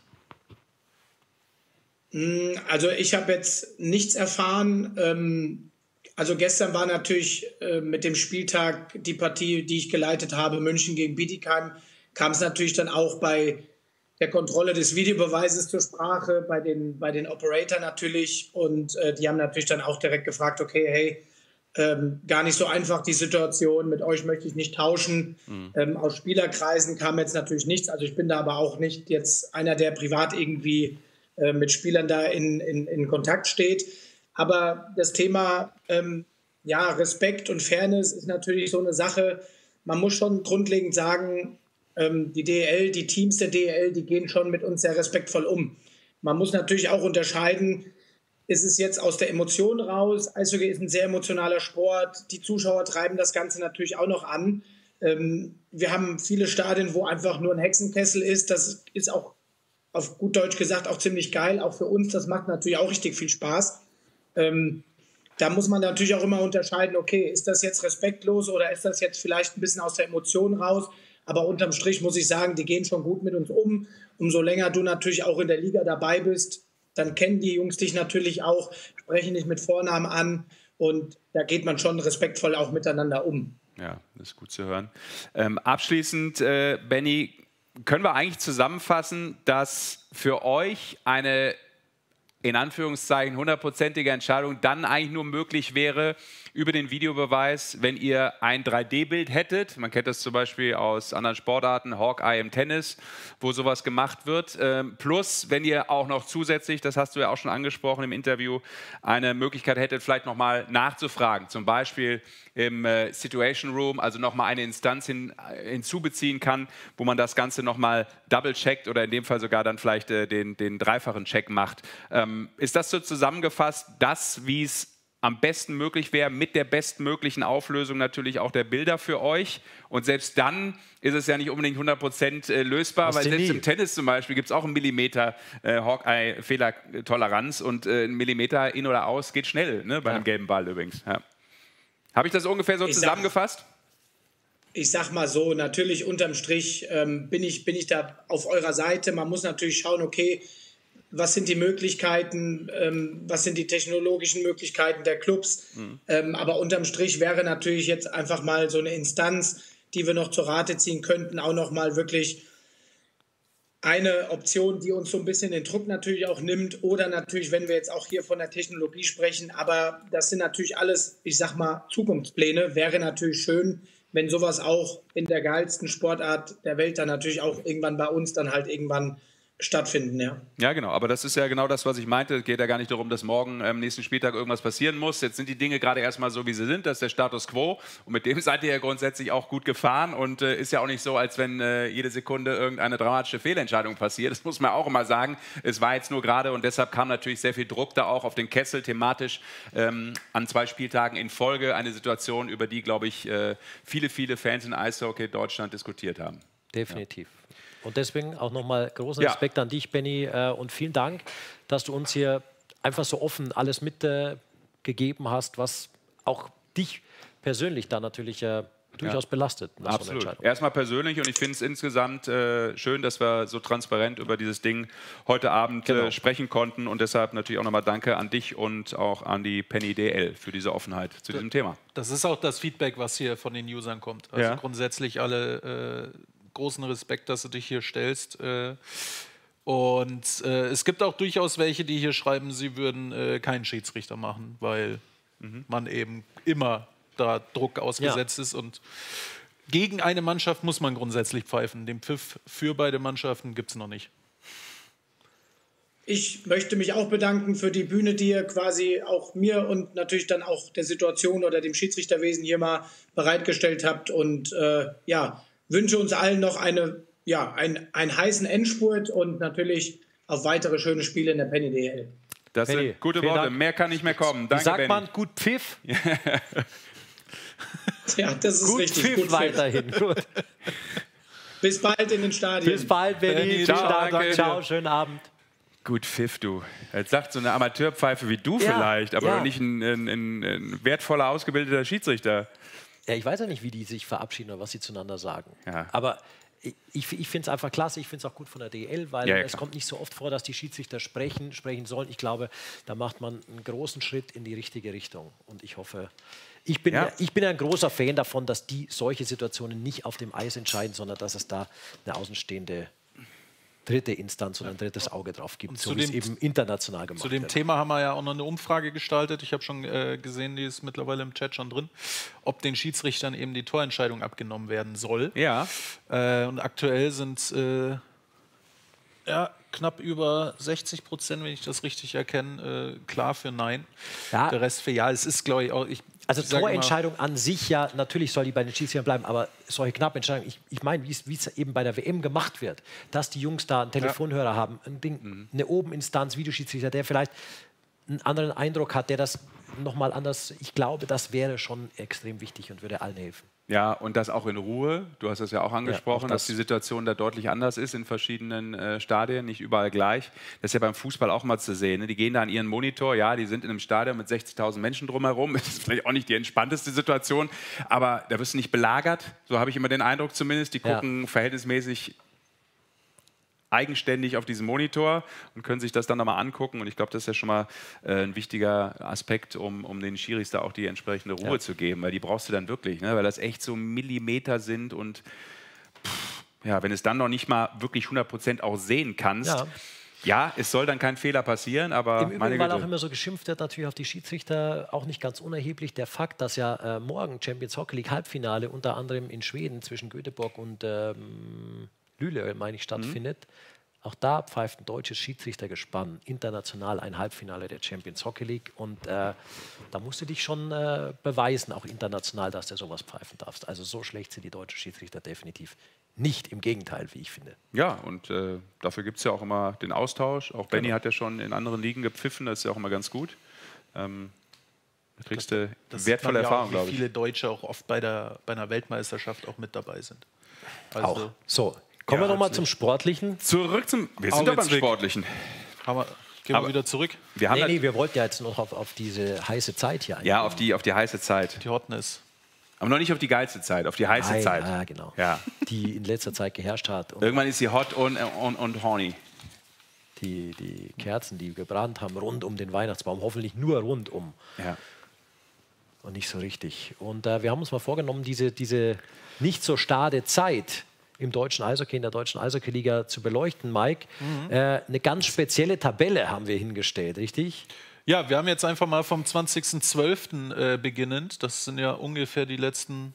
Also ich habe jetzt nichts erfahren. Also gestern war natürlich mit dem Spieltag die Partie, die ich geleitet habe, München gegen Bietigheim, kam es natürlich dann auch bei der Kontrolle des Videobeweises zur Sprache, bei den Operator natürlich. Und die haben natürlich dann auch direkt gefragt, okay, hey, gar nicht so einfach die Situation, mit euch möchte ich nicht tauschen. Aus Spielerkreisen kam jetzt natürlich nichts, also ich bin da aber auch nicht jetzt einer, der privat irgendwie mit Spielern da in Kontakt steht. Aber das Thema Respekt und Fairness ist natürlich so eine Sache, man muss schon grundlegend sagen, die DEL, die Teams der DEL, die gehen schon mit uns sehr respektvoll um. Man muss natürlich auch unterscheiden, ist es jetzt aus der Emotion raus? Eishockey ist ein sehr emotionaler Sport. Die Zuschauer treiben das Ganze natürlich auch noch an. Wir haben viele Stadien, wo einfach nur ein Hexenkessel ist. Das ist auch auf gut Deutsch gesagt auch ziemlich geil, auch für uns. Das macht natürlich auch richtig viel Spaß. Da muss man natürlich auch immer unterscheiden, okay, ist das jetzt respektlos oder ist das jetzt vielleicht ein bisschen aus der Emotion raus? Aber unterm Strich muss ich sagen, die gehen schon gut mit uns um. Umso länger du natürlich auch in der Liga dabei bist, dann kennen die Jungs dich natürlich auch, sprechen dich mit Vornamen an und da geht man schon respektvoll auch miteinander um. Ja, das ist gut zu hören. Abschließend, Benni, können wir eigentlich zusammenfassen, dass für euch eine in Anführungszeichen 100%ige Entscheidung dann eigentlich nur möglich wäre über den Videobeweis, wenn ihr ein 3D-Bild hättet. Man kennt das zum Beispiel aus anderen Sportarten, Hawkeye im Tennis, wo sowas gemacht wird. Plus, wenn ihr auch noch zusätzlich, das hast du ja auch schon angesprochen im Interview, eine Möglichkeit hättet, vielleicht nochmal nachzufragen. Zum Beispiel im Situation Room, also nochmal eine Instanz hinzubeziehen kann, wo man das Ganze nochmal double-checkt oder in dem Fall sogar dann vielleicht den dreifachen Check macht. Ist das so zusammengefasst, das, wie es am besten möglich wäre, mit der bestmöglichen Auflösung natürlich auch der Bilder für euch? Und selbst dann ist es ja nicht unbedingt 100% lösbar, weil selbst im Tennis zum Beispiel gibt es auch einen Millimeter Hawkeye-Fehlertoleranz und ein Millimeter in oder aus geht schnell, ne, bei einem gelben Ball übrigens. Ja. Habe ich das ungefähr so zusammengefasst? Ich sag mal so, natürlich unterm Strich bin ich da auf eurer Seite. Man muss natürlich schauen, okay, was sind die Möglichkeiten, was sind die technologischen Möglichkeiten der Clubs. Aber unterm Strich wäre natürlich jetzt einfach mal so eine Instanz, die wir noch zur Rate ziehen könnten, auch noch mal wirklich eine Option, die uns so ein bisschen den Druck natürlich auch nimmt. Oder natürlich, wenn wir jetzt auch hier von der Technologie sprechen, aber das sind natürlich alles, ich sag mal, Zukunftspläne. Wäre natürlich schön, wenn sowas auch in der geilsten Sportart der Welt dann natürlich auch irgendwann bei uns dann halt irgendwann stattfinden, ja. Ja, genau. Aber das ist ja genau das, was ich meinte. Es geht ja gar nicht darum, dass morgen am nächsten Spieltag irgendwas passieren muss. Jetzt sind die Dinge gerade erstmal so, wie sie sind. Das ist der Status quo. Und mit dem seid ihr ja grundsätzlich auch gut gefahren. Und ist ja auch nicht so, als wenn jede Sekunde irgendeine dramatische Fehlentscheidung passiert. Das muss man auch immer sagen. Es war jetzt nur gerade und deshalb kam natürlich sehr viel Druck da auch auf den Kessel thematisch an 2 Spieltagen in Folge. Eine Situation, über die, glaube ich, viele Fans in Eishockey Deutschland diskutiert haben. Definitiv. Ja. Und deswegen auch nochmal großen Respekt an dich, Benny, und vielen Dank, dass du uns hier einfach so offen alles mitgegeben hast, was auch dich persönlich dann natürlich durchaus belastet. Absolut. Erstmal persönlich und ich finde es insgesamt schön, dass wir so transparent über dieses Ding heute Abend sprechen konnten und deshalb natürlich auch nochmal Danke an dich und auch an die Penny DL für diese Offenheit zu diesem Thema. Das ist auch das Feedback, was hier von den Usern kommt. Also grundsätzlich alle großen Respekt, dass du dich hier stellst. Und es gibt auch durchaus welche, die hier schreiben, sie würden keinen Schiedsrichter machen, weil man eben immer da Druck ausgesetzt ist. Und gegen eine Mannschaft muss man grundsätzlich pfeifen. Den Pfiff für beide Mannschaften gibt es noch nicht. Ich möchte mich auch bedanken für die Bühne, die ihr quasi auch mir und natürlich dann auch der Situation oder dem Schiedsrichterwesen hier mal bereitgestellt habt. Und wünsche uns allen noch einen heißen Endspurt und natürlich auf weitere schöne Spiele in der Penny DL. Das sind gute Worte. Dank. Mehr kann nicht mehr kommen. Danke, sagt man gut Pfiff? Ja, das ist gut richtig. Pfiff gut weiterhin. Gut. Bis bald in den Stadien. Bis bald, Benny. Ciao, schönen Abend. Gut Pfiff, du. Jetzt sagt so eine Amateurpfeife wie du vielleicht, aber nicht ein wertvoller, ausgebildeter Schiedsrichter. Ja, ich weiß ja nicht, wie die sich verabschieden oder was sie zueinander sagen. Ja. Aber ich finde es einfach klasse, ich finde es auch gut von der DL, weil es kommt nicht so oft vor, dass die Schiedsrichter sprechen sollen. Ich glaube, da macht man einen großen Schritt in die richtige Richtung. Und ich hoffe, ich bin ein großer Fan davon, dass die solche Situationen nicht auf dem Eis entscheiden, sondern dass es da eine außenstehende dritte Instanz und ein drittes Auge drauf gibt, so wie es eben international gemacht wird. Zu dem Thema haben wir ja auch noch eine Umfrage gestaltet. Ich habe schon gesehen, die ist mittlerweile im Chat schon drin, ob den Schiedsrichtern eben die Torentscheidung abgenommen werden soll. Ja. Und aktuell sind knapp über 60%, wenn ich das richtig erkenne, klar für Nein. Ja. Der Rest für Ja. Es ist, glaube ich, auch... Also Torentscheidung an sich, ja, natürlich soll die bei den Schiedsrichtern bleiben, aber solche knappen Entscheidungen, ich meine, wie es eben bei der WM gemacht wird, dass die Jungs da einen Telefonhörer haben, eine Obeninstanz, Videoschiedsrichter, der vielleicht einen anderen Eindruck hat, der das nochmal anders, ich glaube, das wäre schon extrem wichtig und würde allen helfen. Ja, und das auch in Ruhe. Du hast es ja auch angesprochen, dass die Situation da deutlich anders ist in verschiedenen Stadien, nicht überall gleich. Das ist ja beim Fußball auch mal zu sehen. Ne? Die gehen da an ihren Monitor, die sind in einem Stadion mit 60.000 Menschen drumherum. Das ist vielleicht auch nicht die entspannteste Situation, aber da wirst du nicht belagert. So habe ich immer den Eindruck zumindest. Die gucken verhältnismäßig eigenständig auf diesen Monitor und können sich das dann nochmal angucken. Und ich glaube, das ist ja schon mal ein wichtiger Aspekt, um den Schiris da auch die entsprechende Ruhe zu geben, weil die brauchst du dann wirklich, ne? Weil das echt so Millimeter sind und wenn es dann noch nicht mal wirklich 100% auch sehen kannst, Ja, es soll dann kein Fehler passieren, aber im Übrigen, weil auch immer so geschimpft wird, natürlich auf die Schiedsrichter, auch nicht ganz unerheblich der Fakt, dass ja morgen Champions Hockey League Halbfinale unter anderem in Schweden zwischen Göteborg und Luleå, meine ich, stattfindet. Auch da pfeift ein deutsches Schiedsrichtergespann international ein Halbfinale der Champions Hockey League. Und da musst du dich schon beweisen, auch international, dass du sowas pfeifen darfst. Also so schlecht sind die deutschen Schiedsrichter definitiv nicht. Im Gegenteil, wie ich finde. Ja, und dafür gibt es ja auch immer den Austausch. Auch Benny hat ja schon in anderen Ligen gepfiffen, das ist ja auch immer ganz gut. Da kriegst du wertvolle Erfahrung, glaube ich. Wie viele Deutsche auch oft bei einer Weltmeisterschaft auch mit dabei sind. Also auch. So. Kommen wir nochmal zum Sportlichen. Wir sind aber beim Sportlichen. Gehen wir wieder zurück? Wir wollten ja jetzt noch auf diese heiße Zeit hier eingehen. Ja, auf die heiße Zeit. Die Hotness. Aber noch nicht auf die geilste Zeit, auf die heiße Zeit. Ja, genau. Ja. Die in letzter Zeit geherrscht hat. Und irgendwann ist sie hot und horny. Die Kerzen, die gebrannt haben rund um den Weihnachtsbaum, hoffentlich nur rundum. Ja. Und nicht so richtig. Und wir haben uns mal vorgenommen, diese nicht so starre Zeit im deutschen Eishockey, in der deutschen Eishockey-Liga zu beleuchten, Mike. Eine ganz spezielle Tabelle haben wir hingestellt, richtig? Ja, wir haben jetzt einfach mal vom 20.12. Beginnend, das sind ja ungefähr die letzten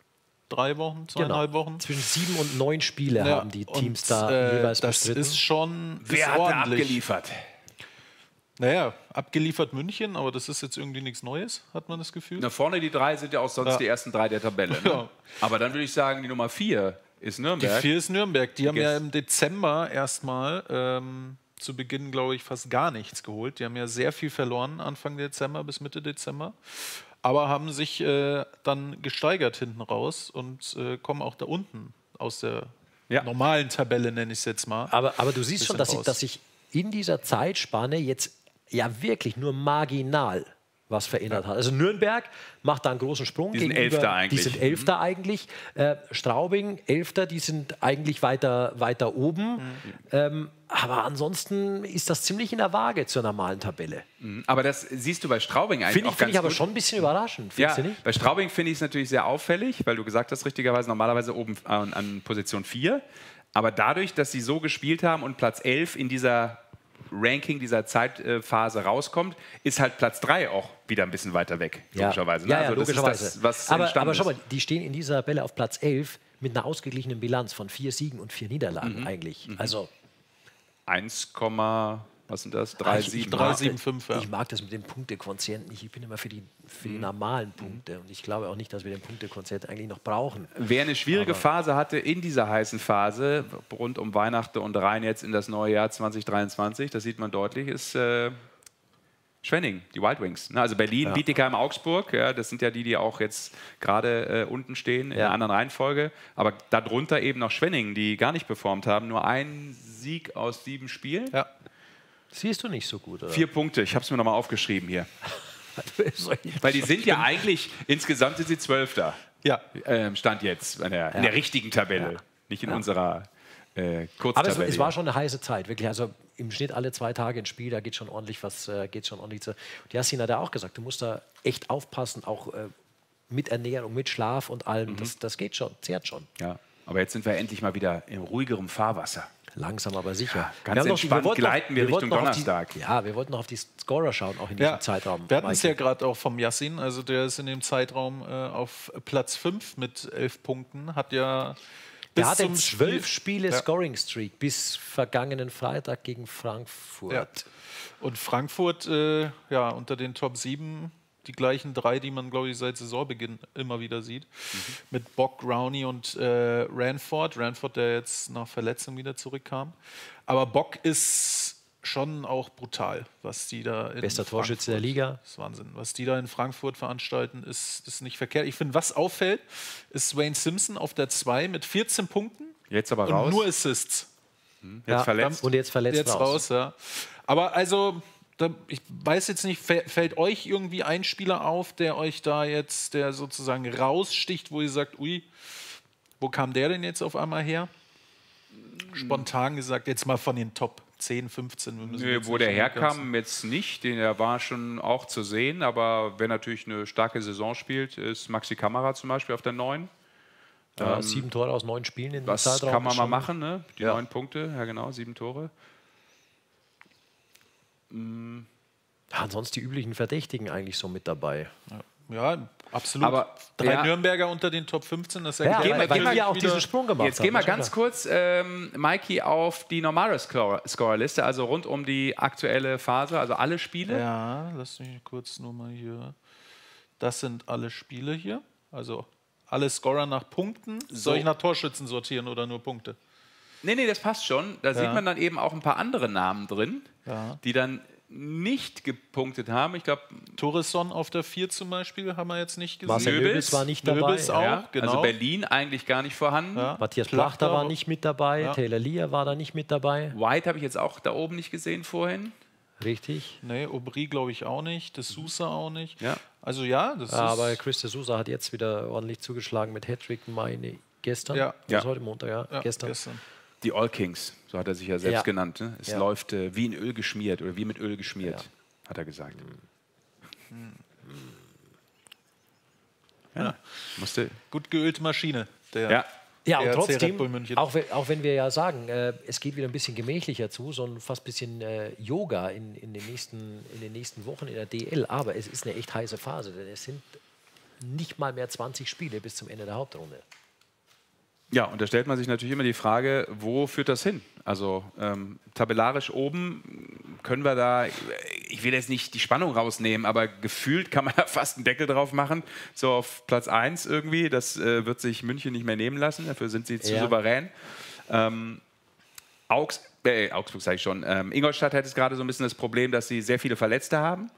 3 Wochen, 2,5 Wochen. Zwischen 7 und 9 Spiele haben die Teams da jeweils bestritten. Das ist schon Wer hat da abgeliefert? Naja, abgeliefert München, aber das ist jetzt irgendwie nichts Neues, hat man das Gefühl. Na, vorne die 3 sind ja auch sonst die ersten 3 der Tabelle. Ne? Ja. Aber dann würde ich sagen, die Nummer 4 ist Nürnberg. Die 4 ist Nürnberg. Die haben ja im Dezember erstmal zu Beginn, glaube ich, fast gar nichts geholt. Die haben ja sehr viel verloren Anfang Dezember bis Mitte Dezember. Aber haben sich dann gesteigert hinten raus und kommen auch da unten aus der normalen Tabelle, nenne ich es jetzt mal. Aber du siehst schon, dass sich in dieser Zeitspanne jetzt ja wirklich nur marginal was verändert hat. Also Nürnberg macht da einen großen Sprung. Die sind Elfter eigentlich. Die sind Elfter eigentlich. Straubing, Elfter, die sind eigentlich weiter oben. Aber ansonsten ist das ziemlich in der Waage zur normalen Tabelle. Aber das siehst du bei Straubing eigentlich auch ganz Finde ich aber gut. schon ein bisschen überraschend, findest du nicht? Bei Straubing finde ich es natürlich sehr auffällig, weil du gesagt hast, richtigerweise normalerweise oben an Position 4. Aber dadurch, dass sie so gespielt haben und Platz 11 in dieser Ranking dieser Zeitphase rauskommt, ist halt Platz 3 auch wieder ein bisschen weiter weg, logischerweise. Ne? Ja, also logischerweise. Das ist das, was aber schau mal, die stehen in dieser Tabelle auf Platz 11 mit einer ausgeglichenen Bilanz von 4 Siegen und 4 Niederlagen eigentlich. Also 1, was sind das? 3,75. Ja. Ich mag das mit dem Punktequotienten nicht. Ich bin immer für die normalen Punkte. Und ich glaube auch nicht, dass wir den Punktequotienten eigentlich noch brauchen. Wer eine schwierige Phase hatte in dieser heißen Phase, rund um Weihnachten und rein jetzt in das neue Jahr 2023, das sieht man deutlich, ist Schwenning, die Wild Wings. Also Berlin, Bietigheim, Augsburg, das sind ja die auch jetzt gerade unten stehen in einer anderen Reihenfolge. Aber darunter eben noch Schwenning, die gar nicht performt haben. Nur ein Sieg aus 7 Spielen. Ja. Siehst du nicht so gut, oder? 4 Punkte, ich habe es mir nochmal aufgeschrieben hier. Weil die sind ja eigentlich, insgesamt sind sie 12. Ja. Stand jetzt in der richtigen Tabelle, nicht in unserer Kurztabelle. Aber es war schon eine heiße Zeit, wirklich. Also im Schnitt alle 2 Tage ein Spiel, da geht schon ordentlich was. Die Jassin hat ja auch gesagt, du musst da echt aufpassen, auch mit Ernährung, mit Schlaf und allem. Das geht schon, zehrt schon. Ja, aber jetzt sind wir endlich mal wieder in ruhigerem Fahrwasser. Langsam aber sicher. Ja, ganz entspannt gleiten wir Richtung Donnerstag. Wir wollten noch auf die Scorer schauen, auch in diesem Zeitraum. Wir hatten es ja gerade auch vom Yassin, also der ist in dem Zeitraum auf Platz 5 mit 11 Punkten. Der hatte 12 Spiele Scoring-Streak bis vergangenen Freitag gegen Frankfurt. Ja. Und Frankfurt, unter den Top 7, die gleichen 3, die man, glaube ich, seit Saisonbeginn immer wieder sieht. Mit Bock, Rowney und Ranford. Ranford, der jetzt nach Verletzung wieder zurückkam. Aber Bock ist schon auch brutal, was die da in Bester Torschütze der Liga. Das ist Wahnsinn. Was die da in Frankfurt veranstalten, ist nicht verkehrt. Ich finde, was auffällt, ist Wayne Simpson auf der 2 mit 14 Punkten. Jetzt aber raus. Und nur Assists. Jetzt verletzt. Und jetzt verletzt jetzt raus. Ja. Aber also, ich weiß jetzt nicht, fällt euch irgendwie ein Spieler auf, der euch da jetzt, der sozusagen raussticht, wo ihr sagt, ui, wo kam der denn jetzt auf einmal her? Spontan gesagt, jetzt mal von den Top 10, 15. Wo der herkam, jetzt nicht. Der war schon auch zu sehen. Aber wer natürlich eine starke Saison spielt, ist Maxi Kamera zum Beispiel auf der 9. 7 Tore aus 9 Spielen in dem das Zeitraum. kann man mal machen, ne? Die 9 Punkte, ja genau, 7 Tore. Ansonsten die üblichen Verdächtigen eigentlich so mit dabei. Ja, absolut. Aber 3 Nürnberger unter den Top 15, das weil wir auch diesen Sprung gemacht haben. Jetzt gehen wir ganz kurz, Mikey, auf die normale Scorerliste, also rund um die aktuelle Phase, also alle Spiele. Ja, lass mich kurz nur mal hier. Das sind alle Spiele hier. Also alle Scorer nach Punkten. Soll ich nach Torschützen sortieren oder nur Punkte? Nee, das passt schon. Da sieht man dann eben auch ein paar andere Namen drin, die dann nicht gepunktet haben. Ich glaube, Toresson auf der 4 zum Beispiel haben wir jetzt nicht gesehen. Marcel Nöbels war nicht dabei. Nöbels auch, genau. Also Berlin eigentlich gar nicht vorhanden. Matthias Plachter war nicht mit dabei. Taylor Lear war da nicht mit dabei. White habe ich jetzt auch da oben nicht gesehen vorhin. Richtig. Nee, Aubry glaube ich auch nicht. De Sousa auch nicht. Ja. Also das aber Chris de Sousa hat jetzt wieder ordentlich zugeschlagen mit Hattrick, meine gestern. Ja. Heute Montag, gestern. Die All Kings, so hat er sich ja selbst genannt. Ne? Es läuft wie in Öl geschmiert oder wie mit Öl geschmiert, hat er gesagt. Musste. Gut geölte Maschine. Ja, und trotzdem, auch wenn wir ja sagen, es geht wieder ein bisschen gemächlicher zu, so ein fast bisschen Yoga in den nächsten Wochen in der DL, aber es ist eine echt heiße Phase, denn es sind nicht mal mehr 20 Spiele bis zum Ende der Hauptrunde. Ja, und da stellt man sich natürlich immer die Frage, wo führt das hin? Also tabellarisch oben können wir da, ich will jetzt nicht die Spannung rausnehmen, aber gefühlt kann man da fast einen Deckel drauf machen, so auf Platz 1 irgendwie. Das wird sich München nicht mehr nehmen lassen, dafür sind sie zu souverän. Augsburg sage ich schon. Ingolstadt hat jetzt gerade so ein bisschen das Problem, dass sie sehr viele Verletzte haben.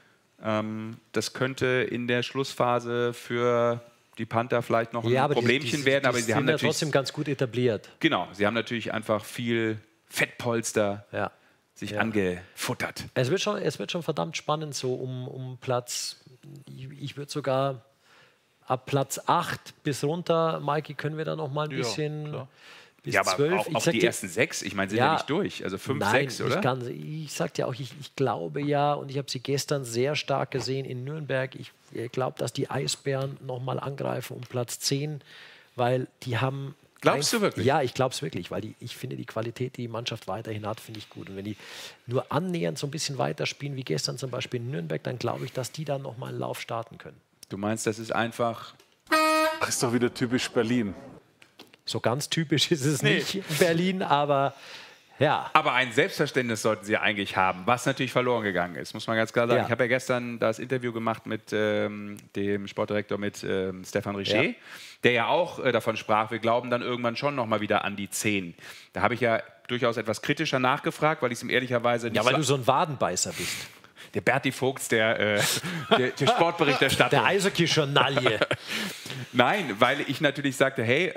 Das könnte in der Schlussphase für die Panther vielleicht noch ein Problemchen werden, aber sie haben natürlich trotzdem ganz gut etabliert. Genau, sie haben natürlich einfach viel Fettpolster sich angefuttert. Es wird schon verdammt spannend, so um Platz, ich würde sogar ab Platz 8 bis runter, Mikey, können wir da noch mal ein bisschen... Bis aber 12. auch die ersten 6, ich meine, sind ja nicht durch. Also 5, 6, oder? Ich sagte ja auch, ich glaube und ich habe sie gestern sehr stark gesehen in Nürnberg. Ich glaube, dass die Eisbären nochmal angreifen um Platz 10, weil die haben... Glaubst du wirklich? Ja, ich glaube es wirklich, weil ich finde, die Qualität, die die Mannschaft weiterhin hat, finde ich gut. Und wenn die nur annähernd so ein bisschen weiterspielen, wie gestern zum Beispiel in Nürnberg, dann glaube ich, dass die dann nochmal einen Lauf starten können. Du meinst, das ist einfach... Das ist doch wieder typisch Berlin. So ganz typisch ist es nicht in Berlin, aber ja. Aber ein Selbstverständnis sollten sie eigentlich haben, was natürlich verloren gegangen ist, muss man ganz klar sagen. Ich habe ja gestern das Interview gemacht mit dem Sportdirektor, mit Stefan Richer, der ja auch davon sprach, wir glauben dann irgendwann schon noch mal wieder an die 10. Da habe ich ja durchaus etwas kritischer nachgefragt, weil ich es ihm ehrlicherweise nicht... Ja, weil du so ein Wadenbeißer bist. Der Berti Vogts der Sportberichterstattung. Der Eishockey-Journalie. Nein, weil ich natürlich sagte, hey,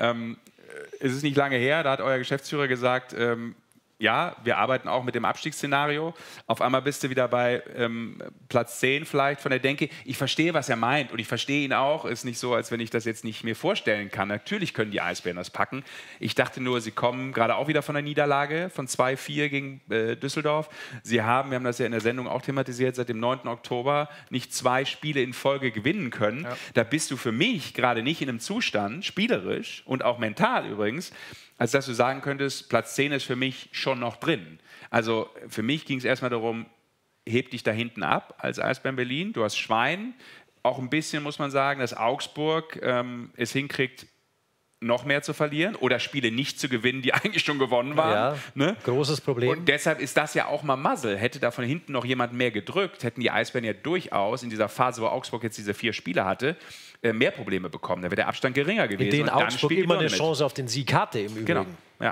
es ist nicht lange her, da hat euer Geschäftsführer gesagt, ja, wir arbeiten auch mit dem Abstiegsszenario. Auf einmal bist du wieder bei Platz 10 vielleicht von der Denke. Ich verstehe, was er meint und ich verstehe ihn auch. Ist nicht so, als wenn ich das jetzt nicht mir vorstellen kann. Natürlich können die Eisbären das packen. Ich dachte nur, sie kommen gerade auch wieder von der Niederlage von 2-4 gegen Düsseldorf. Wir haben das ja in der Sendung auch thematisiert, seit dem 9. Oktober nicht 2 Spiele in Folge gewinnen können. Ja. Da bist du für mich gerade nicht in einem Zustand, spielerisch und auch mental übrigens, als dass du sagen könntest, Platz 10 ist für mich schon noch drin. Also für mich ging es erstmal darum, heb dich da hinten ab als Eisbären Berlin. Du hast Schwein, auch ein bisschen muss man sagen, dass Augsburg es hinkriegt, noch mehr zu verlieren oder Spiele nicht zu gewinnen, die eigentlich schon gewonnen waren. Ja, ne? Großes Problem. Und deshalb ist das ja auch mal Muzzle. Hätte da von hinten noch jemand mehr gedrückt, hätten die Eisbären ja durchaus in dieser Phase, wo Augsburg jetzt diese 4 Spiele hatte, mehr Probleme bekommen. Da wäre der Abstand geringer gewesen. In denen Augsburg immer eine Chance auf den Sieg hatte im Übrigen. Genau, ja.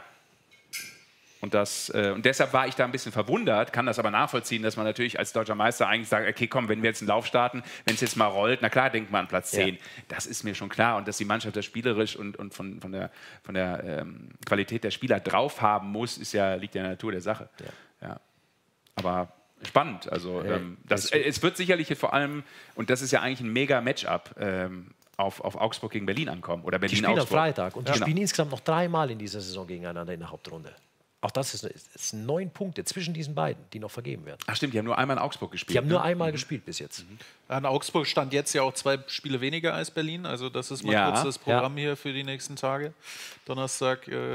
Und deshalb war ich da ein bisschen verwundert, kann das aber nachvollziehen, dass man natürlich als deutscher Meister eigentlich sagt, okay, komm, wenn wir jetzt einen Lauf starten, wenn es jetzt mal rollt, na klar, denkt man an Platz 10. Ja. Das ist mir schon klar. Und dass die Mannschaft das spielerisch und von der Qualität der Spieler drauf haben muss, liegt ja in der Natur der Sache. Ja. Aber spannend. Also es wird sicherlich vor allem, und das ist ja eigentlich ein mega Matchup, auf Augsburg gegen Berlin ankommen. Oder Berlin, die spielen Augsburg. am Freitag und die spielen insgesamt noch 3 Mal in dieser Saison gegeneinander in der Hauptrunde. Auch das ist 9 Punkte zwischen diesen beiden, die noch vergeben werden. Ach stimmt, die haben nur einmal in Augsburg gespielt. Die haben nur einmal gespielt bis jetzt. An Augsburg stand jetzt ja auch 2 Spiele weniger als Berlin. Also das ist mal kurz das Programm hier für die nächsten Tage. Donnerstag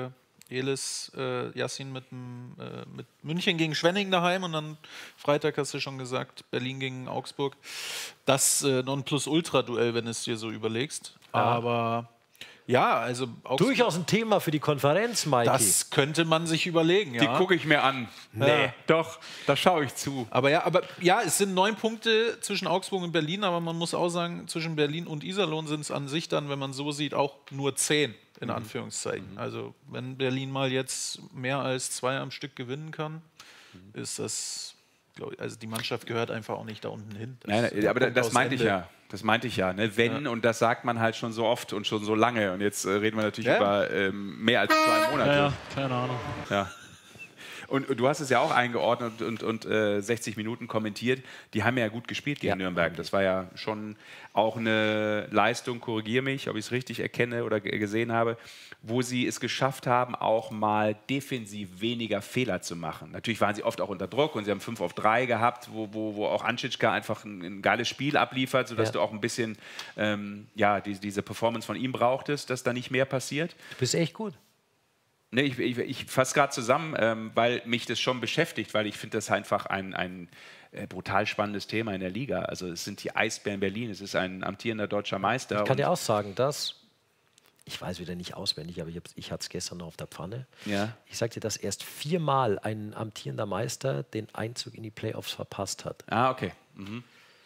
Elis Yassin mit München gegen Schwenningen daheim und dann Freitag, hast du schon gesagt, Berlin gegen Augsburg. Das Nonplusultra-Duell, wenn du es dir so überlegst. Ja. Aber ja, also durchaus ein Thema für die Konferenz, Mikey. Das könnte man sich überlegen, ja. Die gucke ich mir an. Nee, doch, da schaue ich zu. Aber ja, es sind 9 Punkte zwischen Augsburg und Berlin, aber man muss auch sagen, zwischen Berlin und Iserlohn sind es an sich dann, wenn man so sieht, auch nur 10, in Anführungszeichen. Also wenn Berlin mal jetzt mehr als 2 am Stück gewinnen kann, ist das, glaube ich, also die Mannschaft gehört einfach auch nicht da unten hin. Nein, aber das meinte ich ja. Das meinte ich ja, ne? Wenn, und das sagt man halt schon so oft und schon so lange. Und jetzt reden wir natürlich über mehr als 2 Monate. Ja, keine Ahnung. Ja. Und du hast es ja auch eingeordnet und 60 Minuten kommentiert. Die haben ja gut gespielt gegen Nürnberg. Das war ja schon auch eine Leistung, korrigiere mich, ob ich es richtig erkenne oder gesehen habe, wo sie es geschafft haben, auch mal defensiv weniger Fehler zu machen. Natürlich waren sie oft auch unter Druck und sie haben 5 auf 3 gehabt, wo auch Anschitschka einfach ein geiles Spiel abliefert, sodass du auch ein bisschen diese Performance von ihm brauchtest, dass da nicht mehr passiert. Du bist echt gut. Nee, ich fasse gerade zusammen, weil mich das schon beschäftigt, weil ich finde das einfach ein brutal spannendes Thema in der Liga. Also es sind die Eisbären Berlin, es ist ein amtierender deutscher Meister. Ich kann dir auch sagen, dass, ich weiß wieder nicht auswendig, aber ich hatte es gestern noch auf der Pfanne. Ja. Ich sagte, dass erst 4-mal ein amtierender Meister den Einzug in die Playoffs verpasst hat. Ah, okay. Mhm.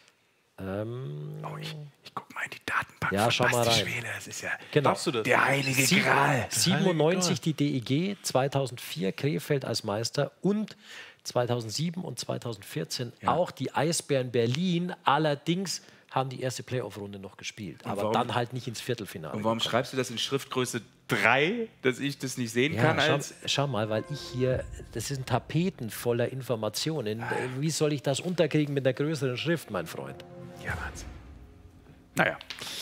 Ich guck mal in die Datenbank. Ja, schau mal rein. Das ist ja der heilige Gral. 97 die DEG, 2004 Krefeld als Meister und 2007 und 2014 auch die Eisbären Berlin. Allerdings haben die erste Playoff-Runde noch gespielt, aber dann halt nicht ins Viertelfinale. Und warum schreibst du das in Schriftgröße 3, dass ich das nicht sehen kann? Schau mal, weil ich hier, das sind Tapeten voller Informationen. Wie soll ich das unterkriegen mit einer größeren Schrift, mein Freund? Ja, Wahnsinn. Naja.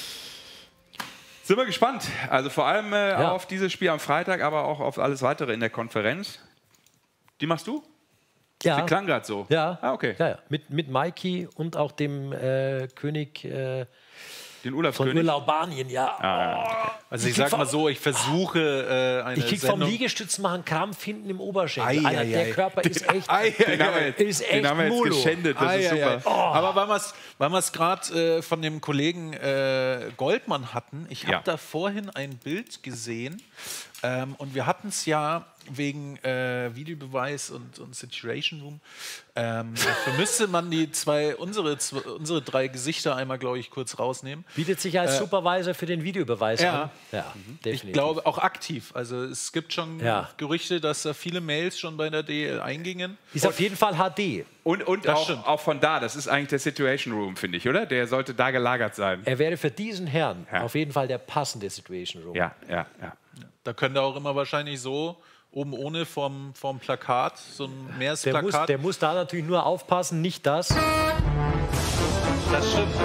Sind wir gespannt. Also vor allem auf dieses Spiel am Freitag, aber auch auf alles Weitere in der Konferenz. Die machst du? Ja. Die klang gerade so. Ja. Ah, okay. Ja. Mit Mikey und auch dem König den von Urlaubanien, ja. Also ich sag mal so, ich versuche eine Ich krieg vom Liegestütz machen Krampf hinten im Oberschenkel. Alter, der Körper ist echt den haben wir jetzt geschändet, das ist super. Aber weil wir es gerade von dem Kollegen Goldmann hatten, ich habe da vorhin ein Bild gesehen und wir hatten es ja wegen Videobeweis und Situation Room. Dafür müsste man unsere 3 Gesichter einmal, glaube ich, kurz rausnehmen. Bietet sich als Supervisor für den Videobeweis an. Ja, definitiv. Ich glaube auch aktiv. Also es gibt schon Gerüchte, dass da viele Mails schon bei der DL eingingen. Ist auf jeden Fall HD. Und auch von da, das ist eigentlich der Situation Room, finde ich, oder? Der sollte da gelagert sein. Er wäre für diesen Herrn auf jeden Fall der passende Situation Room. Ja. Da könnte auch immer wahrscheinlich so oben ohne vom Plakat, so ein Meeresplakat. Der muss da natürlich nur aufpassen, nicht das. Das stimmt,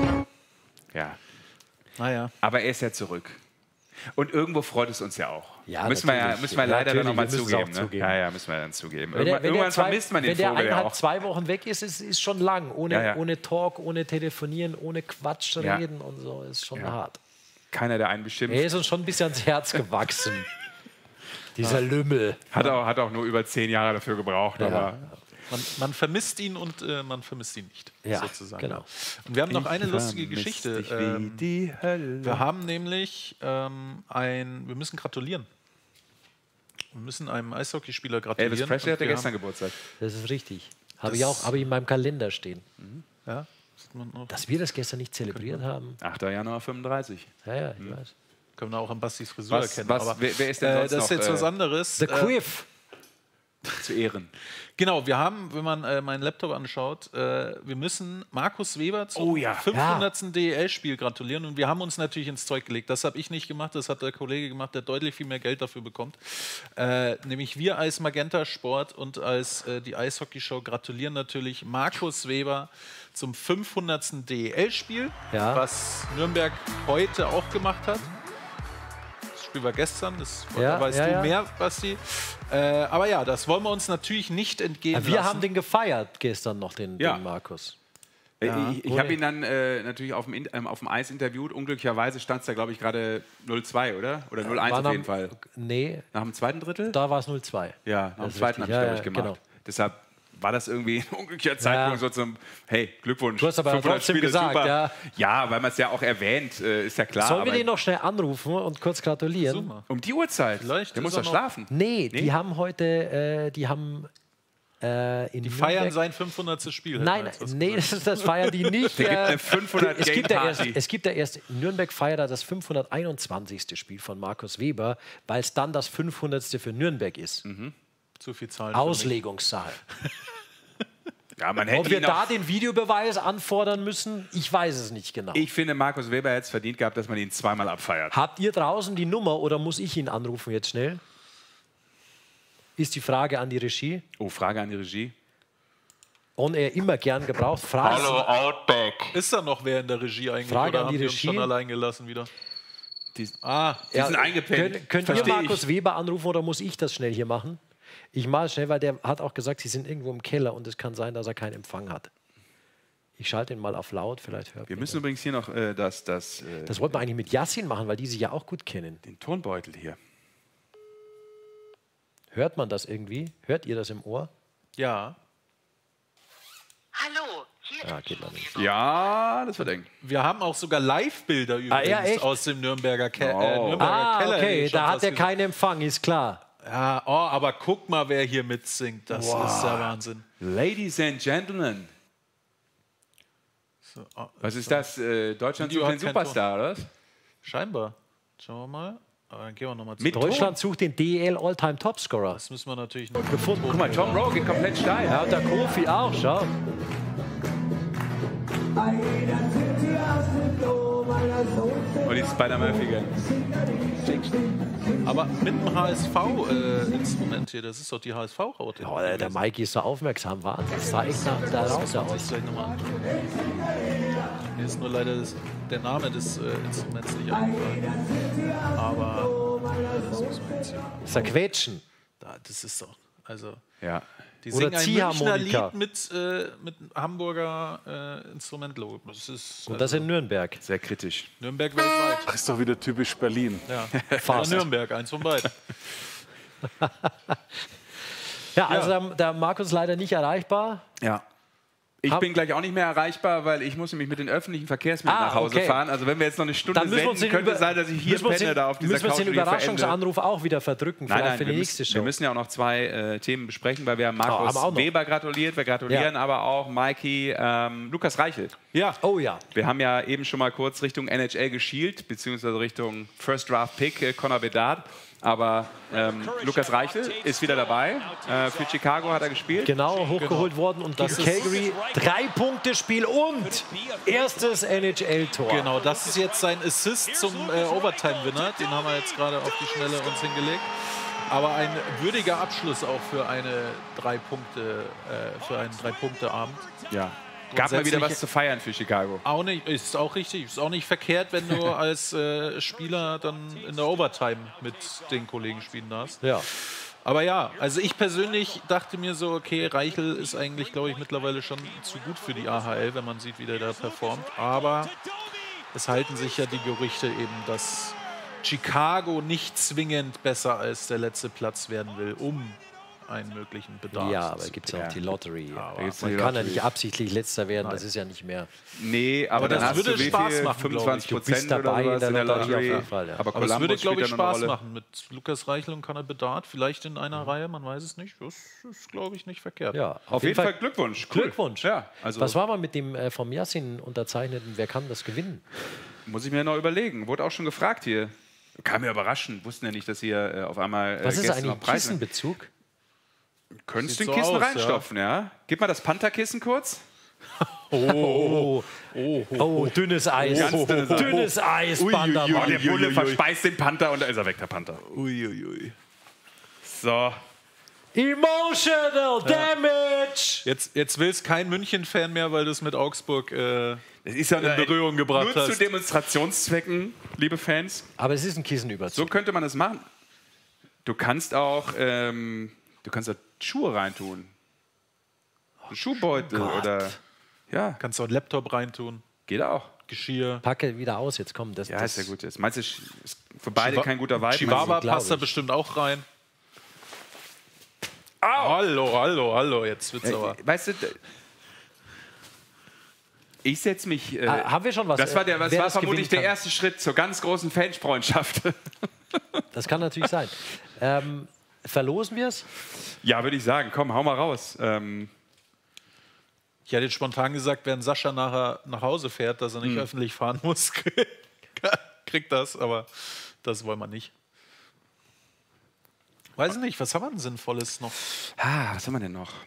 ja. Naja. Aber er ist ja zurück. Und irgendwo freut es uns ja auch. Ja, müssen wir leider dann nochmal zugeben. Ne? Ja, müssen wir dann zugeben. Irgendwann vermisst man den Vogel ja auch. Wenn der 2 Wochen weg ist, ist schon lang. Ohne Talk, ohne Telefonieren, ohne Quatsch reden und so. Ist schon hart. Keiner, der einen bestimmt. Er ist uns schon ein bisschen ans Herz gewachsen. Dieser Lümmel. Hat auch nur über 10 Jahre dafür gebraucht. Aber man vermisst ihn und man vermisst ihn nicht, sozusagen. Genau. Und wir haben noch eine lustige Geschichte. Wie die Hölle. Wir haben nämlich wir müssen gratulieren. Wir müssen einem Eishockeyspieler gratulieren. Elvis Presley hatte gestern Geburtstag. Das ist richtig. Habe ich in meinem Kalender stehen. Ja. Dass wir das gestern nicht zelebriert haben. 8. Januar 35. Ja, ich weiß. Können wir auch an Bastis Frisur erkennen. Wer ist denn sonst das ist jetzt was anderes. The Quiff. Zu Ehren. Genau, wir haben, wenn man meinen Laptop anschaut, wir müssen Markus Weber zum 500. DEL-Spiel gratulieren. Und wir haben uns natürlich ins Zeug gelegt. Das habe ich nicht gemacht, das hat der Kollege gemacht, der deutlich viel mehr Geld dafür bekommt. Nämlich wir als Magenta Sport und als die Eishockey-Show gratulieren natürlich Markus Weber zum 500. DEL-Spiel, was Nürnberg heute auch gemacht hat. Spiel war gestern, das weißt du mehr, Basti. Aber ja, das wollen wir uns natürlich nicht entgehen lassen. Wir haben den gefeiert gestern noch, den Markus. Ja, ich habe ihn dann natürlich auf dem Eis interviewt. Unglücklicherweise stand es da, glaube ich, gerade 0-2, oder? Oder 0-1 auf jeden Fall. Nee. Nach dem zweiten Drittel? Da war es 0-2. Ja, nach dem zweiten habe ich, glaube ich, gemacht. Genau. Deshalb war das irgendwie ein unglücklicher Zeitpunkt, so zum, hey, Glückwunsch. Du hast aber trotzdem gesagt, super. Ja, weil man es ja auch erwähnt, ist ja klar. Sollen wir den noch schnell anrufen und kurz gratulieren? Super. Um die Uhrzeit? Vielleicht der muss doch schlafen. Nee, die haben heute, die feiern sein 500. Spiel. Nein, nee, das feiern die nicht. Eine 500 es gibt ja erst, Nürnberg feiert das 521. Spiel von Markus Weber, weil es dann das 500. für Nürnberg ist. Zu viel Zahlen. Auslegungssache. Ja, man hätte ob wir da den Videobeweis anfordern müssen, ich weiß es nicht genau. Ich finde, Markus Weber hätte es verdient gehabt, dass man ihn zweimal abfeiert. Habt ihr draußen die Nummer oder muss ich ihn anrufen jetzt schnell? Ist die Frage an die Regie. Oh, Frage an die Regie. On Air immer gern gebraucht. Frage Hallo Outback. Ist da noch wer in der Regie eigentlich? Frage oder an die haben die uns Regie. schon allein gelassen wieder? Die sind eingepennt. Könnt ihr Markus Weber anrufen oder muss ich das schnell hier machen? Ich mache es schnell, weil der hat auch gesagt, sie sind irgendwo im Keller und es kann sein, dass er keinen Empfang hat. Ich schalte ihn mal auf laut, vielleicht hört wir müssen übrigens hier noch das wollten wir eigentlich mit Yassin machen, weil die sich ja auch gut kennen. Den Tonbeutel hier. Hört man das irgendwie? Hört ihr das im Ohr? Ja. Hallo, hier geht man nicht. Ja, das wird eng. Wir haben auch sogar Live-Bilder übrigens aus dem Nürnberger Keller. Okay, da hat er keinen Empfang, ist klar. Ja, aber guck mal, wer hier mitsingt. Das ist der Wahnsinn. Ladies and Gentlemen. So, was ist das? Deutschland sucht den Superstar, oder was? Scheinbar. Schauen wir mal. Aber dann gehen wir nochmal zu. Deutschland sucht den DEL All-Time Topscorer. Das müssen wir natürlich noch gefunden. Guck mal, Tom Rowe geht komplett steil. Ja, und der Kofi auch, schau. Und die Spider-Man-Figur. Aber mit dem HSV-Instrument hier, das ist doch die HSV-Raute. Ja, der Mikey ist so aufmerksam, war. Das sah echt nach da raus aus. Mir ist nur leider der Name des Instruments nicht eingefallen. Aber das muss man jetzt hier. Das ist ein Quetschen. Das ist doch, also... Ja. Die singen ein Münchner Lied mit Hamburger Instrumentlogo. Und das in Nürnberg. Sehr kritisch. Nürnberg weltweit. Das ist doch wieder typisch Berlin. Ja, fast. Nürnberg, eins von beiden. Ja, also der Markus leider nicht erreichbar. Ja. Ich bin gleich auch nicht mehr erreichbar, weil ich muss nämlich mit den öffentlichen Verkehrsmitteln nach Hause fahren. Also wenn wir jetzt noch eine Stunde senden, könnte es sein, dass ich hier penne da auf dieser Couch. Müssen wir den Überraschungsanruf auch wieder verdrücken, nein, für die nächste Show. Wir müssen ja auch noch zwei Themen besprechen, weil wir haben Markus Weber gratuliert. Wir gratulieren aber auch Mikey, Lukas Reichel. Ja. Oh ja. Wir haben ja eben schon mal kurz Richtung NHL geschielt, beziehungsweise Richtung First Draft Pick Connor Bedard. Aber Lukas Reichel ist wieder dabei. Für Chicago hat er gespielt. Genau, hochgeholt worden und gegen Calgary 3-Punkte-Spiel und erstes NHL-Tor. Genau, das ist jetzt sein Assist zum Overtime-Winner. Den haben wir jetzt gerade auf die Schnelle uns hingelegt. Aber ein würdiger Abschluss auch für einen 3-Punkte-Abend. Ja. Gab mal wieder was zu feiern für Chicago. Auch nicht, ist auch richtig. Ist auch nicht verkehrt, wenn du als Spieler dann in der Overtime mit den Kollegen spielen darfst. Ja. Aber ja, also ich persönlich dachte mir so, okay, Reichel ist eigentlich, glaube ich, mittlerweile schon zu gut für die AHL, wenn man sieht, wie der da performt. Aber es halten sich ja die Gerüchte eben, dass Chicago nicht zwingend besser als der letzte Platz werden will, um einen möglichen Bedarf. Ja, aber gibt es ja auch die Lottery. Man kann ja nicht absichtlich Letzter werden, das ist ja nicht mehr... Nee, aber dann das würde Spaß machen, 25% dabei oder in der Lottery. Auf jeden Fall, ja. Aber es würde, glaube ich, Spaß machen mit Lukas Reichel und Connor Bedard. Vielleicht in einer Reihe, man weiß es nicht. Das ist, glaube ich, nicht verkehrt. Ja, auf jeden Fall Glückwunsch. Cool. Glückwunsch. Ja, also was war mal mit dem vom Yassin unterzeichneten? Wer kann das gewinnen? Muss ich mir noch überlegen. Wurde auch schon gefragt hier. Kam mir überraschend. Wussten ja nicht, dass hier auf einmal was ist eigentlich ein Kissenbezug? Könntest du ein Kissen reinstopfen, ja? Gib mal das Pantherkissen kurz. Oh, dünnes Eis. Ganz dünnes Eis, Panther. Der Bulle verspeist den Panther und da ist er weg, der Panther. So. Emotional Damage! Jetzt will es kein München-Fan mehr, weil du es mit Augsburg das ist ja in Berührung gebracht nur hast. Zu Demonstrationszwecken, liebe Fans. Aber es ist ein Kissenüberzug. So könnte man es machen. Du kannst auch Schuhe reintun. Schuhbeutel oder Ja. Kannst du auch einen Laptop reintun. Geht auch. Geschirr. Packe wieder aus, jetzt kommt das. Ja, ist ja gut. Jetzt meinst du, ist für beide kein guter Vibe? Chihuahua passt da bestimmt auch rein. Hallo, jetzt wird's aber. Weißt du, ich setze mich. Haben wir schon was? Das war vermutlich der erste Schritt zur ganz großen Fanfreundschaft. Das kann natürlich sein. Verlosen wir es? Ja, würde ich sagen. Komm, hau mal raus. Ich hätte jetzt spontan gesagt, wenn Sascha nachher nach Hause fährt, dass er nicht öffentlich fahren muss, kriegt das, aber das wollen wir nicht. Weiß ich nicht, was haben wir denn Sinnvolles noch? Was haben wir denn noch?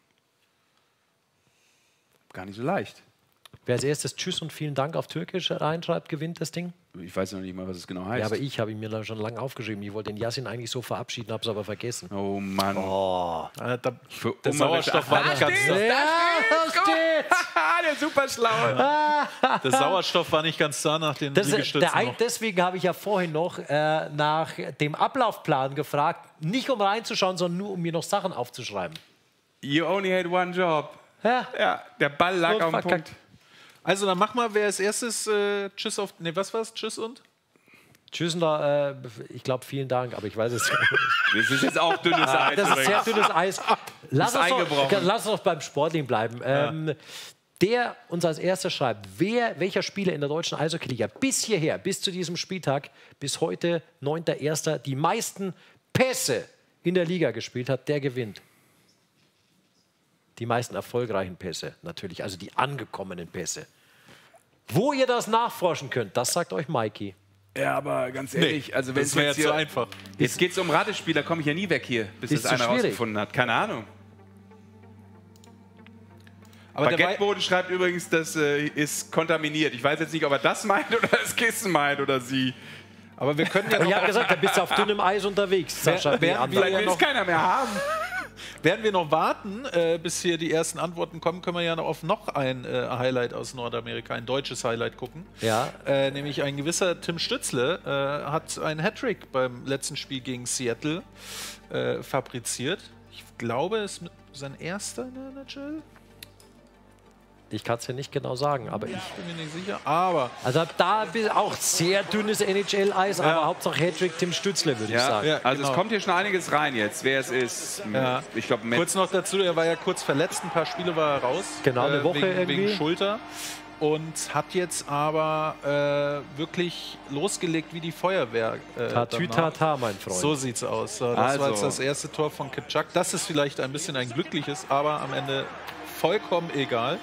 Gar nicht so leicht. Wer als erstes Tschüss und vielen Dank auf Türkisch reinschreibt, gewinnt das Ding. Ich weiß noch nicht mal, was es genau heißt. Ja, aber ich habe ihn mir schon lange aufgeschrieben. Ich wollte den Yassin eigentlich so verabschieden, habe es aber vergessen. Oh Mann. Oh. Der Sauerstoff war nicht ganz da. Der super schlaue. Der Sauerstoff war nicht ganz da nach den Liegestützen. Deswegen habe ich ja vorhin noch nach dem Ablaufplan gefragt. Nicht um reinzuschauen, sondern nur um mir noch Sachen aufzuschreiben. You only had one job. Ja, der Ball lag auf dem Punkt. Also dann mach mal, wer als erstes Tschüss auf... Ne, was war's? Tschüss und? Tschüss und ich glaube, vielen Dank, aber ich weiß es nicht. Das ist jetzt auch dünnes Eis. Das ist sehr dünnes Eis. Lass uns doch beim Sportling bleiben. Der uns als erster schreibt, welcher Spieler in der deutschen Eishockey-Liga bis hierher, bis zu diesem Spieltag, bis heute 9.1. die meisten Pässe in der Liga gespielt hat, der gewinnt. Die meisten erfolgreichen Pässe natürlich, also die angekommenen Pässe. Wo ihr das nachforschen könnt, das sagt euch Mikey. Ja, aber ganz ehrlich, also wenn es wäre jetzt so einfach. Jetzt geht es um Ratespieler, komme ich ja nie weg hier, bis Ist das zu einer schwierig. rausgefunden hat. Keine Ahnung. Aber Baguetteboden schreibt übrigens, das ist kontaminiert. Ich weiß jetzt nicht, ob er das meint oder das Kissen meint oder sie. Aber wir können ja Ich noch... habe gesagt, da bist du auf dünnem Eis unterwegs, Sascha. Während Vielleicht will es keiner mehr haben. Während wir noch warten, bis hier die ersten Antworten kommen, können wir ja noch auf noch ein Highlight aus Nordamerika, ein deutsches Highlight gucken. Ja. Nämlich ein gewisser Tim Stützle hat einen Hattrick beim letzten Spiel gegen Seattle fabriziert. Ich glaube, es ist sein erster in der NHL. Ich kann es ja nicht genau sagen, aber ich bin mir nicht sicher. Aber also da auch sehr dünnes NHL-Eis, aber Hauptsache Hattrick Tim Stützle, würde ich sagen. Ja, also es kommt hier schon einiges rein jetzt, wer es ist. Ja. Ich glaube, kurz noch dazu, er war ja kurz verletzt, ein paar Spiele war er raus. Genau, eine Woche wegen Schulter. Und hat jetzt aber wirklich losgelegt wie die Feuerwehr. Tatütata, mein Freund. So sieht's aus. Das war jetzt das erste Tor von Kipchak. Das ist vielleicht ein bisschen ein glückliches, aber am Ende vollkommen egal.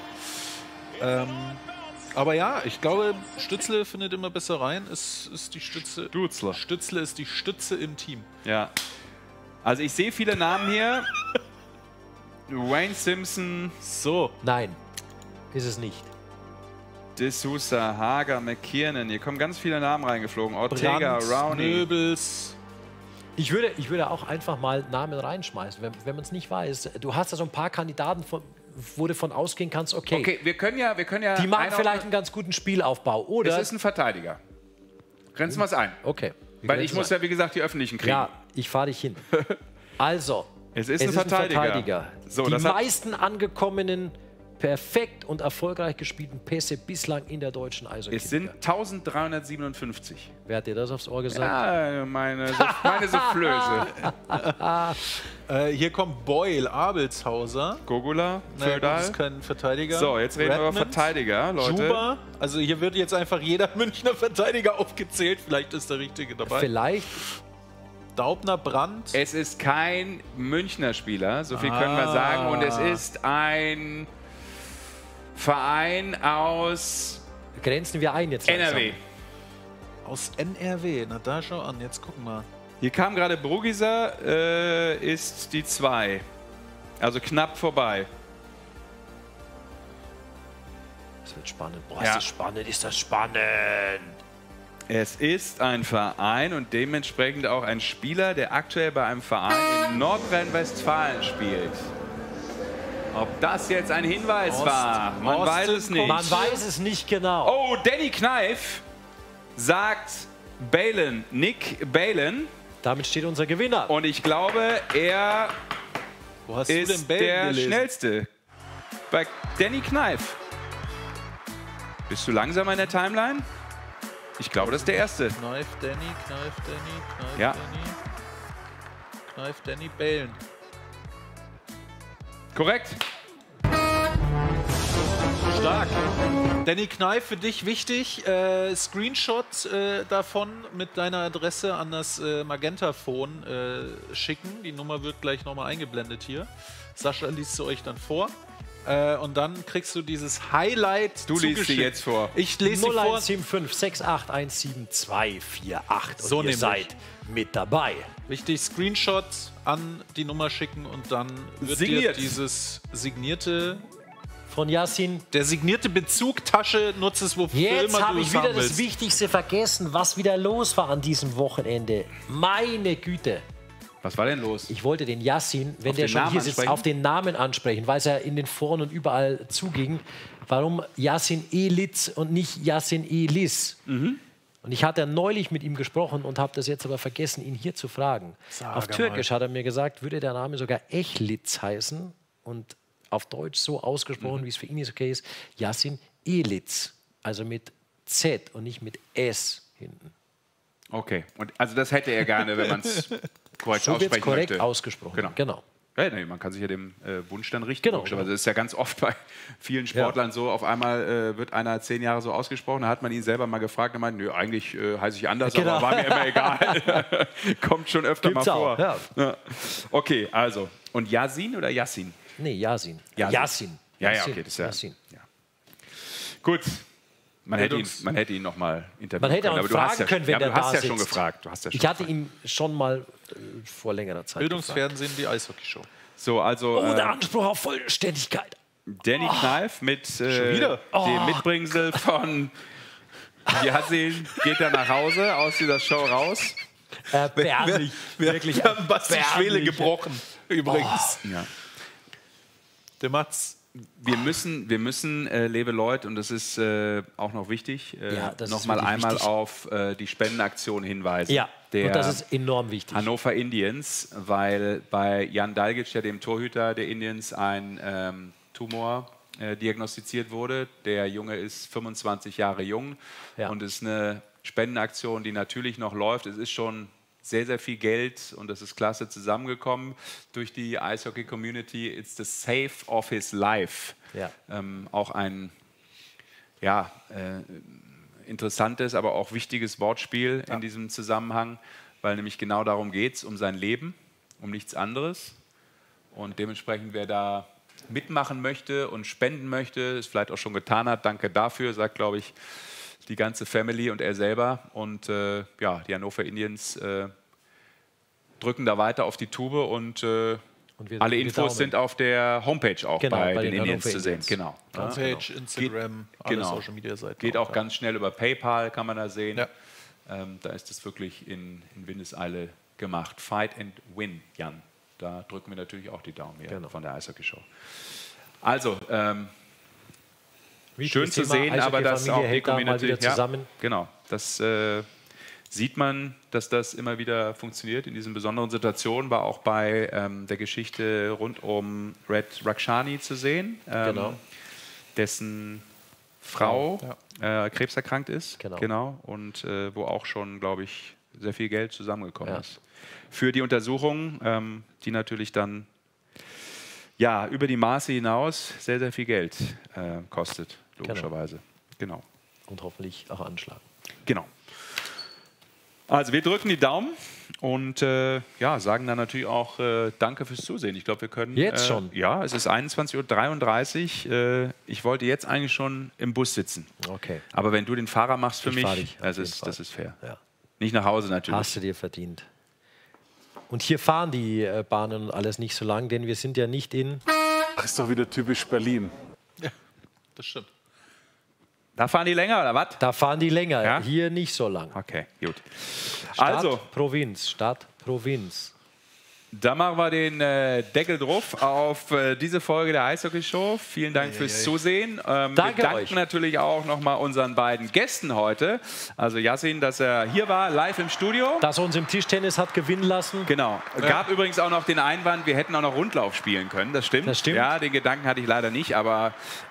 Aber ja, ich glaube, Stützle findet immer besser rein. Es ist die Stütze. Stützle ist die Stütze im Team. Ja. Also ich sehe viele Namen hier. Wayne Simpson. So. Nein, ist es nicht. De Sousa, Hager, McKiernan. Hier kommen ganz viele Namen reingeflogen. Ortega, Brandt, Rowney. Nöbels. Ich würde auch einfach mal Namen reinschmeißen, wenn man es nicht weiß. Du hast ja so ein paar Kandidaten, wo du von ausgehen kannst, okay, wir können ja die machen vielleicht einen ganz guten Spielaufbau, oder? Es ist ein Verteidiger. Grenzen wir es ein. Okay. Weil ich muss ja, wie gesagt, die Öffentlichen kriegen. Ja, ich fahre dich hin. Also, es ist ein Verteidiger. So, die meisten angekommenen, perfekt und erfolgreich gespielten Pässe bislang in der deutschen Eishockey. Es sind 1357. Wer hat dir das aufs Ohr gesagt? Ja, meine Soufflöse. Hier kommt Boyle, Abelshauser. Gogula, Fördal. Das ist kein Verteidiger. So, jetzt reden wir über Verteidiger, Leute. Juba. Also hier wird jetzt einfach jeder Münchner Verteidiger aufgezählt. Vielleicht ist der Richtige dabei. Vielleicht. Daubner, Brandt. Es ist kein Münchner Spieler, so viel können wir sagen. Und es ist ein Verein aus... Grenzen wir ein jetzt langsam. NRW. Aus NRW. Na da, schau an. Jetzt gucken wir. Hier kam gerade Brugiser, ist die 2. Also knapp vorbei. Das wird spannend. Boah, ist das spannend, ist das spannend. Es ist ein Verein und dementsprechend auch ein Spieler, der aktuell bei einem Verein in Nordrhein-Westfalen spielt. Ob das jetzt ein Hinweis war, man weiß es nicht. Man weiß es nicht genau. Oh, Danny Kneif sagt Balen, Nick Balen. Damit steht unser Gewinner. Und ich glaube, er Wo hast du ist denn Balen der gelesen? Schnellste. Bei Danny Kneif. Bist du langsamer in der Timeline? Ich glaube, das ist der erste. Kneif Danny, Kneif Danny, Kneif Ja. Danny. Kneif Danny, Bällen. Korrekt. Stark. Danny Kneif, für dich wichtig. Screenshot davon mit deiner Adresse an das Magentaphone schicken. Die Nummer wird gleich nochmal eingeblendet hier. Sascha liest sie euch dann vor. Und dann kriegst du dieses Highlight Du liest sie jetzt vor. Ich lese sie vor. 0175 6817248. So Und ihr nämlich. seid mit dabei. Wichtig, Screenshot an die Nummer schicken und dann wird Signiert. dir dieses signierte, Von Yassin. der signierte Bezugtasche nutzt es, wofür Jetzt immer habe du ich es wieder haben das willst. Wichtigste vergessen, was wieder los war an diesem Wochenende. Meine Güte. Was war denn los? Ich wollte den Yassin, wenn Auf der den schon Namen hier sitzt, ansprechen? auf den Namen ansprechen, weil es ja in den Foren und überall zuging. Warum Yassin Elitz und nicht Yassin Elis? Und ich hatte neulich mit ihm gesprochen und habe das jetzt aber vergessen, ihn hier zu fragen. Auf Türkisch hat er mir gesagt, würde der Name sogar Ehlitz heißen und auf Deutsch so ausgesprochen, wie es für ihn ist, okay ist, Yassin Elitz. Also mit Z und nicht mit S hinten. Okay. Und also das hätte er gerne, wenn man es korrekt So wird es aussprechen korrekt möchte. ausgesprochen. Genau. Ja, nee, man kann sich ja dem Wunsch dann richten. Genau, logischerweise. Das ist ja ganz oft bei vielen Sportlern so. Auf einmal wird einer 10 Jahre so ausgesprochen. Da hat man ihn selber mal gefragt. Er meint, nö, eigentlich heiße ich anders, Genau. aber war mir immer egal. Kommt schon öfter Gibt's mal auch, vor. ja. Ja. Okay, also. Und Yasin oder Yassin? Nee, Yassin. Yassin. Yassin. Ja, Yassin. okay, das ist ja. Yassin. Gut. Man hätte ihn noch mal interviewen Man hätte können. auch Aber du hast fragen ja, können, wenn ja, der du hast da ja schon sitzt. gefragt. Du hast ja schon Ich hatte gefragt. ihn schon mal vor längerer Zeit Bildungsfernsehen, die Eishockeyshow. So, also. gefragt. Oh, der Anspruch auf Vollständigkeit. Danny Kneif mit wieder? dem Mitbringsel von Yassin geht er nach Hause aus dieser Show raus. Erbärmlich. Wirklich Wir haben Basti Schwele erbärmlich. gebrochen, übrigens. Ja. Der Mats. Wir müssen liebe Leute, und das ist auch noch wichtig, Ja, das ist noch mal wirklich einmal wichtig. auf die Spendenaktion hinweisen. Ja, der und das ist enorm wichtig. Hannover Indians, weil bei Jan Dalgic, ja dem Torhüter der Indians, ein Tumor diagnostiziert wurde. Der Junge ist 25 Jahre jung und ist eine Spendenaktion, die natürlich noch läuft. Es ist schon sehr, sehr viel Geld und das ist klasse zusammengekommen durch die Eishockey-Community. It's the save of his life. Ja. Auch ein interessantes, aber auch wichtiges Wortspiel in diesem Zusammenhang, weil nämlich genau darum geht es, um sein Leben, um nichts anderes. Und dementsprechend, wer da mitmachen möchte und spenden möchte, es vielleicht auch schon getan hat, danke dafür, sagt, glaube ich, die ganze Family und er selber. Und die Hannover Indians drücken da weiter auf die Tube und wir alle drücken die Infos Daumen. sind auf der Homepage auch Genau, bei bei den den Indians Hannover zu sehen. Indians. Genau. Homepage, Geht- Instagram, alle genau. Social Media Seiten. Geht auch ganz schnell über PayPal, kann man da sehen. Ja. Da ist es wirklich in Windeseile gemacht. Fight and win, Jan. Da drücken wir natürlich auch die Daumen hier von der Eishockey-Show. Also, schön zu sehen, aber dass auch die hält da mal Community wieder zusammen. genau, das sieht man, dass das immer wieder funktioniert in diesen besonderen Situationen. War auch bei der Geschichte rund um Red Rakshani zu sehen, dessen Frau krebserkrankt ist, genau, und wo auch schon, glaube ich, sehr viel Geld zusammengekommen ist für die Untersuchung, die natürlich dann über die Maße hinaus sehr, sehr viel Geld kostet, logischerweise. Genau. Und hoffentlich auch anschlagen. Genau. Also wir drücken die Daumen und sagen dann natürlich auch danke fürs Zusehen. Ich glaube, wir können... Jetzt schon? Ja, es ist 21:33 Uhr. Ich wollte jetzt eigentlich schon im Bus sitzen. Okay. Aber wenn du den Fahrer machst für Ich mich, fahr dich, auf das jeden ist fair. Ja. Nicht nach Hause natürlich. Hast du dir verdient. Und hier fahren die Bahnen und alles nicht so lang, denn wir sind ja nicht in... Das ist doch wieder typisch Berlin. Ja, das stimmt. Da fahren die länger, oder was? Da fahren die länger, Ja? hier nicht so lang. Okay, gut. Stadt, Also, Provinz, Stadt, Provinz. da machen wir den Deckel drauf auf diese Folge der Eishockey-Show. Vielen Dank fürs Zusehen. Wir Danke danken euch. natürlich auch nochmal unseren beiden Gästen heute. Also Yassin, dass er hier war, live im Studio. Dass er uns im Tischtennis hat gewinnen lassen. Genau. Gab übrigens auch noch den Einwand, wir hätten auch noch Rundlauf spielen können. Das stimmt. Das stimmt. Ja, den Gedanken hatte ich leider nicht, aber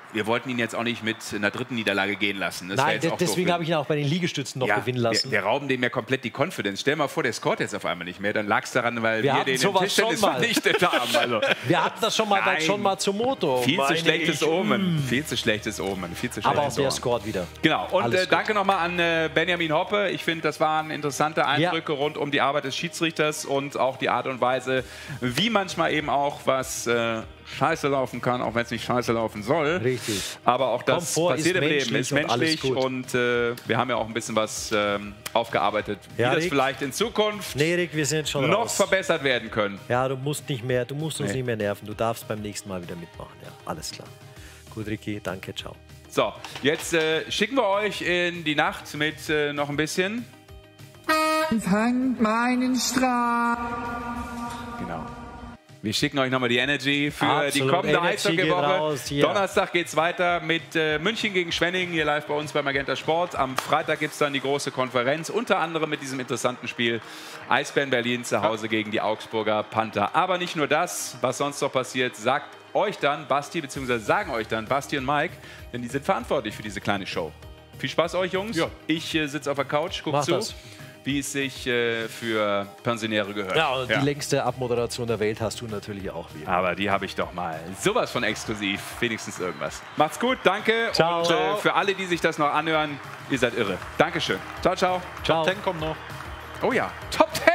wir wollten ihn jetzt auch nicht mit einer dritten Niederlage gehen lassen. Das Nein, deswegen habe ich ihn auch bei den Liegestützen noch gewinnen lassen. Wir rauben dem ja komplett die Confidence. Stell mal vor, der scoret jetzt auf einmal nicht mehr. Dann lag es daran, weil wir den im Tischtennis vernichtet haben. Also. Wir hatten das schon mal zum Motto. Viel zu schlechtes Omen. Viel zu schlechtes Omen. Aber auch der scoret wieder. Genau. Und danke nochmal an Benjamin Hoppe. Ich finde, das waren interessante Eindrücke rund um die Arbeit des Schiedsrichters und auch die Art und Weise, wie manchmal eben auch was scheiße laufen kann, auch wenn es nicht scheiße laufen soll. Richtig. Aber auch das passiert im Leben, ist menschlich und wir haben ja auch ein bisschen was aufgearbeitet, wie das vielleicht in Zukunft Rick, wir sind schon noch verbessert werden können. Ja, du musst uns nicht mehr nerven. Du darfst beim nächsten Mal wieder mitmachen. Ja, alles klar. Gut, Ricky, danke, ciao. So, jetzt schicken wir euch in die Nacht mit noch ein bisschen. Fangt meinen Strahl. Genau. Wir schicken euch nochmal die Energy für die kommende Eishockey-Woche. Donnerstag geht es weiter mit München gegen Schwenningen, hier live bei uns bei Magenta Sport. Am Freitag gibt es dann die große Konferenz, unter anderem mit diesem interessanten Spiel Eisbären Berlin zu Hause gegen die Augsburger Panther. Aber nicht nur das, was sonst noch passiert, sagen euch dann Basti und Mike, denn die sind verantwortlich für diese kleine Show. Viel Spaß euch, Jungs. Ja. Ich sitze auf der Couch, guck zu. Wie es sich für Pensionäre gehört. Ja, und die längste Abmoderation der Welt hast du natürlich auch wieder. Aber die habe ich doch mal sowas von exklusiv. Wenigstens irgendwas. Macht's gut, danke. Ciao. Und für alle, die sich das noch anhören, ihr seid irre. Dankeschön. Ciao, ciao. Ciao. Top 10 kommt noch. Oh ja, Top 10!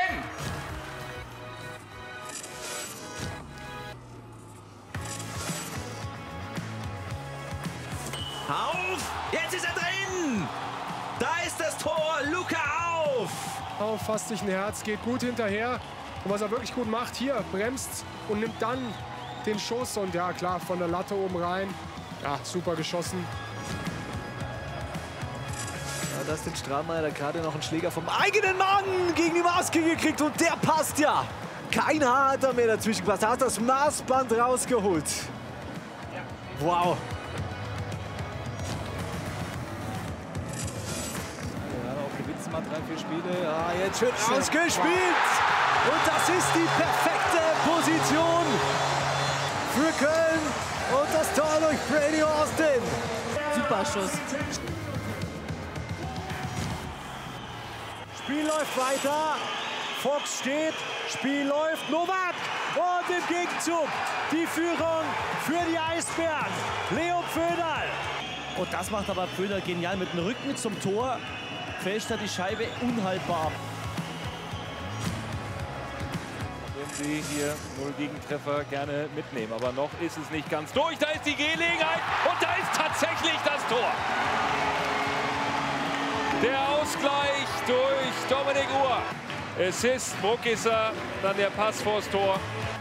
Auf! Jetzt ist er drin! Da ist das Tor! Luca auf! Fasst sich ein Herz, geht gut hinterher. Und was er wirklich gut macht, hier bremst und nimmt dann den Schuss. Und ja, klar, von der Latte oben rein. Ja, super geschossen. Ja, das ist den Strahlmeier, der gerade noch einen Schläger vom eigenen Mann gegen die Maske gekriegt. Und der passt ja. Kein Haar hat er mehr dazwischen gepasst. Er hat das Maßband rausgeholt. Wow. Mal 3-4 Spiele. Ja, jetzt schön ausgespielt. Und das ist die perfekte Position für Köln. Und das Tor durch Brady Austin. Super Schuss. Spiel läuft weiter. Fox steht. Spiel läuft. Novak. Und im Gegenzug die Führung für die Eisbären. Leo Pföderl. Und das macht aber Pföderl genial mit dem Rücken zum Tor. Fälscht er die Scheibe unhaltbar ab. Würden Sie hier 0 Gegentreffer gerne mitnehmen. Aber noch ist es nicht ganz durch. Da ist die Gelegenheit und da ist tatsächlich das Tor. Der Ausgleich durch Dominik Uhr. Assist, Bruckisser, dann der Pass vors Tor.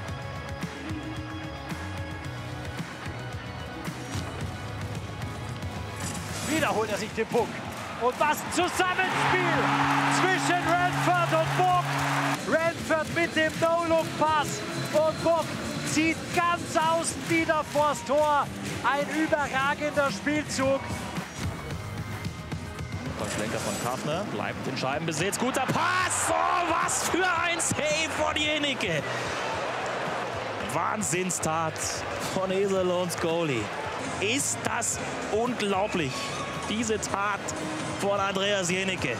Wieder holt er sich den Puck. Und was ein Zusammenspiel zwischen Ranford und Buck. Ranford mit dem No-Look-Pass und Buck zieht ganz außen wieder vors Tor. Ein überragender Spielzug. Schlenker von Kaffner bleibt in Scheibenbesitz. Guter Pass. Oh, was für ein Save von Jenike. Wahnsinnstat von Iserlohns Goalie. Ist das unglaublich. Diese Tat von Andreas Jenike.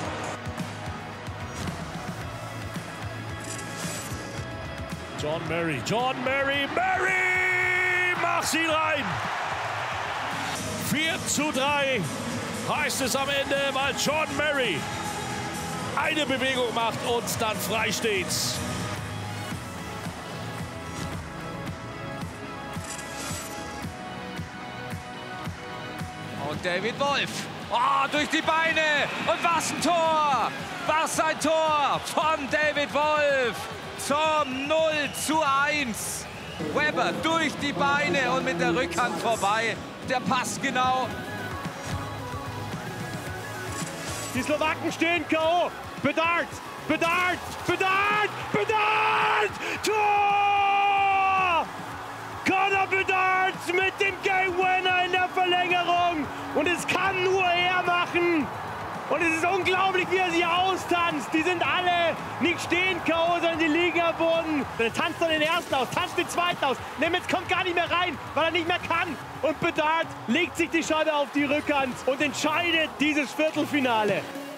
John Murray macht ihn rein. 4:3 heißt es am Ende, weil John Murray eine Bewegung macht und dann frei steht's. Und David Wolf. Oh, durch die Beine. Und was ein Tor. Was ein Tor von David Wolf. Zum 0:1. Weber durch die Beine und mit der Rückhand vorbei. Der Pass genau. Die Slowaken stehen K.O. Bedard. Tor! Connor Bedard mit dem Game Winner in der Verlängerung. Und es kann nur er machen. Und es ist unglaublich, wie er sich austanzt. Die sind alle nicht stehen K.O., sondern die liegen am Boden. Dann tanzt er den ersten aus, tanzt den zweiten aus. Nemitz kommt gar nicht mehr rein, weil er nicht mehr kann. Und Bedard legt sich die Scheibe auf die Rückhand und entscheidet dieses Viertelfinale.